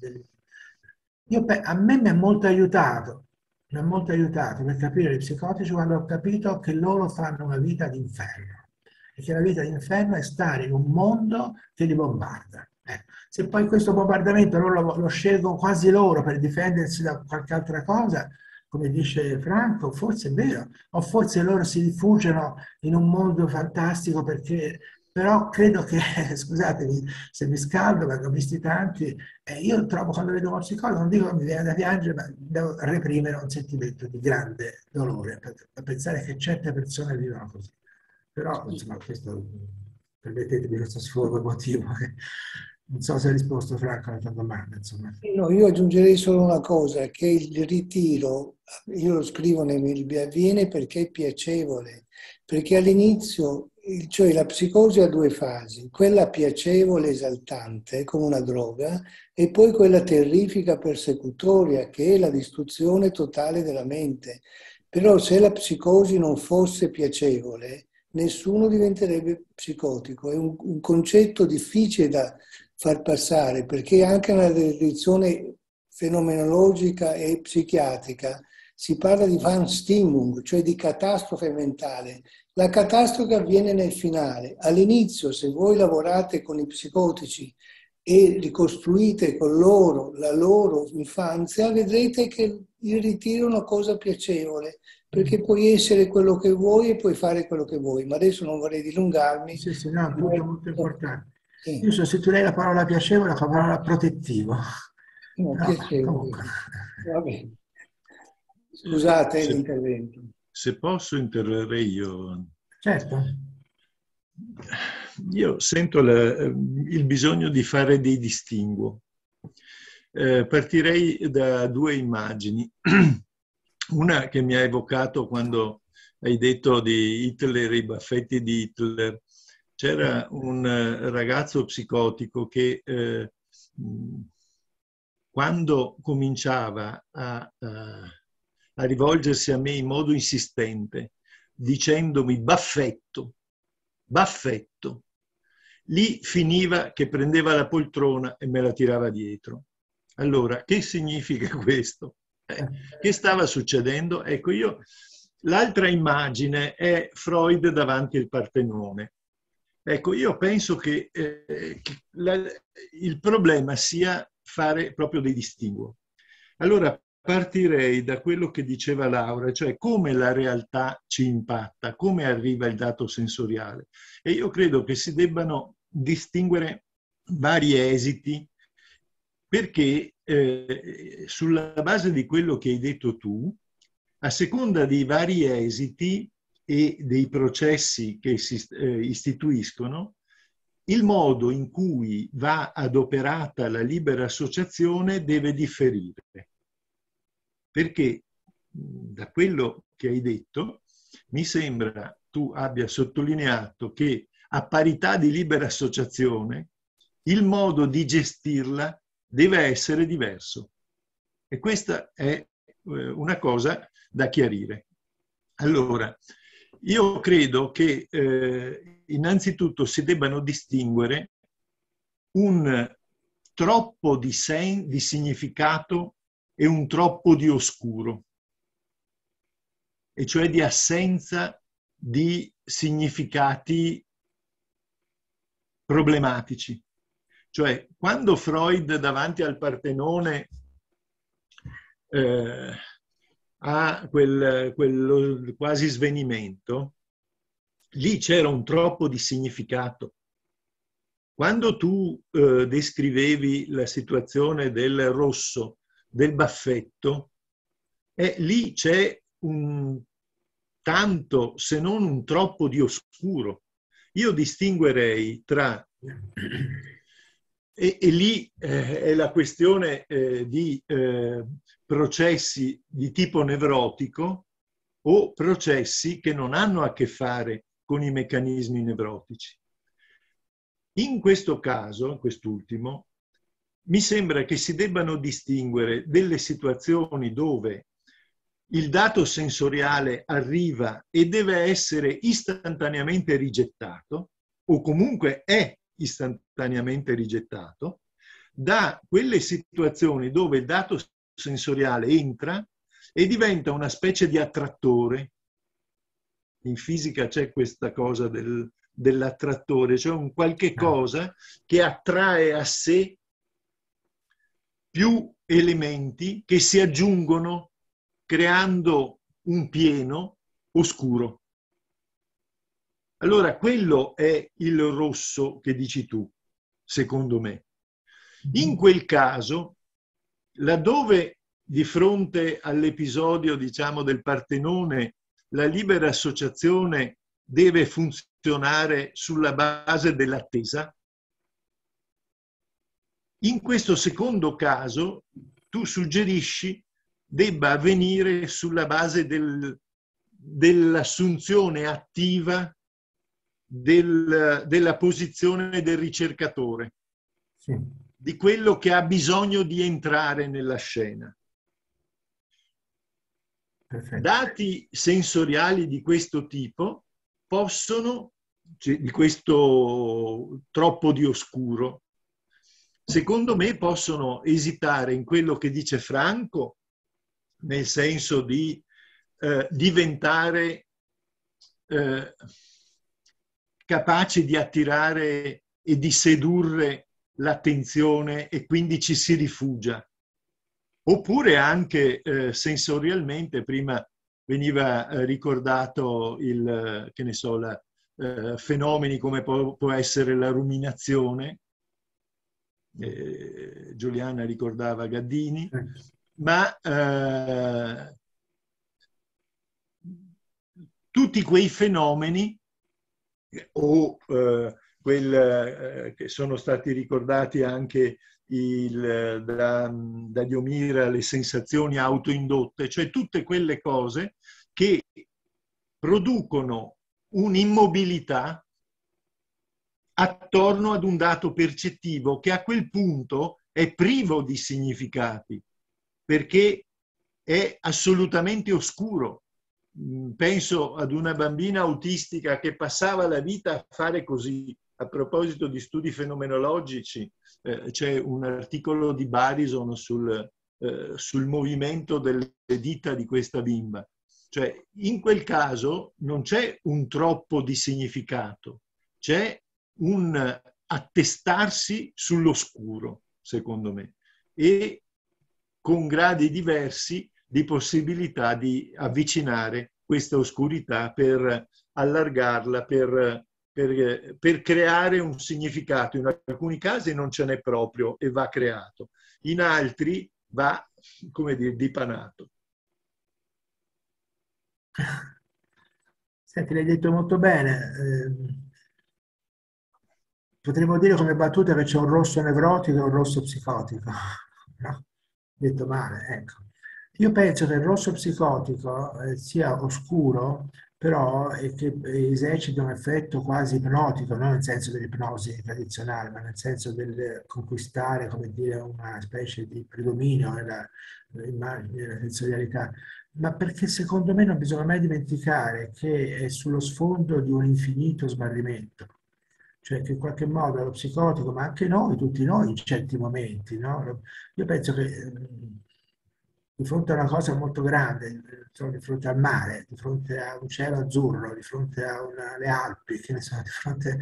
Speaker 2: A me mi ha molto aiutato per capire gli psicotici quando ho capito che loro fanno una vita d'inferno e che la vita d'inferno è stare in un mondo che li bombarda. Se poi questo bombardamento loro lo scelgono quasi loro per difendersi da qualche altra cosa, come dice Franco, forse è vero, o forse loro si rifugiano in un mondo fantastico perché... Però credo che, scusatemi se mi scaldo, perché ho visti tanti, io trovo quando vedo uno psicologo, non dico che mi viene da piangere, ma devo reprimere un sentimento di grande dolore, per pensare che certe persone vivono così. Però, insomma, questo, permettetemi questo sfogo emotivo, che non so se hai risposto Franco alla tua domanda, insomma.
Speaker 8: No, io aggiungerei solo una cosa, che il ritiro, io lo scrivo nei miei libri, avviene perché è piacevole, perché all'inizio, cioè la psicosi ha due fasi, quella piacevole, esaltante, come una droga, e poi quella terrifica, persecutoria, che è la distruzione totale della mente. Però se la psicosi non fosse piacevole, nessuno diventerebbe psicotico. È un concetto difficile da far passare, perché anche nella descrizione fenomenologica e psichiatrica si parla di Warnstimmung, cioè di catastrofe mentale. La catastrofe avviene nel finale. All'inizio, se voi lavorate con i psicotici e ricostruite con loro la loro infanzia, vedrete che il ritiro è una cosa piacevole, perché puoi essere quello che vuoi e puoi fare quello che vuoi. Ma adesso non vorrei dilungarmi.
Speaker 2: Sì, no, è un punto molto importante. Io sostituirei la parola piacevole con la parola protettivo.
Speaker 8: No, piacevole. Va bene. Scusate l'intervento.
Speaker 1: Se posso intervenire io.
Speaker 2: Certo.
Speaker 1: Io sento il bisogno di fare dei distinguo. Partirei da due immagini. Una che mi ha evocato quando hai detto di Hitler, i baffetti di Hitler. C'era un ragazzo psicotico che quando cominciava a rivolgersi a me in modo insistente, dicendomi baffetto, baffetto, lì finiva che prendeva la poltrona e me la tirava dietro. Allora, che significa questo? Che stava succedendo? Ecco, l'altra immagine è Freud davanti al Partenone. Ecco, io penso che il problema sia fare proprio dei distinguo. Allora, partirei da quello che diceva Laura, cioè come la realtà ci impatta, come arriva il dato sensoriale. E io credo che si debbano distinguere vari esiti, perché sulla base di quello che hai detto tu, a seconda dei vari esiti e dei processi che si istituiscono, il modo in cui va adoperata la libera associazione deve differire. Perché da quello che hai detto, mi sembra tu abbia sottolineato che a parità di libera associazione, il modo di gestirla deve essere diverso. E questa è una cosa da chiarire. Allora, io credo che innanzitutto si debbano distinguere un troppo di significato e un troppo di oscuro, e cioè di assenza di significati problematici. Cioè, quando Freud davanti al Partenone ha quello quasi svenimento, lì c'era un troppo di significato. Quando tu descrivevi la situazione del rosso, del baffetto, lì c'è un tanto, se non un troppo di oscuro. Io distinguerei tra... E lì è la questione di processi di tipo nevrotico o processi che non hanno a che fare con i meccanismi nevrotici. In questo caso, quest'ultimo, mi sembra che si debbano distinguere delle situazioni dove il dato sensoriale arriva e deve essere istantaneamente rigettato, o comunque è istantaneamente rigettato, da quelle situazioni dove il dato sensoriale entra e diventa una specie di attrattore. In fisica c'è questa cosa dell'attrattore, cioè un qualche cosa che attrae a sé più elementi che si aggiungono creando un pieno oscuro. Allora, quello è il rosso che dici tu, secondo me. In quel caso, laddove di fronte all'episodio, diciamo, del Partenone, la libera associazione deve funzionare sulla base dell'attesa, in questo secondo caso tu suggerisci debba avvenire sulla base dell'assunzione attiva della posizione del ricercatore,
Speaker 2: sì,
Speaker 1: di quello che ha bisogno di entrare nella scena.
Speaker 2: perfetto.
Speaker 1: Dati sensoriali di questo tipo possono, cioè di questo troppo di oscuro, secondo me possono esitare in quello che dice Franco, nel senso di diventare capaci di attirare e di sedurre l'attenzione e quindi ci si rifugia. Oppure anche sensorialmente, prima veniva ricordato che ne so, fenomeni come può essere la ruminazione, Giuliana ricordava Gaddini, ma tutti quei fenomeni o che sono stati ricordati anche da Diomira, le sensazioni autoindotte, cioè tutte quelle cose che producono un'immobilità attorno ad un dato percettivo che a quel punto è privo di significati, perché è assolutamente oscuro. Penso ad una bambina autistica che passava la vita a fare così. A proposito di studi fenomenologici, c'è un articolo di Barison sul movimento delle dita di questa bimba. Cioè, in quel caso non c'è un troppo di significato, c'è un attestarsi sull'oscuro, secondo me, e con gradi diversi di possibilità di avvicinare questa oscurità per allargarla, per creare un significato. In alcuni casi non ce n'è proprio e va creato, in altri va, come dire, dipanato.
Speaker 2: Senti, l'hai detto molto bene. Potremmo dire come battuta che c'è un rosso nevrotico e un rosso psicotico. No? Detto male, ecco. Io penso che il rosso psicotico sia oscuro, però che esercita un effetto quasi ipnotico, non nel senso dell'ipnosi tradizionale, ma nel senso del conquistare, come dire, una specie di predominio nell'immagine, nella sensorialità, ma perché secondo me non bisogna mai dimenticare che è sullo sfondo di un infinito smarrimento. Cioè che in qualche modo lo psicotico, ma anche noi, tutti noi in certi momenti, no? Io penso che di fronte a una cosa molto grande, di fronte al mare, di fronte a un cielo azzurro, di fronte alle Alpi, che ne so, di fronte,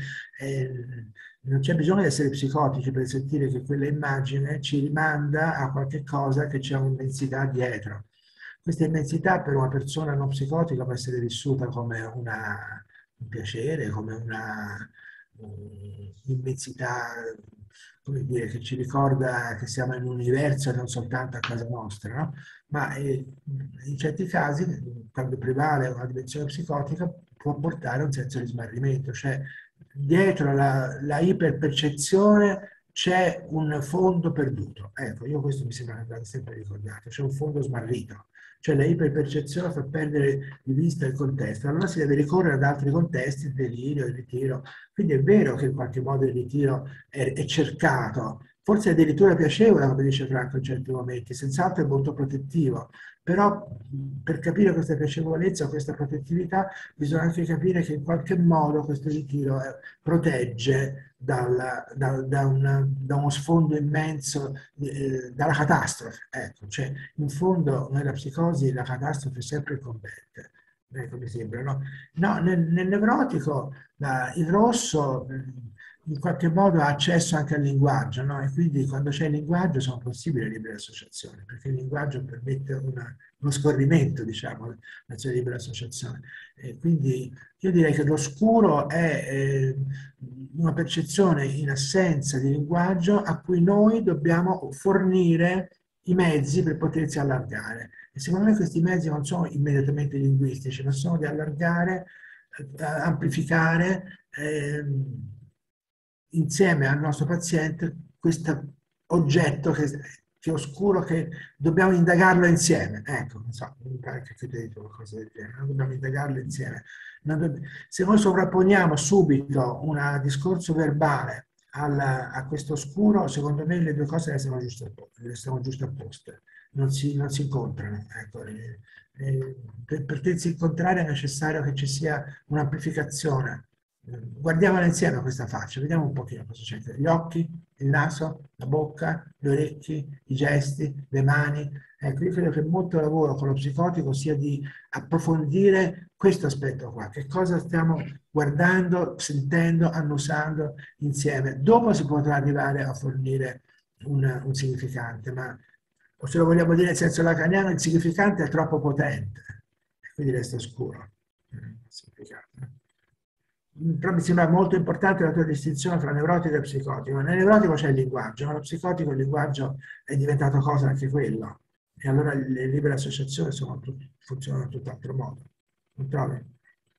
Speaker 2: non c'è bisogno di essere psicotici per sentire che quella immagine ci rimanda a qualche cosa che c'è un'immensità dietro. Questa immensità per una persona non psicotica può essere vissuta come un piacere, come una immensità, come dire, che ci ricorda che siamo in un universo e non soltanto a casa nostra, no? Ma in certi casi, quando prevale una dimensione psicotica, può portare a un senso di smarrimento, cioè dietro la iperpercezione c'è un fondo perduto. Ecco, io questo mi sembra che andate sempre ricordato, c'è un fondo smarrito. Cioè la iperpercezione fa perdere di vista il contesto, allora si deve ricorrere ad altri contesti, il delirio, il ritiro. Quindi è vero che in qualche modo il ritiro è cercato, forse è addirittura piacevole, come dice Franco in certi momenti, senz'altro è molto protettivo, però per capire questa piacevolezza, questa protettività, bisogna anche capire che in qualche modo questo ritiro protegge da uno sfondo immenso, dalla catastrofe. Ecco, cioè, in fondo nella psicosi la catastrofe è sempre incombente, ecco, mi sembra, no? No, nel nevrotico il rosso in qualche modo ha accesso anche al linguaggio, no? E quindi quando c'è il linguaggio sono possibili le libere associazioni, perché il linguaggio permette uno scorrimento, diciamo, l'azione di libera associazione. E quindi io direi che l'oscuro è una percezione in assenza di linguaggio a cui noi dobbiamo fornire i mezzi per potersi allargare. E secondo me questi mezzi non sono immediatamente linguistici, ma sono di allargare, amplificare insieme al nostro paziente questo oggetto che è oscuro, che dobbiamo indagarlo insieme. Ecco, non so, mi pare che avete detto qualcosa del genere, dobbiamo indagarlo insieme. Se noi sovrapponiamo subito un discorso verbale a questo oscuro, secondo me le due cose le stiamo giustapposte, non si incontrano. Ecco, per potersi incontrare è necessario che ci sia un'amplificazione. Guardiamola insieme questa faccia, vediamo un pochino cosa c'è. Gli occhi, il naso, la bocca, gli orecchi, i gesti, le mani. Ecco, io credo che molto lavoro con lo psicotico sia di approfondire questo aspetto qua. Che cosa stiamo guardando, sentendo, annusando insieme. Dopo si potrà arrivare a fornire un significante, ma se lo vogliamo dire in senso lacaniano, il significante è troppo potente, quindi resta oscuro. Però mi sembra molto importante la tua distinzione tra nevrotico e psicotico. Nel nevrotico c'è il linguaggio, nello psicotico il linguaggio è diventato cosa anche quello. E allora le libere associazioni funzionano in tutt'altro modo. Non trovi?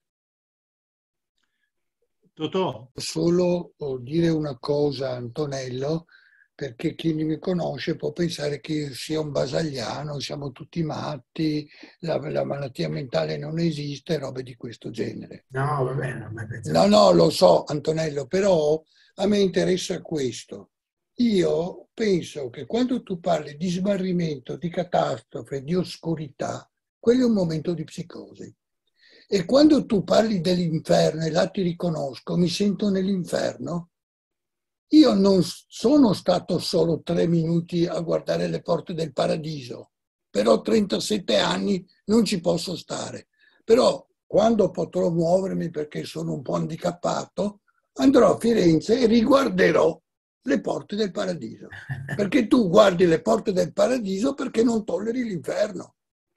Speaker 1: Totò.
Speaker 7: Solo dire una cosa, Antonello, perché chi mi conosce può pensare che io sia un basagliano, siamo tutti matti, la malattia mentale non esiste, robe di questo genere.
Speaker 2: No, va bene, non mi pensavo.
Speaker 7: No, lo so, Antonello, però a me interessa questo. Io penso che quando tu parli di smarrimento, di catastrofe, di oscurità, quello è un momento di psicosi. E quando tu parli dell'inferno, e là ti riconosco, mi sento nell'inferno, io non sono stato solo 3 minuti a guardare le porte del paradiso, però 37 anni non ci posso stare. Però quando potrò muovermi perché sono un po' handicappato, andrò a Firenze e riguarderò le porte del paradiso. Perché tu guardi le porte del paradiso perché non tolleri l'inferno,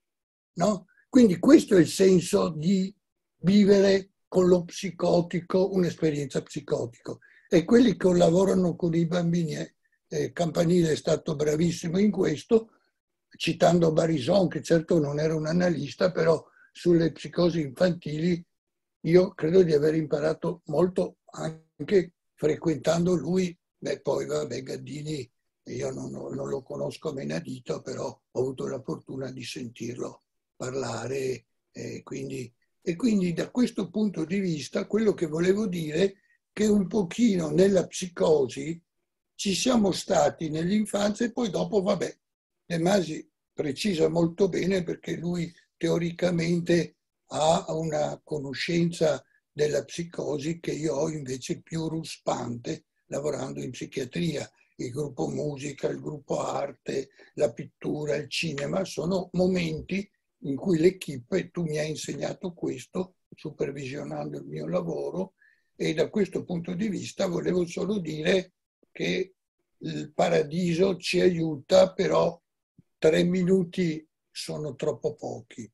Speaker 7: no? Quindi questo è il senso di vivere con lo psicotico un'esperienza psicotica. E quelli che lavorano con i bambini, Campanile è stato bravissimo in questo, citando Barison, che certo non era un analista, però sulle psicosi infantili io credo di aver imparato molto anche frequentando lui. Beh, poi vabbè, Gaddini io non lo conosco a menadito, però ho avuto la fortuna di sentirlo parlare, e quindi da questo punto di vista quello che volevo dire è che un pochino nella psicosi ci siamo stati nell'infanzia e poi dopo, vabbè, De Masi precisa molto bene perché lui teoricamente ha una conoscenza della psicosi che io ho invece più ruspante lavorando in psichiatria. Il gruppo musica, il gruppo arte, la pittura, il cinema sono momenti in cui l'equipe, e tu mi hai insegnato questo supervisionando il mio lavoro, e da questo punto di vista volevo solo dire che il paradiso ci aiuta, però 3 minuti sono troppo pochi.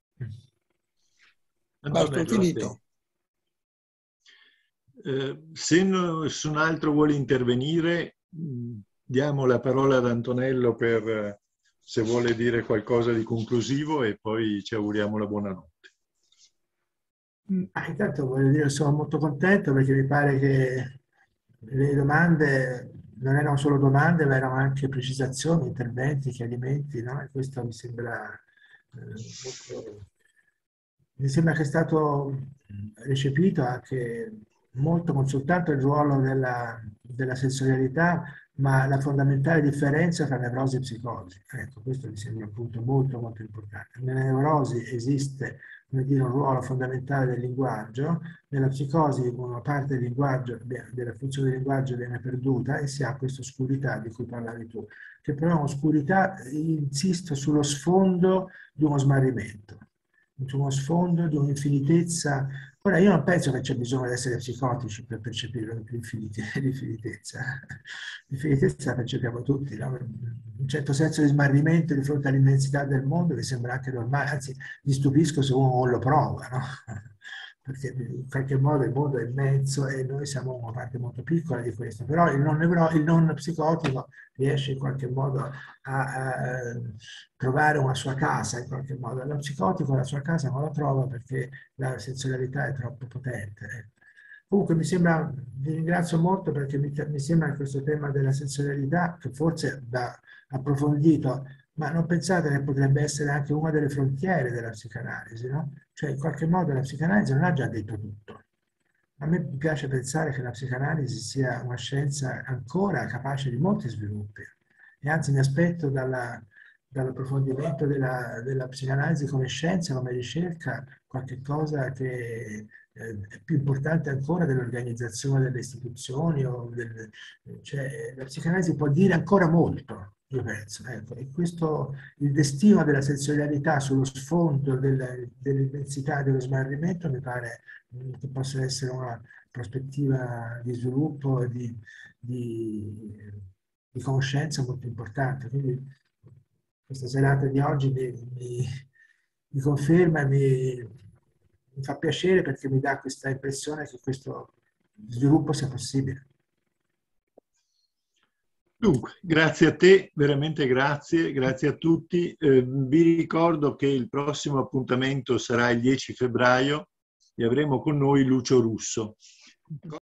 Speaker 7: Basta, ho finito.
Speaker 1: Se nessun altro vuole intervenire, diamo la parola ad Antonello per se vuole dire qualcosa di conclusivo e poi ci auguriamo la buonanotte.
Speaker 2: Intanto voglio dire, sono molto contento perché mi pare che le domande non erano solo domande, ma erano anche precisazioni, interventi, chiarimenti, no? E questo mi sembra mi sembra che è stato recepito anche molto con soltanto il ruolo della sensorialità, ma la fondamentale differenza tra nevrosi e psicosi. Ecco, questo mi sembra un punto molto molto importante. Nella nevrosi esiste, come dire, un ruolo fondamentale del linguaggio, nella psicosi una parte del linguaggio, della funzione del linguaggio viene perduta e si ha questa oscurità di cui parlavi tu, che però è un'oscurità, insisto, sullo sfondo di uno smarrimento, su uno sfondo di un'infinitezza. Ora, io non penso che c'è bisogno di essere psicotici per percepire l'infinitezza. L'infinitezza la percepiamo tutti, no? Un certo senso di smarrimento di fronte all'immensità del mondo che sembra anche normale, anzi mi stupisco se uno lo prova, no? Perché in qualche modo il mondo è immenso e noi siamo una parte molto piccola di questo, però il non psicotico riesce in qualche modo a trovare una sua casa, in qualche modo. Lo psicotico la sua casa non la trova perché la sensorialità è troppo potente. Comunque vi ringrazio molto perché mi sembra che questo tema della sensorialità, che forse va approfondito, ma non pensate che potrebbe essere anche una delle frontiere della psicanalisi, no? Cioè in qualche modo la psicanalisi non ha già detto tutto. A me piace pensare che la psicanalisi sia una scienza ancora capace di molti sviluppi e anzi mi aspetto dall'approfondimento della psicanalisi come scienza, come ricerca, qualche cosa che è più importante ancora dell'organizzazione delle istituzioni. Cioè, la psicanalisi può dire ancora molto, io penso. Ecco. E questo, il destino della sensorialità sullo sfondo dell'immensità dello smarrimento mi pare che possa essere una prospettiva di sviluppo e di conoscenza molto importante. Quindi questa serata di oggi mi conferma e mi fa piacere perché mi dà questa impressione che questo sviluppo sia possibile.
Speaker 1: Dunque, grazie a te, veramente grazie a tutti. Vi ricordo che il prossimo appuntamento sarà il 10 febbraio e avremo con noi Lucio Russo.